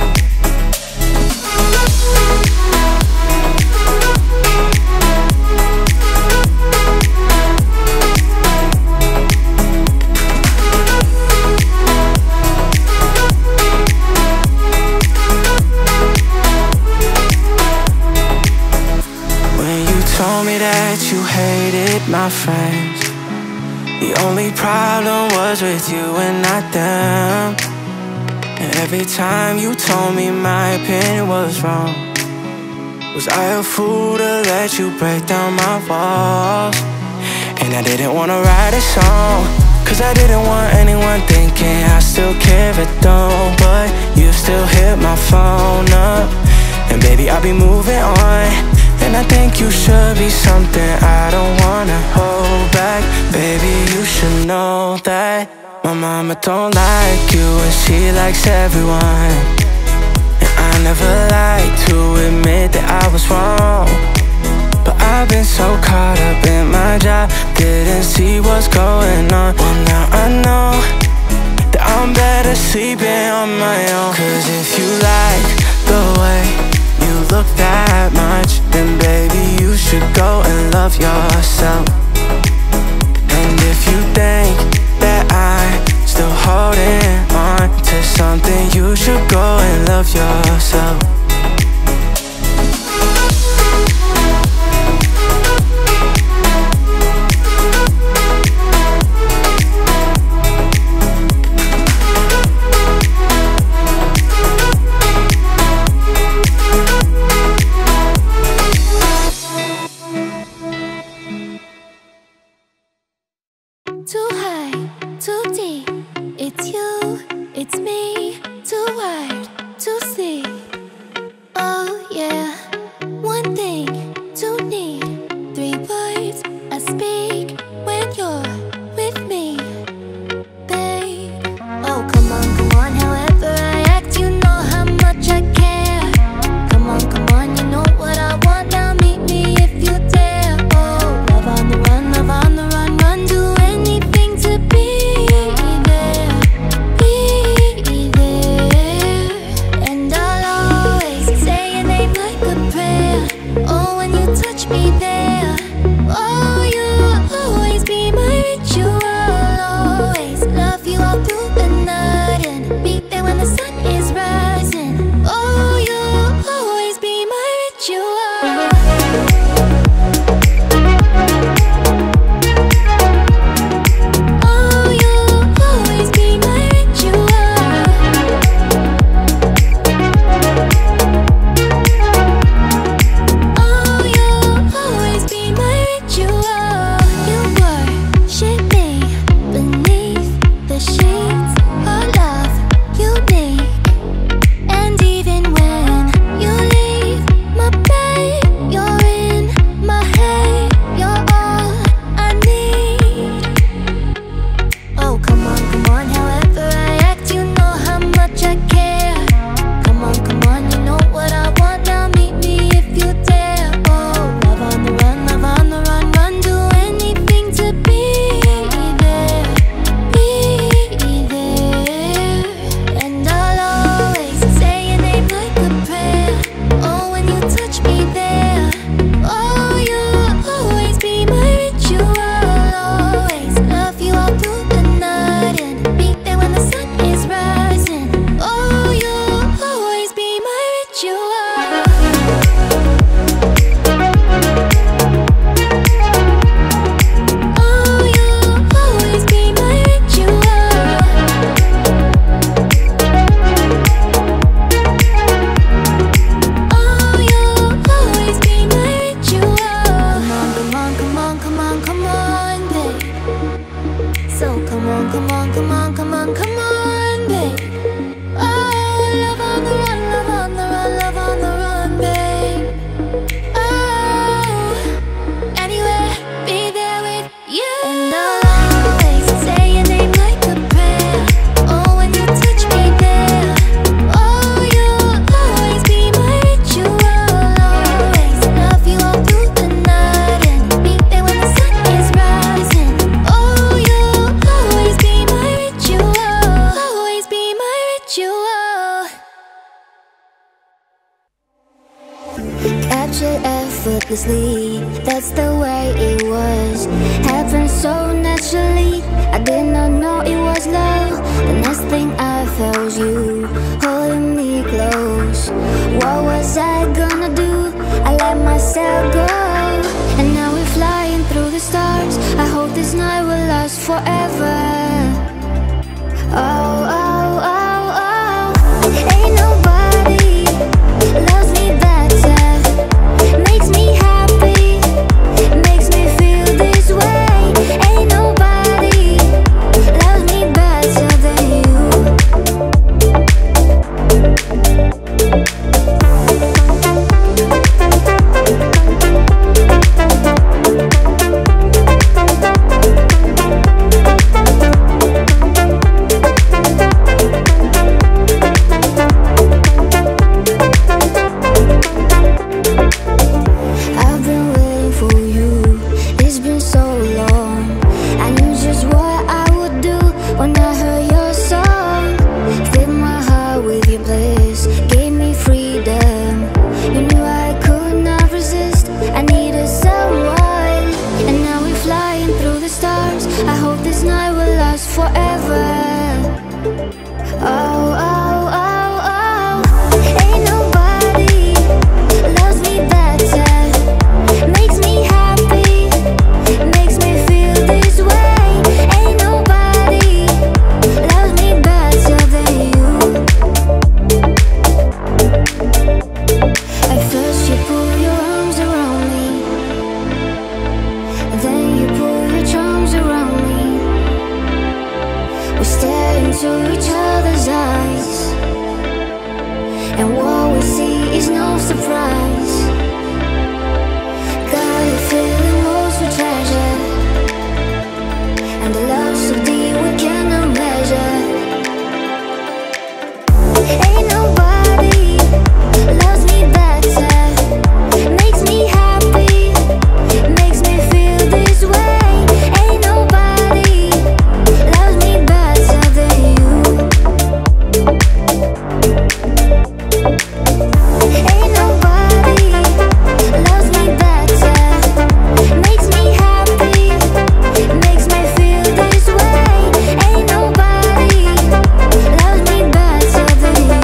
Told me that you hated my friends. The only problem was with you and not them. And Every time you told me my opinion was wrong, was I a fool to let you break down my walls? And I didn't wanna write a song, cause I didn't want anyone thinking I still care if I don't. But you still hit my phone up, and baby I'll be moving on. And I think you should be something I don't wanna hold back. Baby, you should know that my mama don't like you and she likes everyone. And I never like to admit that I was wrong, but I've been so caught up in my job, didn't see what's going on. Well, now I know that I'm better sleeping on my own. Cause if you like the way you look that much, then baby you should go and love yourself. And if you think that I'm still holding on to something, you should go and love yourself. Too high, too deep, it's you, it's me. Too wired to sleep. Oh yeah, one thing to need, 3 words I speak when you're with me, babe. Oh come on, however I act, you know how much I care. Come on, you know what I want, now meet me if you dare. Oh, love on the run, run, do anything to be there, and I'll always say your name like a prayer. Oh, when you touch me there, oh, you'll always be my ritual. Always love you all through the night and be there when the sun is rising. Oh, you'll always be my ritual. Oh, you'll always be my ritual. Oh, you'll always be my ritual. You worship me beneath the sheets. Our love unique, and even when you leave my bed, you're in my head. You're all I need. Oh come on, however I act, you know how much I care. Come on, you know what I want, now meet me if you dare. Oh, love on the run, do anything to be there, and I'll always say your name like a prayer. Oh, when you touch me there, oh, you'll always be my ritual. Always love you all through the night and be there when the sun is rising. Oh, you'll always be my ritual. Oh, you'll always be my ritual. Oh, you'll always be my ritual. Come on, babe. So come on, babe. Oh, love on the run, babe. Oh, anywhere, be there with you. And I'll always say your name like a prayer. Oh, when you touch me there, oh, you'll always be my ritual. Always love you all through the night and be there when the sun is rising. Oh, you'll always be my ritual. Always be my ritual. Captured effortlessly, that's the way it was. Happened so naturally, I did not know it was love. The next thing I felt was you holding me close. What was I gonna do? I let myself go, and now we're flying through the stars. I hope this night will last forever. Oh, oh, oh, oh. forever. Oh, oh, oh, oh. Ain't nobody loves me better, makes me happy, makes me feel this way. Ain't nobody loves me better than you. At first you put your arms around me, then you put your charms around me. We stare into each other's eyes, and what we see is no surprise. Got a feeling most we treasure, and the love so deep we cannot measure. Ain't nobody loves me better, makes me happy, makes me feel this way. Ain't nobody loves me better than you. Ain't nobody loves me better, makes me happy, makes me feel this way. Ain't nobody loves me better than you.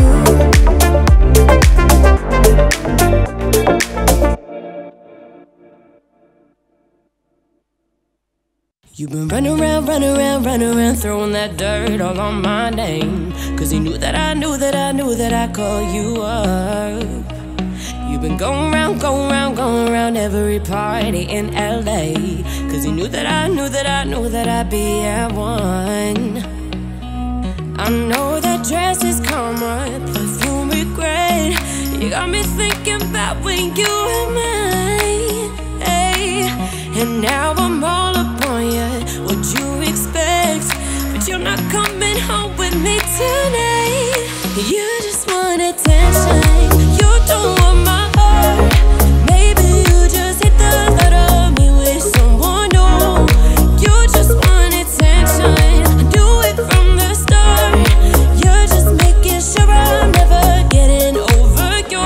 You've been running around, throwing that dirt all on my name. Cause you knew that I knew that I knew that I'd call you up. You've been going around every party in LA. Cause you knew that I knew that I knew that I'd be at one. I know that dress is karma, perfume regret. You got me thinking about when you were mine, hey. And now I'm all upon you, what you expect? But you're not coming home with me tonight. You just want attention, you don't want my heart. Maybe you just hate the thought of me with someone new. You just want attention, I knew it from the start. You're just making sure I'm never getting over you.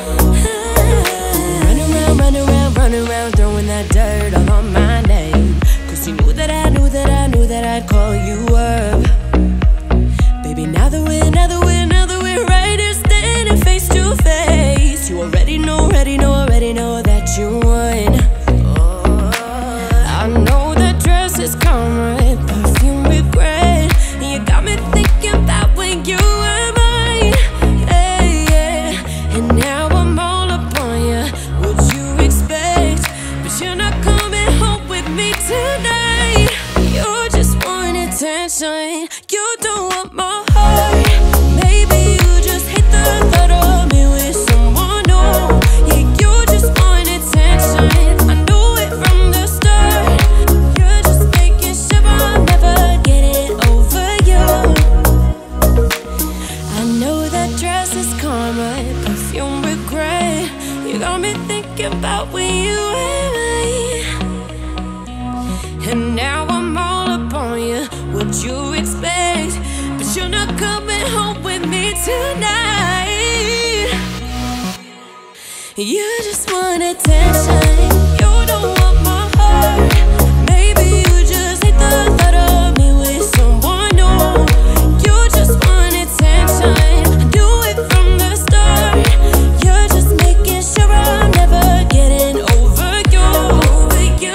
Run around, throwing that dirt all on my name. Cause you knew that I knew that I knew that I'd call you up. Baby, now that we're right here standing face to face, you already know that you won. I know that dress is karma, perfume regret. You got me thinking about when you were mine, hey, yeah. And now I'm all upon you, what you expect? But you're not coming home with me tonight. You just want attention, you don't want my heart. Maybe you just hate the thought of me with someone new. Yeah, you just want attention, I knew it from the start. You're just making sure I'm never getting over you. I know that dress is karma, perfume regret. You got me thinking about when you were mine. And now I'm all upon you, what you expect? But you're not coming home with me tonight. You just want attention, you don't want my heart. Maybe you just hate the thought of me with someone new. You just want attention, I knew it from the start. You're just making sure I'm never getting over you. What are you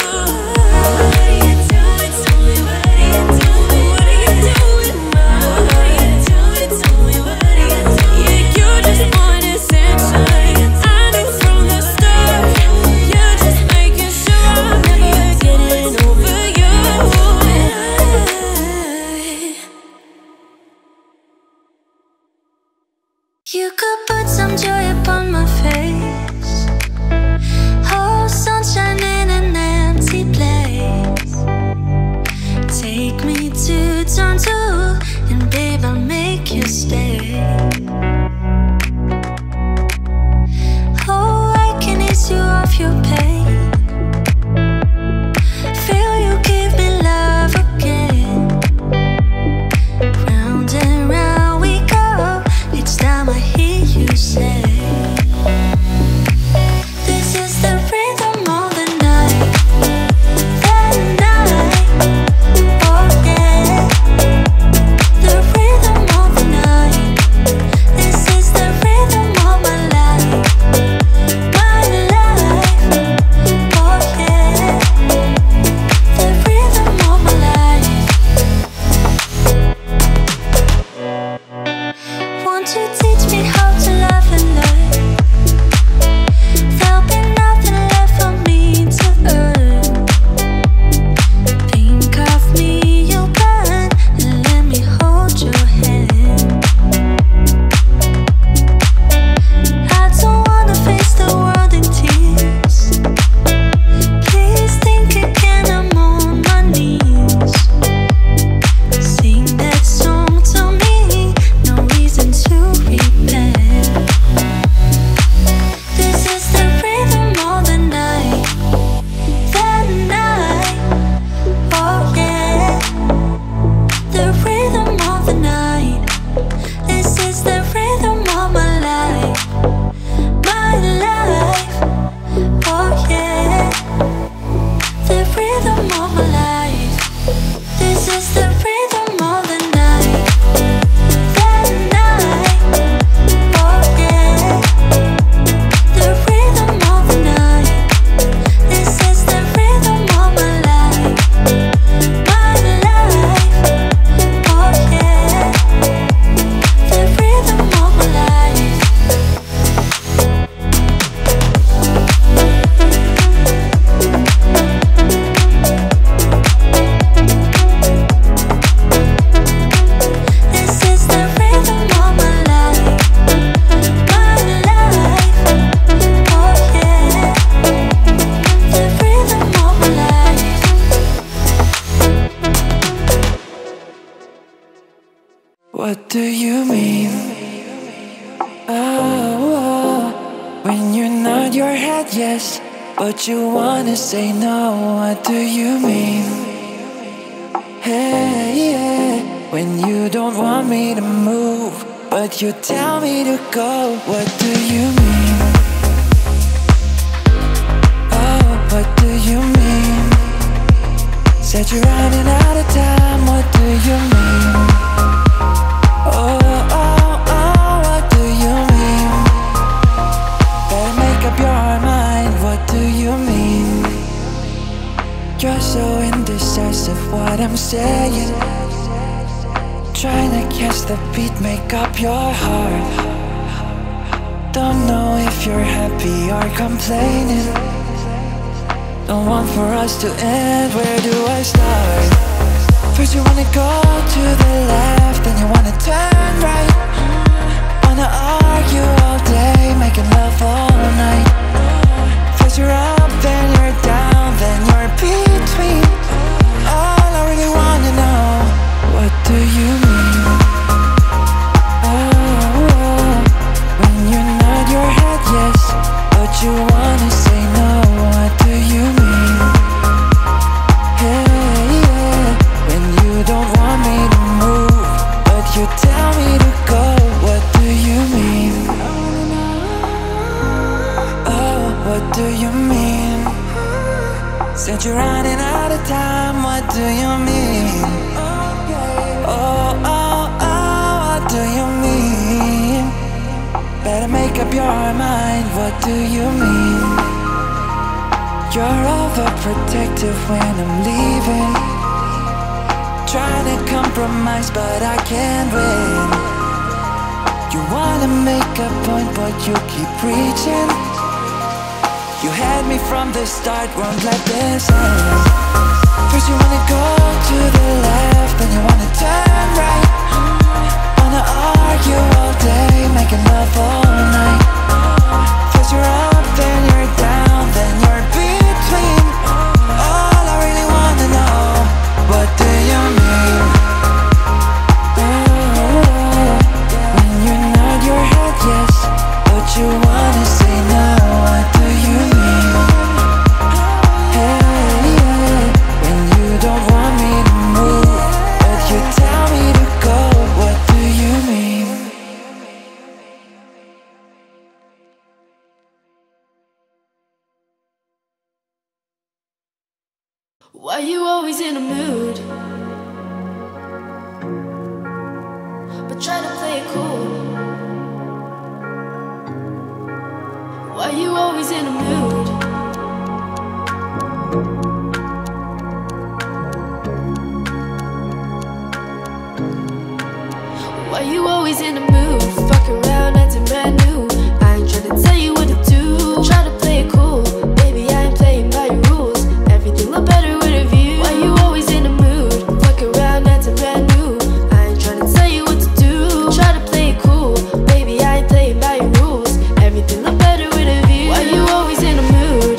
doing? Tell me what are you doing? What are you doing, ma? What are you doing? Tell me what are you doing? Yeah, you just want attention, I knew from the start. You're just making sure I'm never getting over you. You could put some joy upon my face. Oh, sunshine in an empty place. Take me to Toronto, and babe, I'll make you stay. Oh, I can ease you off your pain. Feel you give me love again. Round and round we go, each time I hear you say, this is the rhythm of the night. The night, oh yeah. What do you mean? Oh, when you nod your head yes, but you wanna say no. What do you mean? Hey, yeah. When you don't want me to move, but you tell me to go. What do you mean? Oh, what do you mean? Said you're running out of time. What do you mean? Oh, oh, oh, what do you mean? Better make up your mind. What do you mean? You're so indecisive what I'm saying. Trying to catch the beat, make up your heart. Don't know if you're happy or complaining. Don't want for us to end, where do I start? First you wanna go to the left, then you wanna turn right. Wanna argue all day, making love all night. First you're up, then you're down, then you're between. All I really wanna know, what do you mean? Oh, when you nod your head yes, but you wanna say no. What do you mean? Hey, yeah. When you don't want me to move, but you tell me to go. What do you mean? Oh, what do you mean? Said you're running out of time. What do you mean? Oh, oh, oh, what do you mean? Better make up your mind. What do you mean? You're overprotective when I'm leaving. Trying to compromise but I can't win. You wanna make a point but you keep preaching. You had me from the start, won't let this end. First you wanna go to the left, then you wanna turn right. Wanna argue all day, making love all night. First you're up, then you're down, then you're between. All I really wanna know, what do you mean? Oh, when you nod your head yes, but you wanna say no. What do you mean? Hey, yeah. When you don't want me to move, but you tell me to go. What do you mean? Why you always in a mood, but try to play it cool? Why you always in a mood? Why you always in a mood? Fuck around, acting brand new. I ain't tryna tell you what to do. Try to play it cool, baby, I ain't playing by your rules. Everything look better with a view. Why you always in a mood? Fuck around, acting brand new. I ain't tryna tell you what to do. Try to play it cool, baby, I ain't playing by your rules. Everything look better with a view. Why you always in a mood?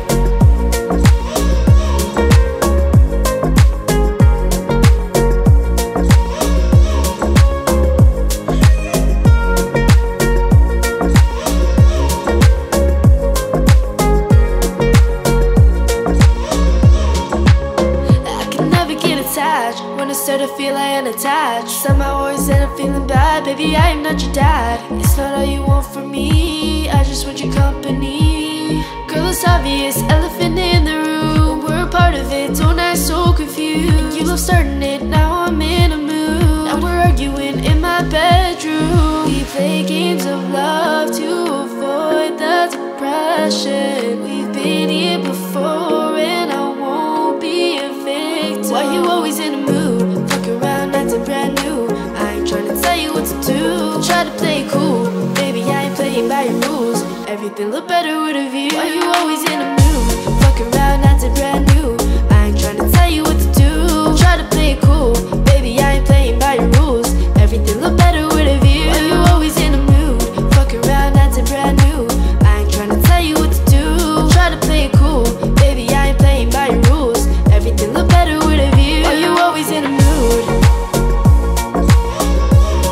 When I start to feel I am attached, somehow always end up feeling bad. Baby, I am not your dad. It's not all you want from me, I just want your company. Girl, it's obvious, elephant in the room. We're a part of it, don't act so confused. You love starting it, now I'm in a mood. Now we're arguing in my bedroom. We play games of love to avoid the depression. We've been here before and I won't be a victim. Why you always in a mood? Fuck around, acting brand new. I ain't tryna tell you what to do. Try to play it cool, baby, I ain't playing by your rules. Everything look better with a view. Why you always in a mood? Fuck around, acting brand new. I ain't tryna tell you what to do. Try to play it cool, baby, I ain't playing by your rules. Everything look better with a view. Why you always in a mood? Fuck around, acting brand new. I ain't tryna tell you what to do. Try to play it cool, baby, I ain't playing by your rules. Everything look better with a view. Why you always in a mood?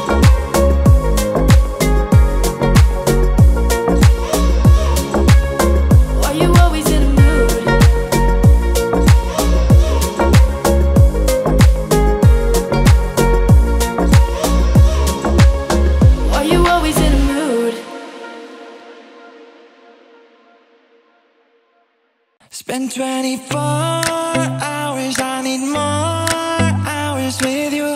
spend 24 hours, I need more hours with you.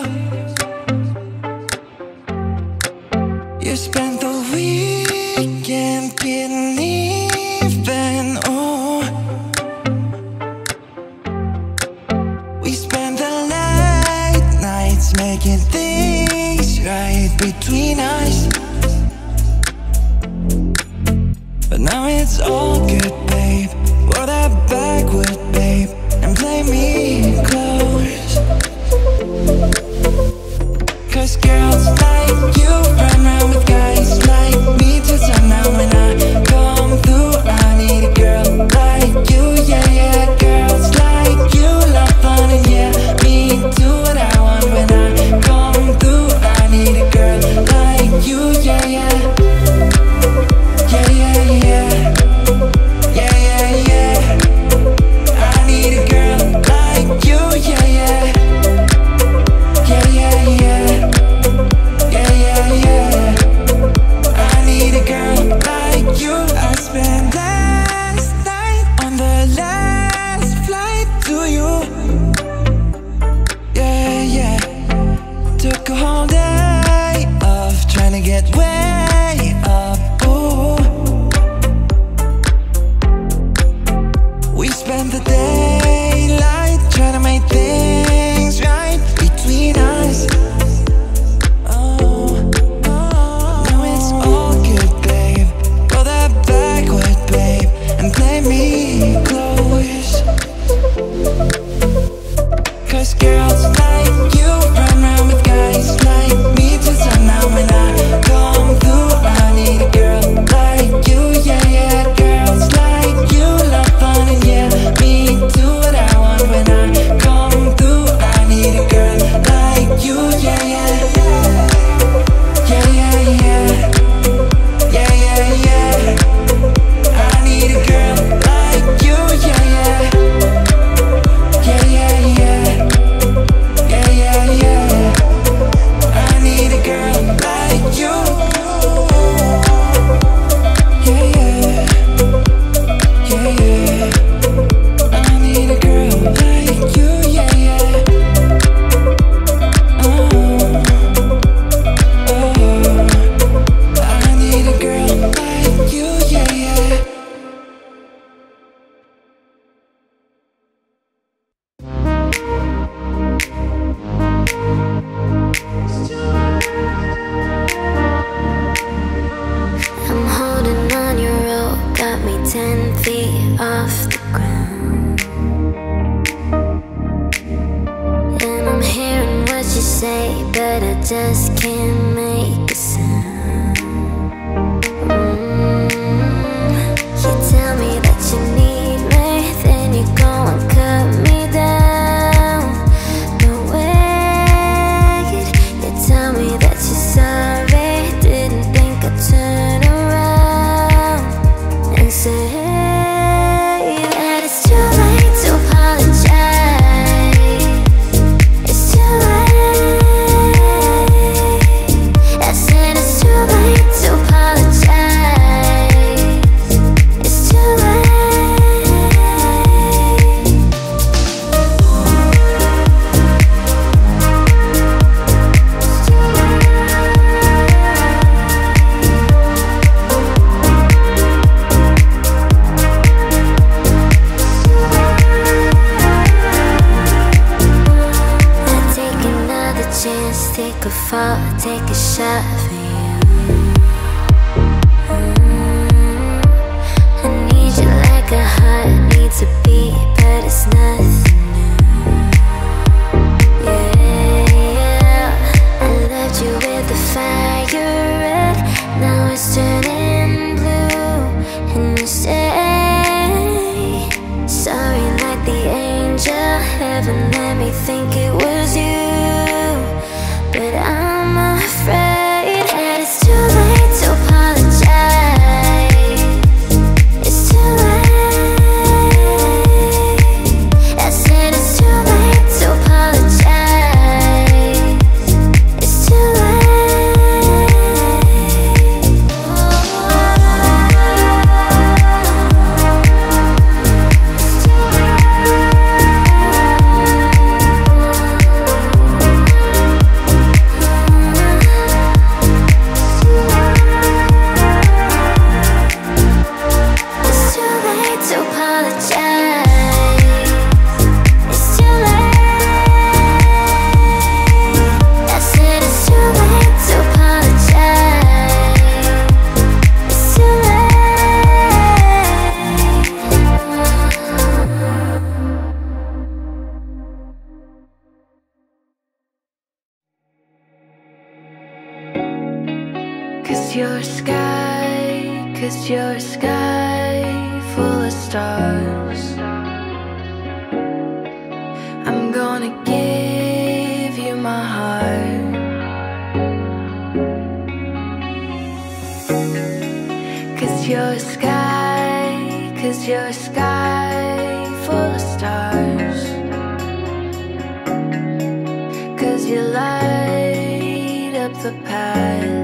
You spent the weekend getting even, oh. We spent the late nights making things right between us. But now it's all good, babe. Roll that backward, babe, and play me close. 'Cause girls like you run around with guys like me till sundown. When I come through, I need a girl like you, yeah, yeah. Girls like you love fun and yeah, me do what I want. When I come through, I need a girl like you, yeah, yeah. Yeah, yeah, yeah. Yeah, yeah, yeah. I need a girl like you, yeah, yeah. Yeah, yeah, yeah. Yeah, yeah, yeah. I need a girl like you. I spent last night on the last flight to you. Yeah, yeah. Took a whole day off trying to get way up, ooh. We spent the daylight trying to make things right between us. Oh, now it's all good, babe. Roll that backward, babe, and play me close. 'Cause girls like you run around with guys like me till sundown. When I come through, I need a girl like you, yeah, yeah. Girls like you love fun and yeah, me do what I want. When I come through, I need a girl like you, yeah, yeah. Yeah, yeah, yeah. Yeah, yeah, yeah. I need a girl like you, yeah, yeah. Yeah, yeah, yeah. Yeah, yeah, yeah. I need a girl like you. Yeah, yeah. Yeah, yeah. I need a girl like you, yeah, yeah. Oh, oh. I need a girl like you, yeah, yeah. I'm holding on your rope, got me 10 feet off the ground. And I'm hearing what you say, but I just can't make a sound. You tell me that you need me, then you go and cut me down. No wait, you tell me that you're sorry, didn't think I'd turn around and say that it's too late to apologize. It's too late. I said it's too late to apologize. It's too late. I take another chance, take a fall, take a shot for you. I need you like a heart needs a beat, but it's nothing new. Yeah, I loved you with the fire red, now it's turning blue. And you say sorry like the angel, heaven let me think it was you. But I'm afraid that it's too late to apologize. It's too late. I said you're a sky, 'cause you're a sky full of stars. I'm gonna give you my heart. 'Cause you're a sky, 'cause you're a sky full of stars. 'Cause you light up the path.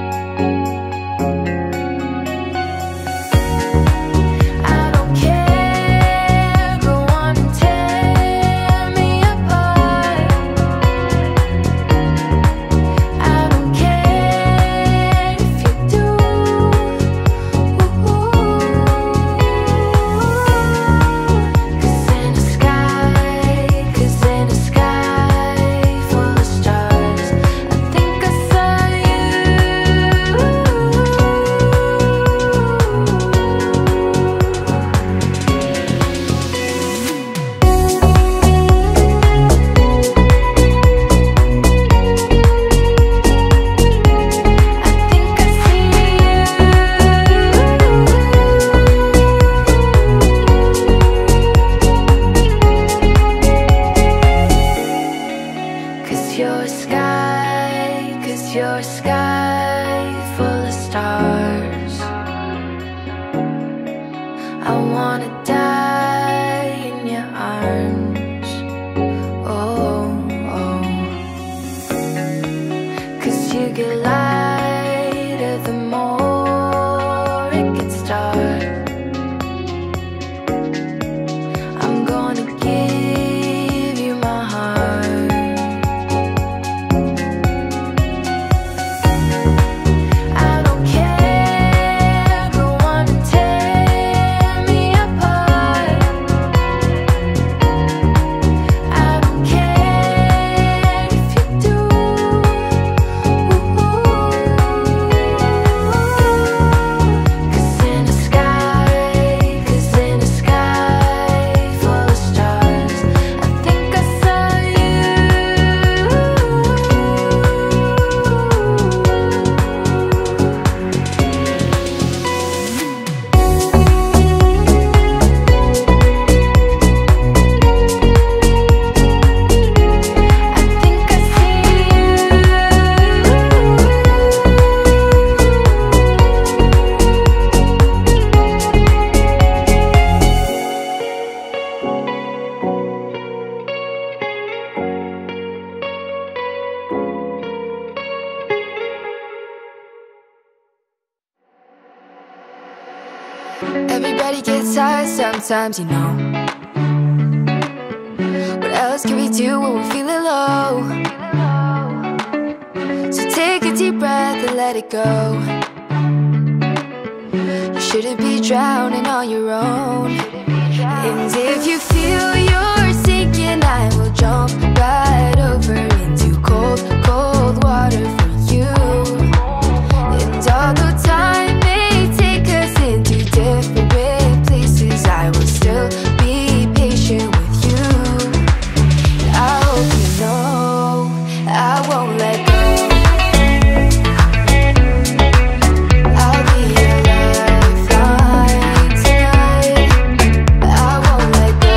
You're a sky, 'cause you're a sky full of stars. I wanna die in your arms. Oh, oh. 'Cause you get lighter the more it gets dark. I'm gonna give you my heart. Everybody gets tired sometimes, you know. What else can we do when we're feeling low? So take a deep breath and let it go. You shouldn't be drowning on your own. And if you feel you're sinking, I will jump right over into cold, cold water for you. And although time may take us into different places, I will still be patient with you. I hope you know I won't let go. I'll be your lifeline tonight. I won't let go.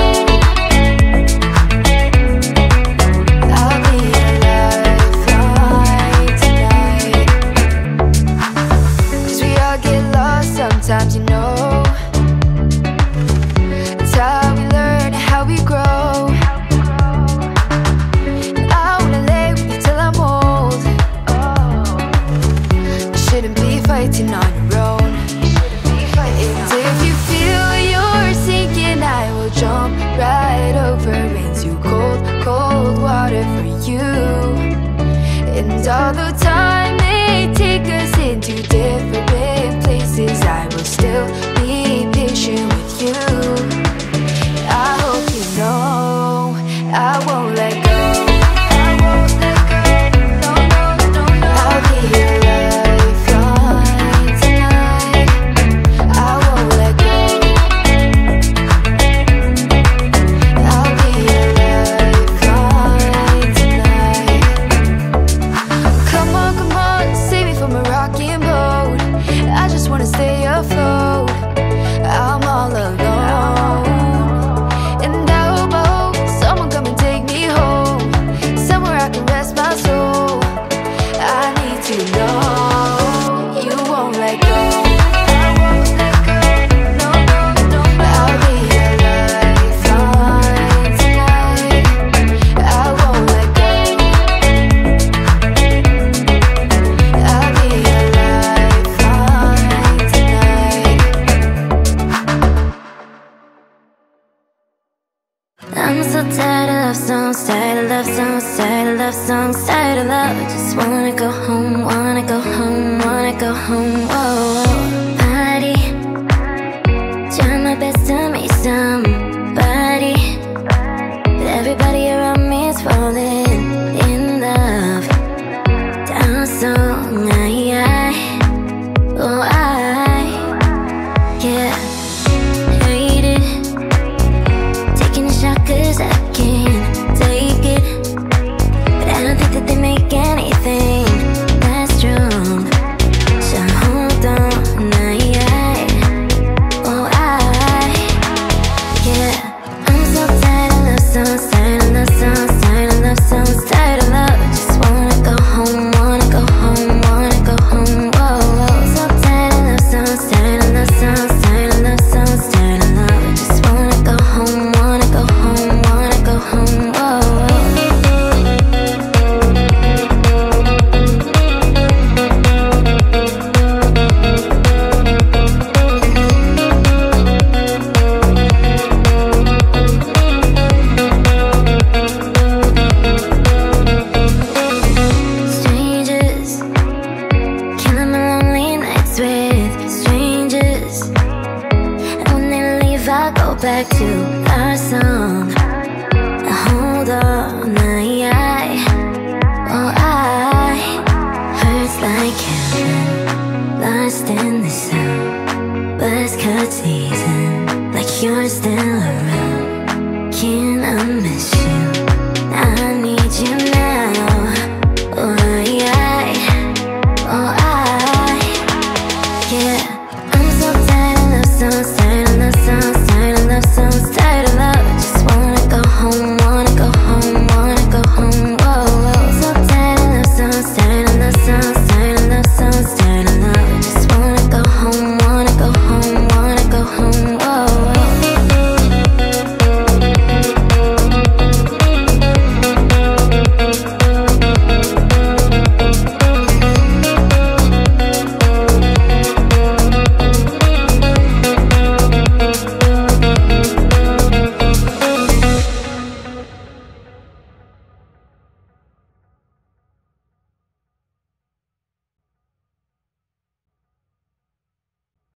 I'll be your lifeline tonight. 'Cause we all get lost sometimes, you know. It's how we learn, how we grow. I wanna lay with you till I'm old. You shouldn't be fighting on your own. And if you feel you're sinking, I will jump right over into cold, cold water for you. And although time may take us into different places, I will still be patient with you. I hope you know I won't let go. I won't let go. No, no, no, no. I'll be your lifeline tonight. I won't let go. I'll be your lifeline tonight. Come on, save me from a rocking boat. love songs, tired of love. Just wanna go home, wanna go home, wanna go home. Whoa, party, trying my best to meet somebody, but everybody around me is falling in love. Down so oh yeah, hate it, taking a shot 'cause I can't take it, but I don't think that they make anything that strong. So hold on, oh yeah, I'm so tired of love songs, tired of love songs, tired of love songs, tired of love. Just wanna go home, wanna go home, wanna go home. Whoa, whoa, so tired of love songs, tired of love songs, tired of love songs, tired of love. Just wanna go home, wanna go home, wanna go home. Whoa, strangers, killing my lonely nights with strangers. And when they leave, I go back to our song. Hold on, oh hurts like heaven, lost in the sun. Buzz cut season, like you're still around.